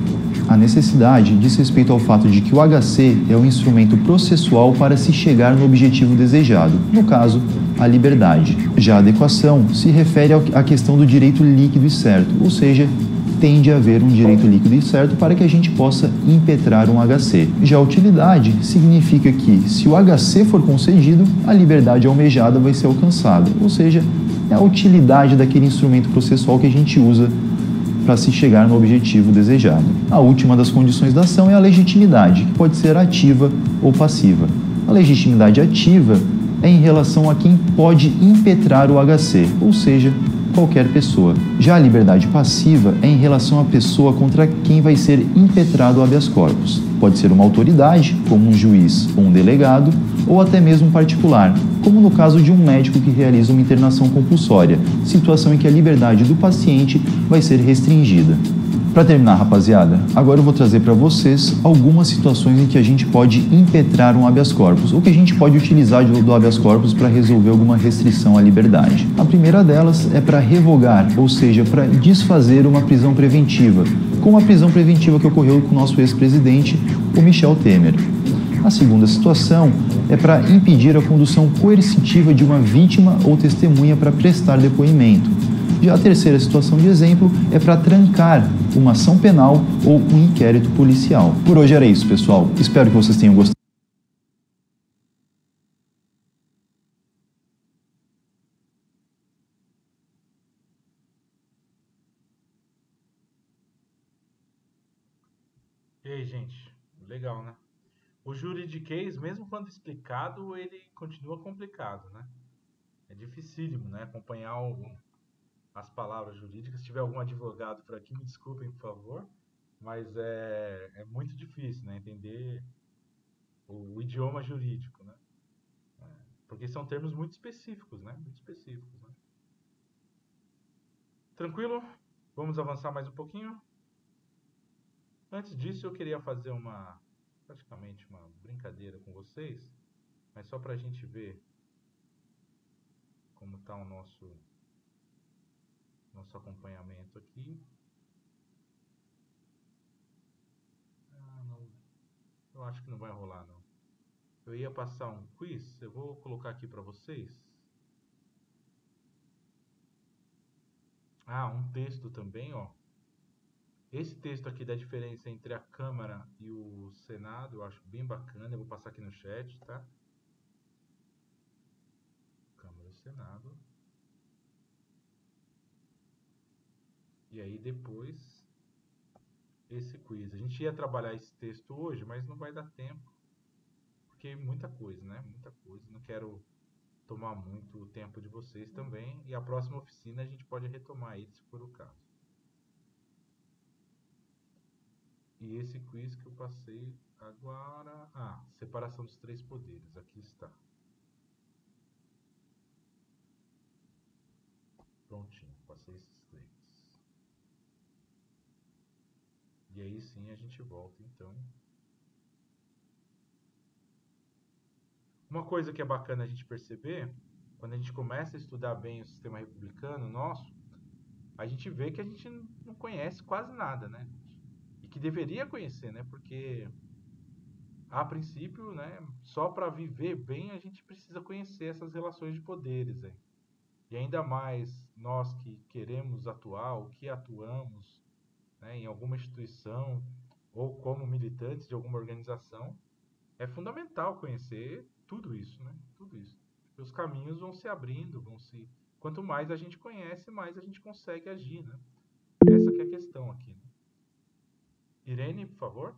A necessidade diz respeito ao fato de que o H C é um instrumento processual para se chegar no objetivo desejado, no caso, a liberdade. Já a adequação se refere à questão do direito líquido e certo, ou seja, tem de haver um direito líquido e certo para que a gente possa impetrar um H C. Já a utilidade significa que, se o H C for concedido, a liberdade almejada vai ser alcançada, ou seja, é a utilidade daquele instrumento processual que a gente usa para se chegar no objetivo desejado. A última das condições da ação é a legitimidade, que pode ser ativa ou passiva. A legitimidade ativa é em relação a quem pode impetrar o H C, ou seja, qualquer pessoa. Já a liberdade passiva é em relação à pessoa contra quem vai ser impetrado o habeas corpus. Pode ser uma autoridade, como um juiz ou um delegado, ou até mesmo um particular, como no caso de um médico que realiza uma internação compulsória, situação em que a liberdade do paciente vai ser restringida. Para terminar, rapaziada, agora eu vou trazer para vocês algumas situações em que a gente pode impetrar um habeas corpus, ou que a gente pode utilizar do habeas corpus para resolver alguma restrição à liberdade. A primeira delas é para revogar, ou seja, para desfazer uma prisão preventiva, como a prisão preventiva que ocorreu com o nosso ex-presidente, o Michel Temer. A segunda situação é para impedir a condução coercitiva de uma vítima ou testemunha para prestar depoimento. Já a terceira situação de exemplo é para trancar uma ação penal ou um inquérito policial. Por hoje era isso, pessoal. Espero que vocês tenham gostado. E aí, gente? Legal, né? O juridiquês, mesmo quando explicado, ele continua complicado, né? É dificílimo, né? Acompanhar o... as palavras jurídicas. Se tiver algum advogado por aqui, me desculpem, por favor, mas é, é muito difícil, né, entender o, o idioma jurídico, né? É, Porque são termos muito específicos, né? Muito específicos, né? Tranquilo? Vamos avançar mais um pouquinho? Antes disso, eu queria fazer uma, praticamente uma brincadeira com vocês, mas só para a gente ver como está o nosso, nosso acompanhamento aqui. Ah, não, eu acho que não vai rolar, não. Eu ia passar um quiz, eu vou colocar aqui para vocês. Ah, um texto também, ó. Esse texto aqui da diferença entre a Câmara e o Senado, eu acho bem bacana. Eu vou passar aqui no chat, tá? Câmara e Senado. E aí depois esse quiz. A gente ia trabalhar esse texto hoje, mas não vai dar tempo. Porque é muita coisa, né? Muita coisa. Não quero tomar muito o tempo de vocês também. E a próxima oficina a gente pode retomar ele, se for o caso. E esse quiz que eu passei agora... Ah, separação dos três poderes. Aqui está. Prontinho, passei esses três. E aí sim a gente volta, então. Uma coisa que é bacana a gente perceber, quando a gente começa a estudar bem o sistema republicano nosso, a gente vê que a gente não conhece quase nada, né? E que deveria conhecer, né? Porque, a princípio, né, só para viver bem a gente precisa conhecer essas relações de poderes aí. E ainda mais nós que queremos atuar, ou que atuamos, né, em alguma instituição, ou como militantes de alguma organização, é fundamental conhecer tudo isso, né? Tudo isso. Os caminhos vão se abrindo, vão se... Quanto mais a gente conhece, mais a gente consegue agir, né? Essa que é a questão aqui, né? Irene, por favor.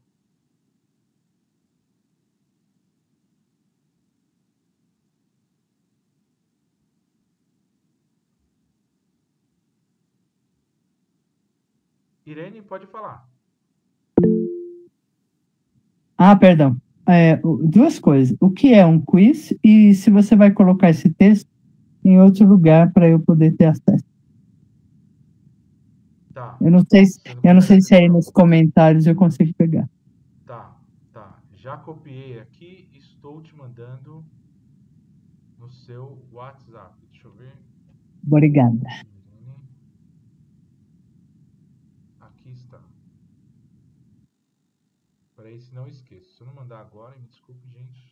Irene, pode falar. Ah, perdão. É, duas coisas. O que é um quiz e se você vai colocar esse texto em outro lugar para eu poder ter acesso. Tá. Eu não sei se, eu não sei se aí nos comentários eu consigo pegar. Tá, tá. Já copiei aqui e estou te mandando no seu WhatsApp. Deixa eu ver. Obrigada. Aqui está. Peraí, se não esqueço. Se eu não mandar agora, me desculpe, gente.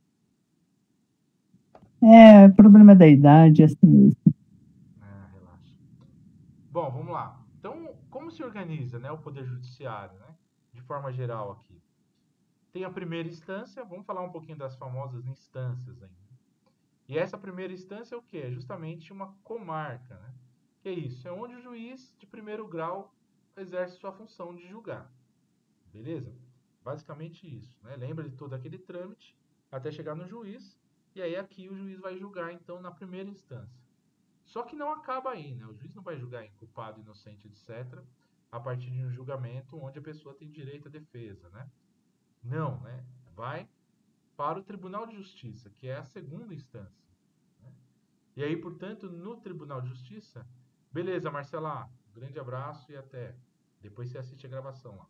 É, problema da idade, é assim mesmo. Ah, relaxa. Bom, vamos lá. Então, como se organiza, né, o Poder Judiciário, né? De forma geral aqui. Tem a primeira instância, vamos falar um pouquinho das famosas instâncias ainda. E essa primeira instância é o quê? É justamente uma comarca, né? Que é isso? É onde o juiz de primeiro grau exerce sua função de julgar. Beleza? Basicamente isso, né? Lembra de todo aquele trâmite até chegar no juiz, e aí aqui o juiz vai julgar, então, na primeira instância. Só que não acaba aí, né? O juiz não vai julgar em culpado, inocente, etcétera, a partir de um julgamento onde a pessoa tem direito à defesa, né? Não, né? Vai para o Tribunal de Justiça, que é a segunda instância, né? E aí, portanto, no Tribunal de Justiça, beleza, Marcela, um grande abraço e até. Depois você assiste a gravação lá.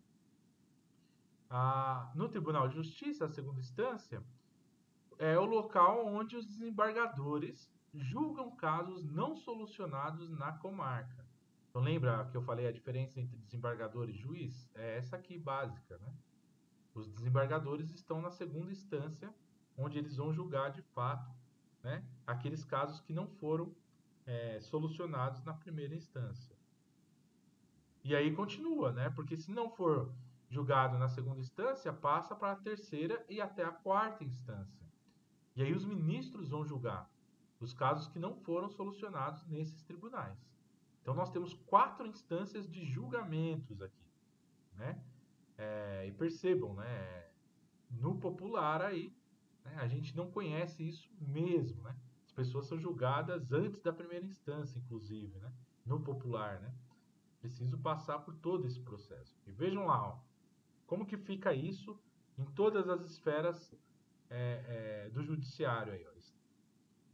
Ah, no Tribunal de Justiça, a segunda instância, é o local onde os desembargadores julgam casos não solucionados na comarca. Então, lembra que eu falei a diferença entre desembargador e juiz? É essa aqui básica, né? Os desembargadores estão na segunda instância, onde eles vão julgar de fato, né, aqueles casos que não foram é, solucionados na primeira instância. E aí continua, né? Porque se não for julgado na segunda instância, passa para a terceira e até a quarta instância. E aí os ministros vão julgar os casos que não foram solucionados nesses tribunais. Então nós temos quatro instâncias de julgamentos aqui, né? É, e percebam, né? No popular aí, né, a gente não conhece isso mesmo, né? As pessoas são julgadas antes da primeira instância, inclusive, né? No popular, né? Preciso passar por todo esse processo. E vejam lá, ó, como que fica isso em todas as esferas é, é, do judiciário aí, ó.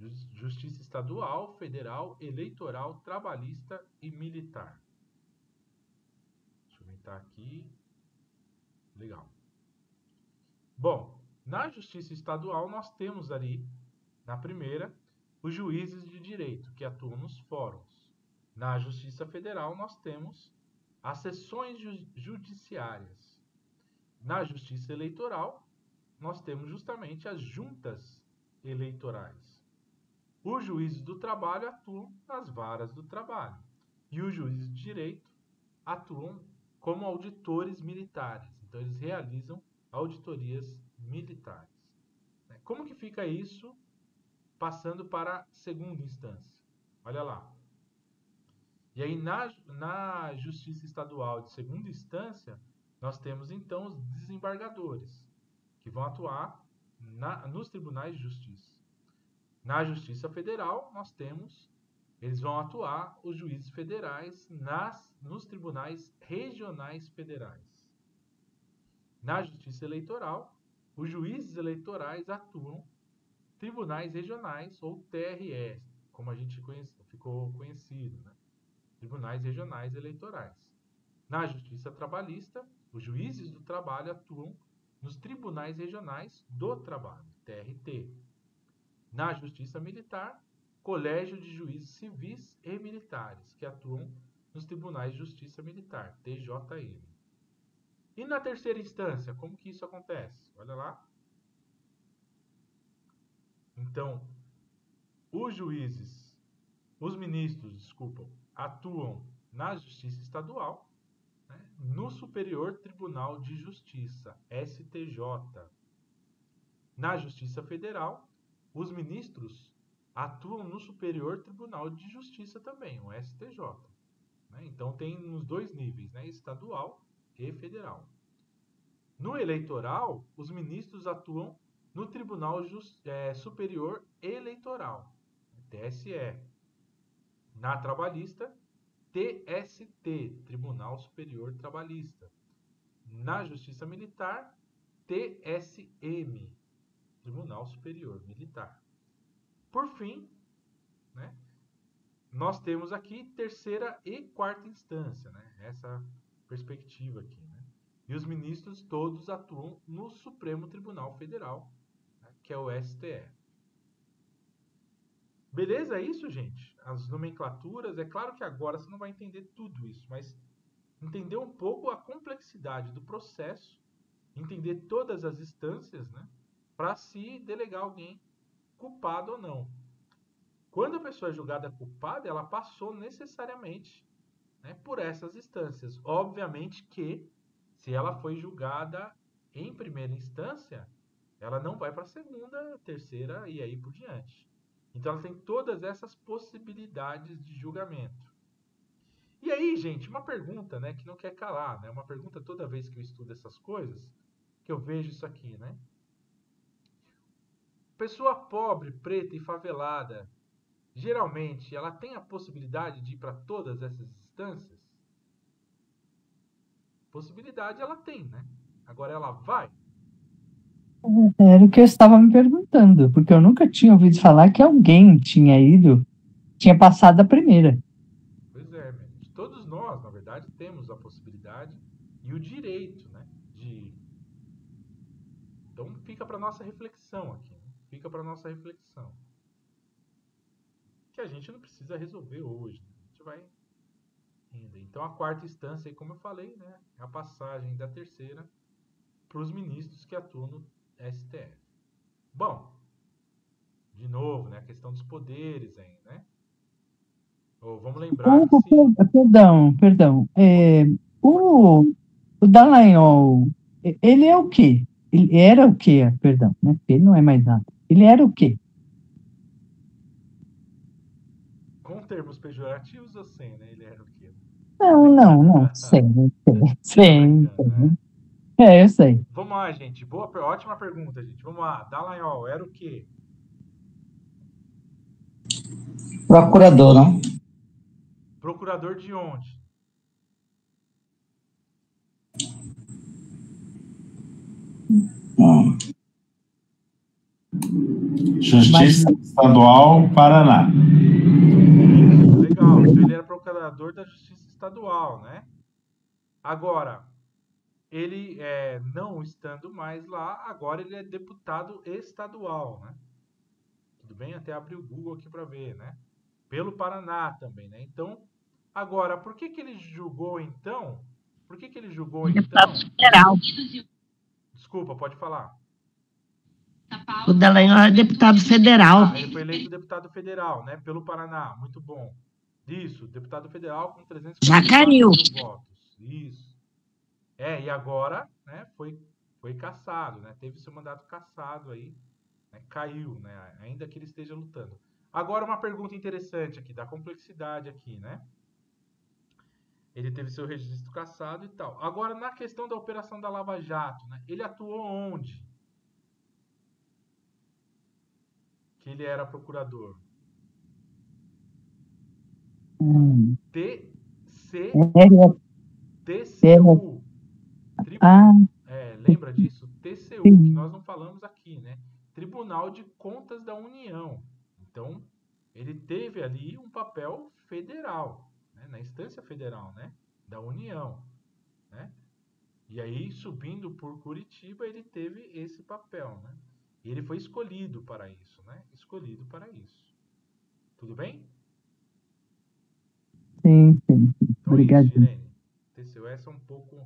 Justiça estadual, federal, eleitoral, trabalhista e militar. Deixa eu aumentar aqui. Legal. Bom, na justiça estadual nós temos ali, na primeira, os juízes de direito, que atuam nos fóruns. Na justiça federal nós temos as seções ju- judiciárias. Na justiça eleitoral nós temos justamente as juntas eleitorais. Os juízes do trabalho atuam nas varas do trabalho. E os juízes de direito atuam como auditores militares. Então, eles realizam auditorias militares. Como que fica isso passando para a segunda instância? Olha lá. E aí, na, na Justiça Estadual de segunda instância, nós temos, então, os desembargadores, que vão atuar na, nos tribunais de justiça. Na Justiça Federal, nós temos, eles vão atuar, os juízes federais, nas, nos tribunais regionais federais. Na Justiça Eleitoral, os juízes eleitorais atuam tribunais regionais, ou T R E, como a gente conhece, ficou conhecido, né? Tribunais regionais eleitorais. Na Justiça Trabalhista, os juízes do trabalho atuam nos tribunais regionais do trabalho, T R T. Na Justiça Militar, Colégio de Juízes Civis e Militares, que atuam nos Tribunais de Justiça Militar, T J M. E na terceira instância, como que isso acontece? Olha lá. Então, os juízes, os ministros, desculpa, atuam na Justiça Estadual, né, no Superior Tribunal de Justiça, S T J. Na Justiça Federal, os ministros atuam no Superior Tribunal de Justiça também, o S T J. Né? Então, tem nos dois níveis, né? Estadual e federal. No eleitoral, os ministros atuam no Tribunal Just, é, Superior Eleitoral, T S E. Na trabalhista, T S T, Tribunal Superior Trabalhista. Na Justiça Militar, T S M, Tribunal Superior Militar. Por fim, né, nós temos aqui terceira e quarta instância, né, essa perspectiva aqui. Né, e os ministros todos atuam no Supremo Tribunal Federal, né, que é o S T F. Beleza? É isso, gente? As nomenclaturas, é claro que agora você não vai entender tudo isso, mas entender um pouco a complexidade do processo, entender todas as instâncias, né, para se delegar alguém culpado ou não. Quando a pessoa é julgada culpada, ela passou necessariamente, né, por essas instâncias. Obviamente que, se ela foi julgada em primeira instância, ela não vai para a segunda, terceira e aí por diante. Então, ela tem todas essas possibilidades de julgamento. E aí, gente, uma pergunta, né, que não quer calar, né, uma pergunta toda vez que eu estudo essas coisas, que eu vejo isso aqui, né? Pessoa pobre, preta e favelada, geralmente, ela tem a possibilidade de ir para todas essas instâncias? Possibilidade ela tem, né? Agora ela vai? Era o que eu estava me perguntando, porque eu nunca tinha ouvido falar que alguém tinha ido, tinha passado a primeira. Pois é, gente. Todos nós, na verdade, temos a possibilidade e o direito, né, de ir. Então fica para nossa reflexão aqui, né? Fica para nossa reflexão. Que a gente não precisa resolver hoje, né? A gente vai indo. Então a quarta instância, aí, como eu falei, né, é a passagem da terceira para os ministros que atuam no S T F. Bom, de novo, né, a questão dos poderes aí, né? Ou vamos lembrar O, que se... Perdão, perdão. É, o, o Dallagnol, ele é o quê? Ele era o quê? Perdão, né? Ele não é mais nada. Ele era o quê? Com termos pejorativos ou sem, né? Ele era o quê? Não, não, não. Sem, sem, sem. É, eu sei. Vamos lá, gente. Boa, ótima pergunta, gente. Vamos lá. Dallagnol era o quê? Procurador, não? Procurador de onde? Hum. Justiça Estadual, Paraná. Legal, então ele era procurador da Justiça Estadual, né? Agora, ele, é, não estando mais lá, agora ele é deputado estadual, né? Tudo bem? Até abrir o Google aqui para ver, né? Pelo Paraná também, né? Então, agora, por que que ele julgou então? Por que que ele julgou então? Deputado federal. Desculpa, pode falar. O Dallagnol é deputado federal. Ah, ele foi eleito deputado federal, né? Pelo Paraná, muito bom. Isso, deputado federal com trezentos e quarenta e quatro mil votos. Isso. É, e agora, né, foi, foi cassado, né? Teve seu mandato cassado aí, né? Caiu, né? Ainda que ele esteja lutando. Agora uma pergunta interessante aqui, da complexidade aqui, né? Ele teve seu registro cassado e tal. Agora, na questão da operação da Lava Jato, né? Ele atuou onde? Que ele era procurador. Hum. T C É, T C U. Tribu... Ah. É, lembra disso? T C U, que nós não falamos aqui, né? Tribunal de Contas da União. Então, ele teve ali um papel federal, né? Na instância federal, né? Da União, né? E aí, subindo por Curitiba, ele teve esse papel, né? E ele foi escolhido para isso, né? Escolhido para isso. Tudo bem? Sim, sim. Então Obrigado. é isso, Irene. T C U é um pouco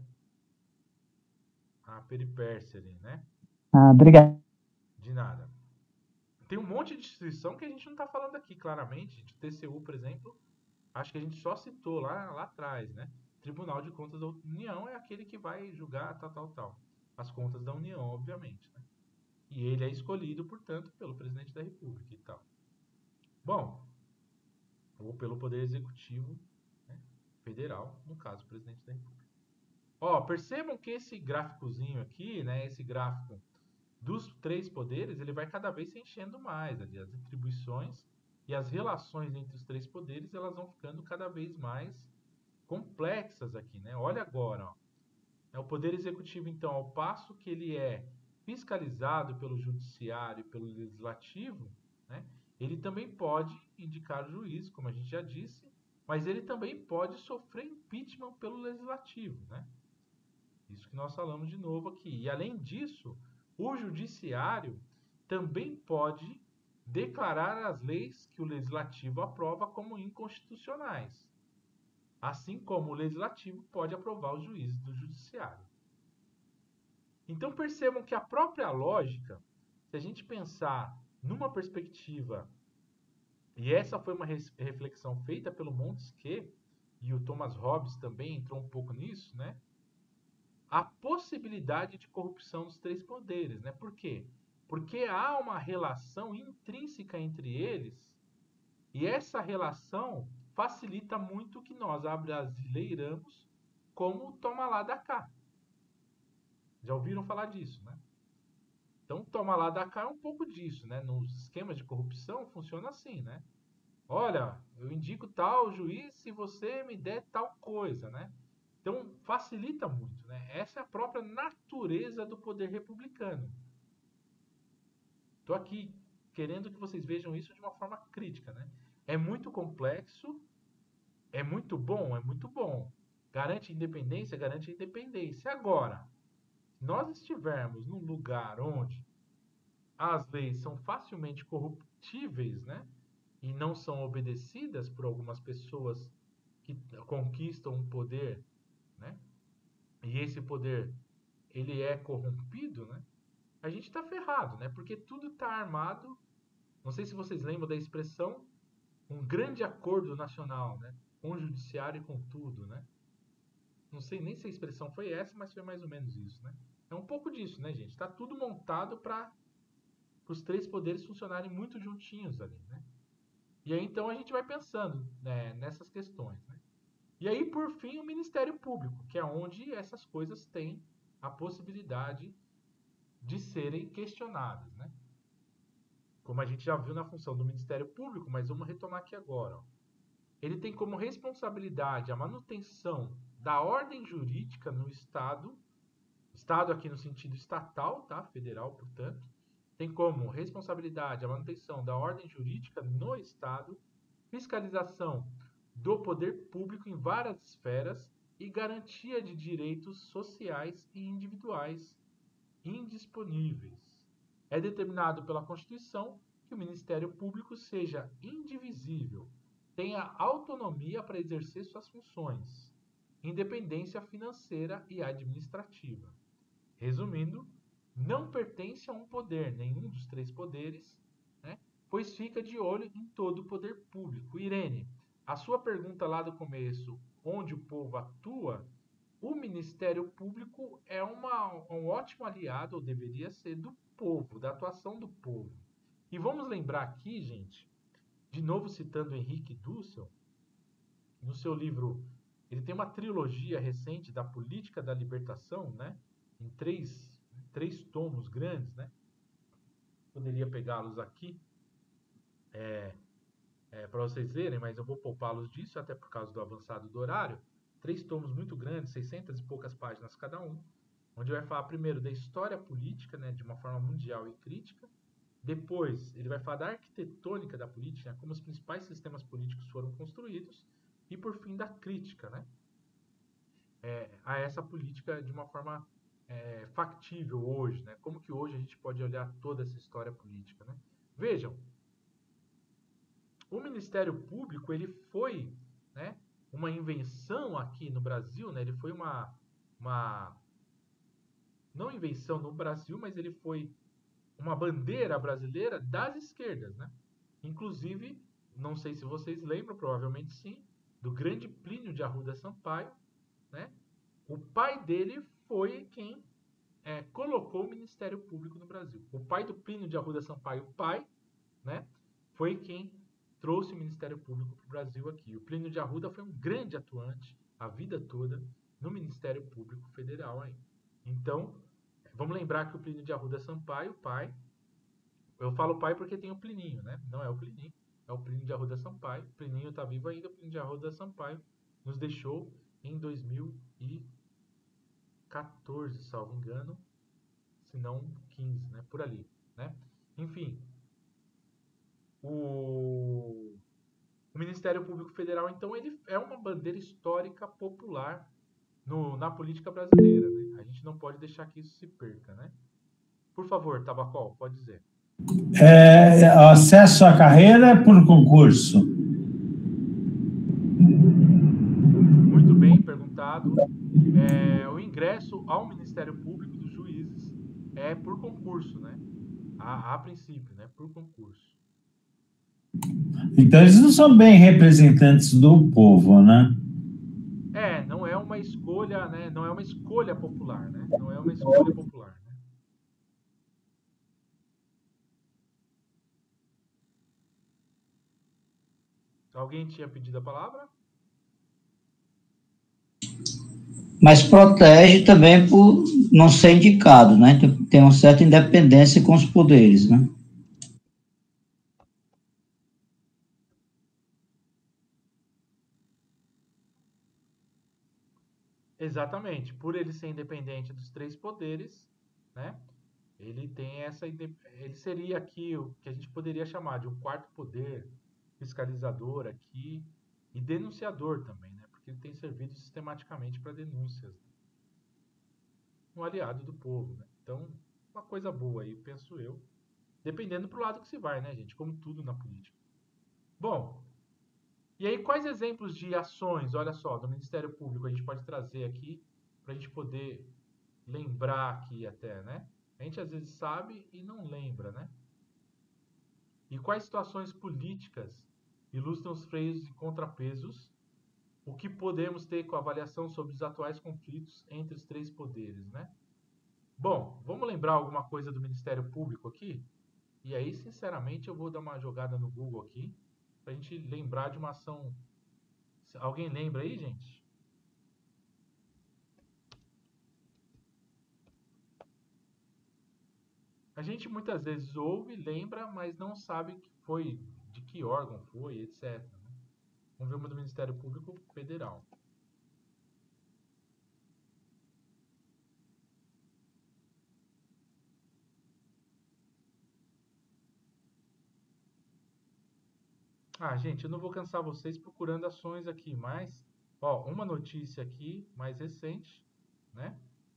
a peripécia ali, né? Ah, obrigado. De nada. Tem um monte de instituição que a gente não está falando aqui, claramente. De T C U, por exemplo, acho que a gente só citou lá, lá atrás, né? Tribunal de Contas da União é aquele que vai julgar tal, tal, tal. As contas da União, obviamente, né? E ele é escolhido, portanto, pelo presidente da República e tal. Bom, ou pelo Poder Executivo, né, federal, no caso, o presidente da República. Ó, percebam que esse gráficozinho aqui, né, esse gráfico dos três poderes, ele vai cada vez se enchendo mais. Ali, as atribuições e as relações entre os três poderes, elas vão ficando cada vez mais complexas aqui, né? Olha agora, ó. É o Poder Executivo, então, ao passo que ele é fiscalizado pelo Judiciário e pelo Legislativo, né, ele também pode indicar juiz, como a gente já disse, mas ele também pode sofrer impeachment pelo Legislativo, né? Isso que nós falamos de novo aqui. E, além disso, o Judiciário também pode declarar as leis que o Legislativo aprova como inconstitucionais, assim como o Legislativo pode aprovar os juízes do Judiciário. Então percebam que a própria lógica, se a gente pensar numa perspectiva, e essa foi uma reflexão feita pelo Montesquieu, e o Thomas Hobbes também entrou um pouco nisso, né? A possibilidade de corrupção dos três poderes, né? Por quê? Porque há uma relação intrínseca entre eles, e essa relação facilita muito que nós abrasileiramos como toma lá da cá. Já ouviram falar disso, né? Então, toma lá da cá é um pouco disso, né? Nos esquemas de corrupção funciona assim, né? Olha, eu indico tal juiz se você me der tal coisa, né? Então, facilita muito, né? Essa é a própria natureza do poder republicano. Estou aqui querendo que vocês vejam isso de uma forma crítica, né? É muito complexo, é muito bom, é muito bom. Garante independência, garante independência. Agora, se nós estivermos num lugar onde as leis são facilmente corruptíveis, né, e não são obedecidas por algumas pessoas que conquistam um poder, né, e esse poder ele é corrompido, né, a gente está ferrado, né, porque tudo está armado. Não sei se vocês lembram da expressão um grande acordo nacional, né, com o judiciário e com tudo, né. Não sei nem se a expressão foi essa, mas foi mais ou menos isso, né? É um pouco disso, né, gente? Está tudo montado para os três poderes funcionarem muito juntinhos ali, né? E aí, então, a gente vai pensando, né, nessas questões, né? E aí, por fim, o Ministério Público, que é onde essas coisas têm a possibilidade de serem questionadas, né? Como a gente já viu na função do Ministério Público, mas vamos retomar aqui agora, ó. Ele tem como responsabilidade a manutenção da ordem jurídica no Estado, Estado aqui no sentido estatal, tá? Federal, portanto, tem como responsabilidade a manutenção da ordem jurídica no Estado, fiscalização do poder público em várias esferas e garantia de direitos sociais e individuais indisponíveis. É determinado pela Constituição que o Ministério Público seja indivisível, tenha autonomia para exercer suas funções, independência financeira e administrativa. Resumindo, não pertence a um poder, nenhum dos três poderes, né, pois fica de olho em todo o poder público. Irene, a sua pergunta lá do começo, onde o povo atua, o Ministério Público é uma, um ótimo aliado, ou deveria ser, do povo, da atuação do povo. E vamos lembrar aqui, gente, de novo citando Henrique Dussel, no seu livro, ele tem uma trilogia recente da Política da Libertação, né, em três, três tomos grandes, né, poderia pegá-los aqui, é, é, para vocês verem, mas eu vou poupá-los disso, até por causa do avançado do horário. Três tomos muito grandes, seiscentas e poucas páginas cada um, onde vai falar primeiro da história política, né, de uma forma mundial e crítica. Depois, ele vai falar da arquitetônica da política, né, como os principais sistemas políticos foram construídos. E, por fim, da crítica, né, é, a essa política de uma forma é, factível hoje. Né, como que hoje a gente pode olhar toda essa história política. Né. Vejam, o Ministério Público ele foi, né, uma invenção aqui no Brasil, né, ele foi uma, uma... não invenção no Brasil, mas ele foi uma bandeira brasileira das esquerdas, né? Inclusive, não sei se vocês lembram, provavelmente sim, do grande Plínio de Arruda Sampaio, né? O pai dele foi quem é, colocou o Ministério Público no Brasil. O pai do Plínio de Arruda Sampaio, o pai, né, foi quem trouxe o Ministério Público para o Brasil aqui. O Plínio de Arruda foi um grande atuante a vida toda no Ministério Público Federal aí. Então, vamos lembrar que o Plínio de Arruda Sampaio, o pai, eu falo pai porque tem o Plininho, né? Não é o Plininho, é o Plínio de Arruda Sampaio. O Plininho está vivo ainda, o Plínio de Arruda Sampaio nos deixou em dois mil e quatorze, salvo engano, se não quinze, né? Por ali, né? Enfim, o, o Ministério Público Federal, então, ele é uma bandeira histórica popular no, na política brasileira, né? A gente não pode deixar que isso se perca, né? Por favor, Tabacol, pode dizer. É, acesso à carreira é por concurso. Muito bem perguntado. É, o ingresso ao Ministério Público dos juízes é por concurso, né? A, a princípio, né? Por concurso. Então, eles não são bem representantes do povo, né? É, não é uma escolha, né? Não é uma escolha popular, né? Não é uma escolha popular. Né? Alguém tinha pedido a palavra? Mas protege também por não ser indicado, né? Então, tem uma certa independência com os poderes, né? Exatamente. Por ele ser independente dos três poderes, né? Ele tem essa... Ele seria aqui o que a gente poderia chamar de um quarto poder, fiscalizador aqui e denunciador também, né? Porque ele tem servido sistematicamente para denúncias. Né? Um aliado do povo, né? Então, uma coisa boa aí, penso eu. Dependendo pro lado que se vai, né, gente? Como tudo na política. Bom, e aí quais exemplos de ações, olha só, do Ministério Público a gente pode trazer aqui para a gente poder lembrar aqui até, né? A gente às vezes sabe e não lembra, né? E quais situações políticas ilustram os freios e contrapesos? O que podemos ter com a avaliação sobre os atuais conflitos entre os três poderes, né? Bom, vamos lembrar alguma coisa do Ministério Público aqui? E aí, sinceramente, eu vou dar uma jogada no Google aqui, para a gente lembrar de uma ação. Alguém lembra aí, gente? A gente muitas vezes ouve, lembra, mas não sabe que foi, de que órgão foi, etcétera. Vamos ver uma do Ministério Público Federal. Ah, gente, eu não vou cansar vocês procurando ações aqui, mas, ó, uma notícia aqui, mais recente, né?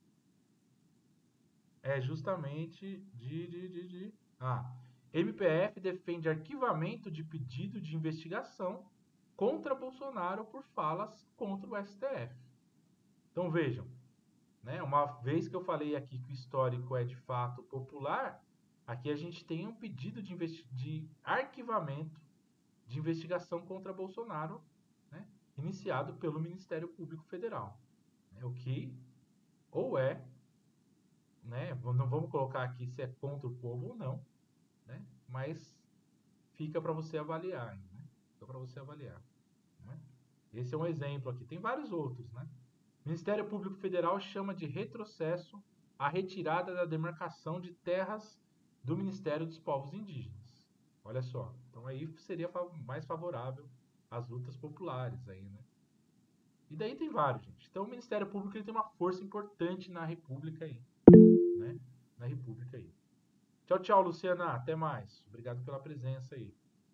É justamente de, de, de, de... Ah, M P F defende arquivamento de pedido de investigação contra Bolsonaro por falas contra o S T F. Então, vejam, né? Uma vez que eu falei aqui que o histórico é de fato popular, aqui a gente tem um pedido de, de arquivamento de investigação contra Bolsonaro, né, iniciado pelo Ministério Público Federal. É, o que ou é, né, não vamos colocar aqui se é contra o povo ou não, né, mas fica para você avaliar, né, fica para você avaliar. Né. Esse é um exemplo aqui, tem vários outros, né. O Ministério Público Federal chama de retrocesso a retirada da demarcação de terras do Ministério dos Povos Indígenas. Olha só, então aí seria mais favorável às lutas populares aí, né? E daí tem vários, gente. Então o Ministério Público ele tem uma força importante na República aí, né? Na República aí. Tchau, tchau, Luciana. Até mais. Obrigado pela presença aí.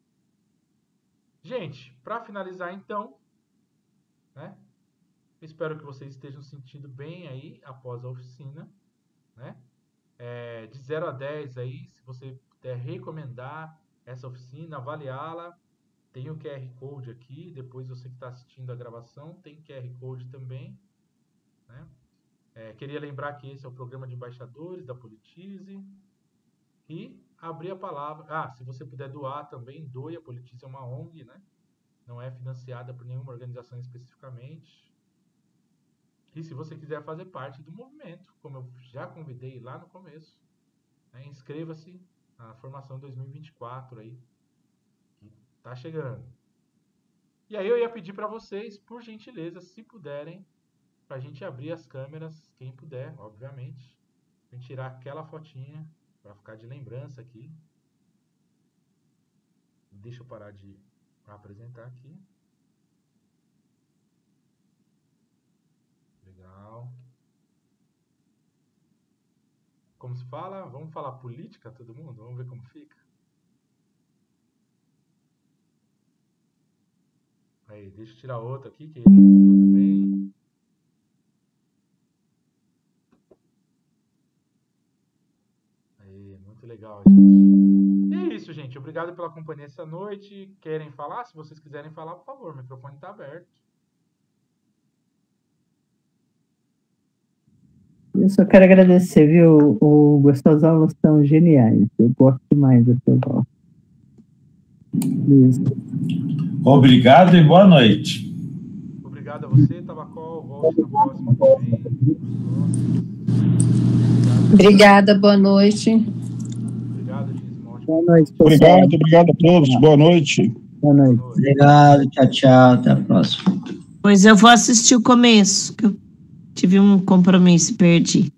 Gente, para finalizar então, né? Espero que vocês estejam sentindo bem aí após a oficina, né? É, de zero a dez aí, se você puder recomendar essa oficina, avaliá-la, tem o Q R Code aqui, depois você que está assistindo a gravação, tem Q R Code também, né? É, queria lembrar que esse é o programa de embaixadores da Politize, e abrir a palavra, ah, se você puder doar também, doe, a Politize é uma O N G, né? Não é financiada por nenhuma organização especificamente, e se você quiser fazer parte do movimento, como eu já convidei lá no começo, né, inscreva-se na formação dois mil e vinte e quatro aí, que tá chegando. E aí eu ia pedir para vocês, por gentileza, se puderem, para a gente abrir as câmeras, quem puder, obviamente, pra gente tirar aquela fotinha, para ficar de lembrança aqui. Deixa eu parar de apresentar aqui. Legal. Como se fala? Vamos falar política, todo mundo? Vamos ver como fica? Aí, deixa eu tirar outro aqui, que ele entrou também. Aí, muito legal, gente. E é isso, gente. Obrigado pela companhia essa noite. Querem falar? Se vocês quiserem falar, por favor, o microfone está aberto. Eu só quero agradecer, viu, Hugo? As suas aulas são geniais. Eu gosto demais das suas aulas. Isso. Obrigado e boa noite. Obrigado a você, Tabacol. Volte na próxima também. Obrigada, boa noite. Obrigado, Gismonte. Boa noite, pessoal. Obrigado, obrigado a todos. Boa noite. Boa noite. Obrigado, tchau, tchau. Até a próxima. Pois eu vou assistir o começo, que eu tive um compromisso e perdi.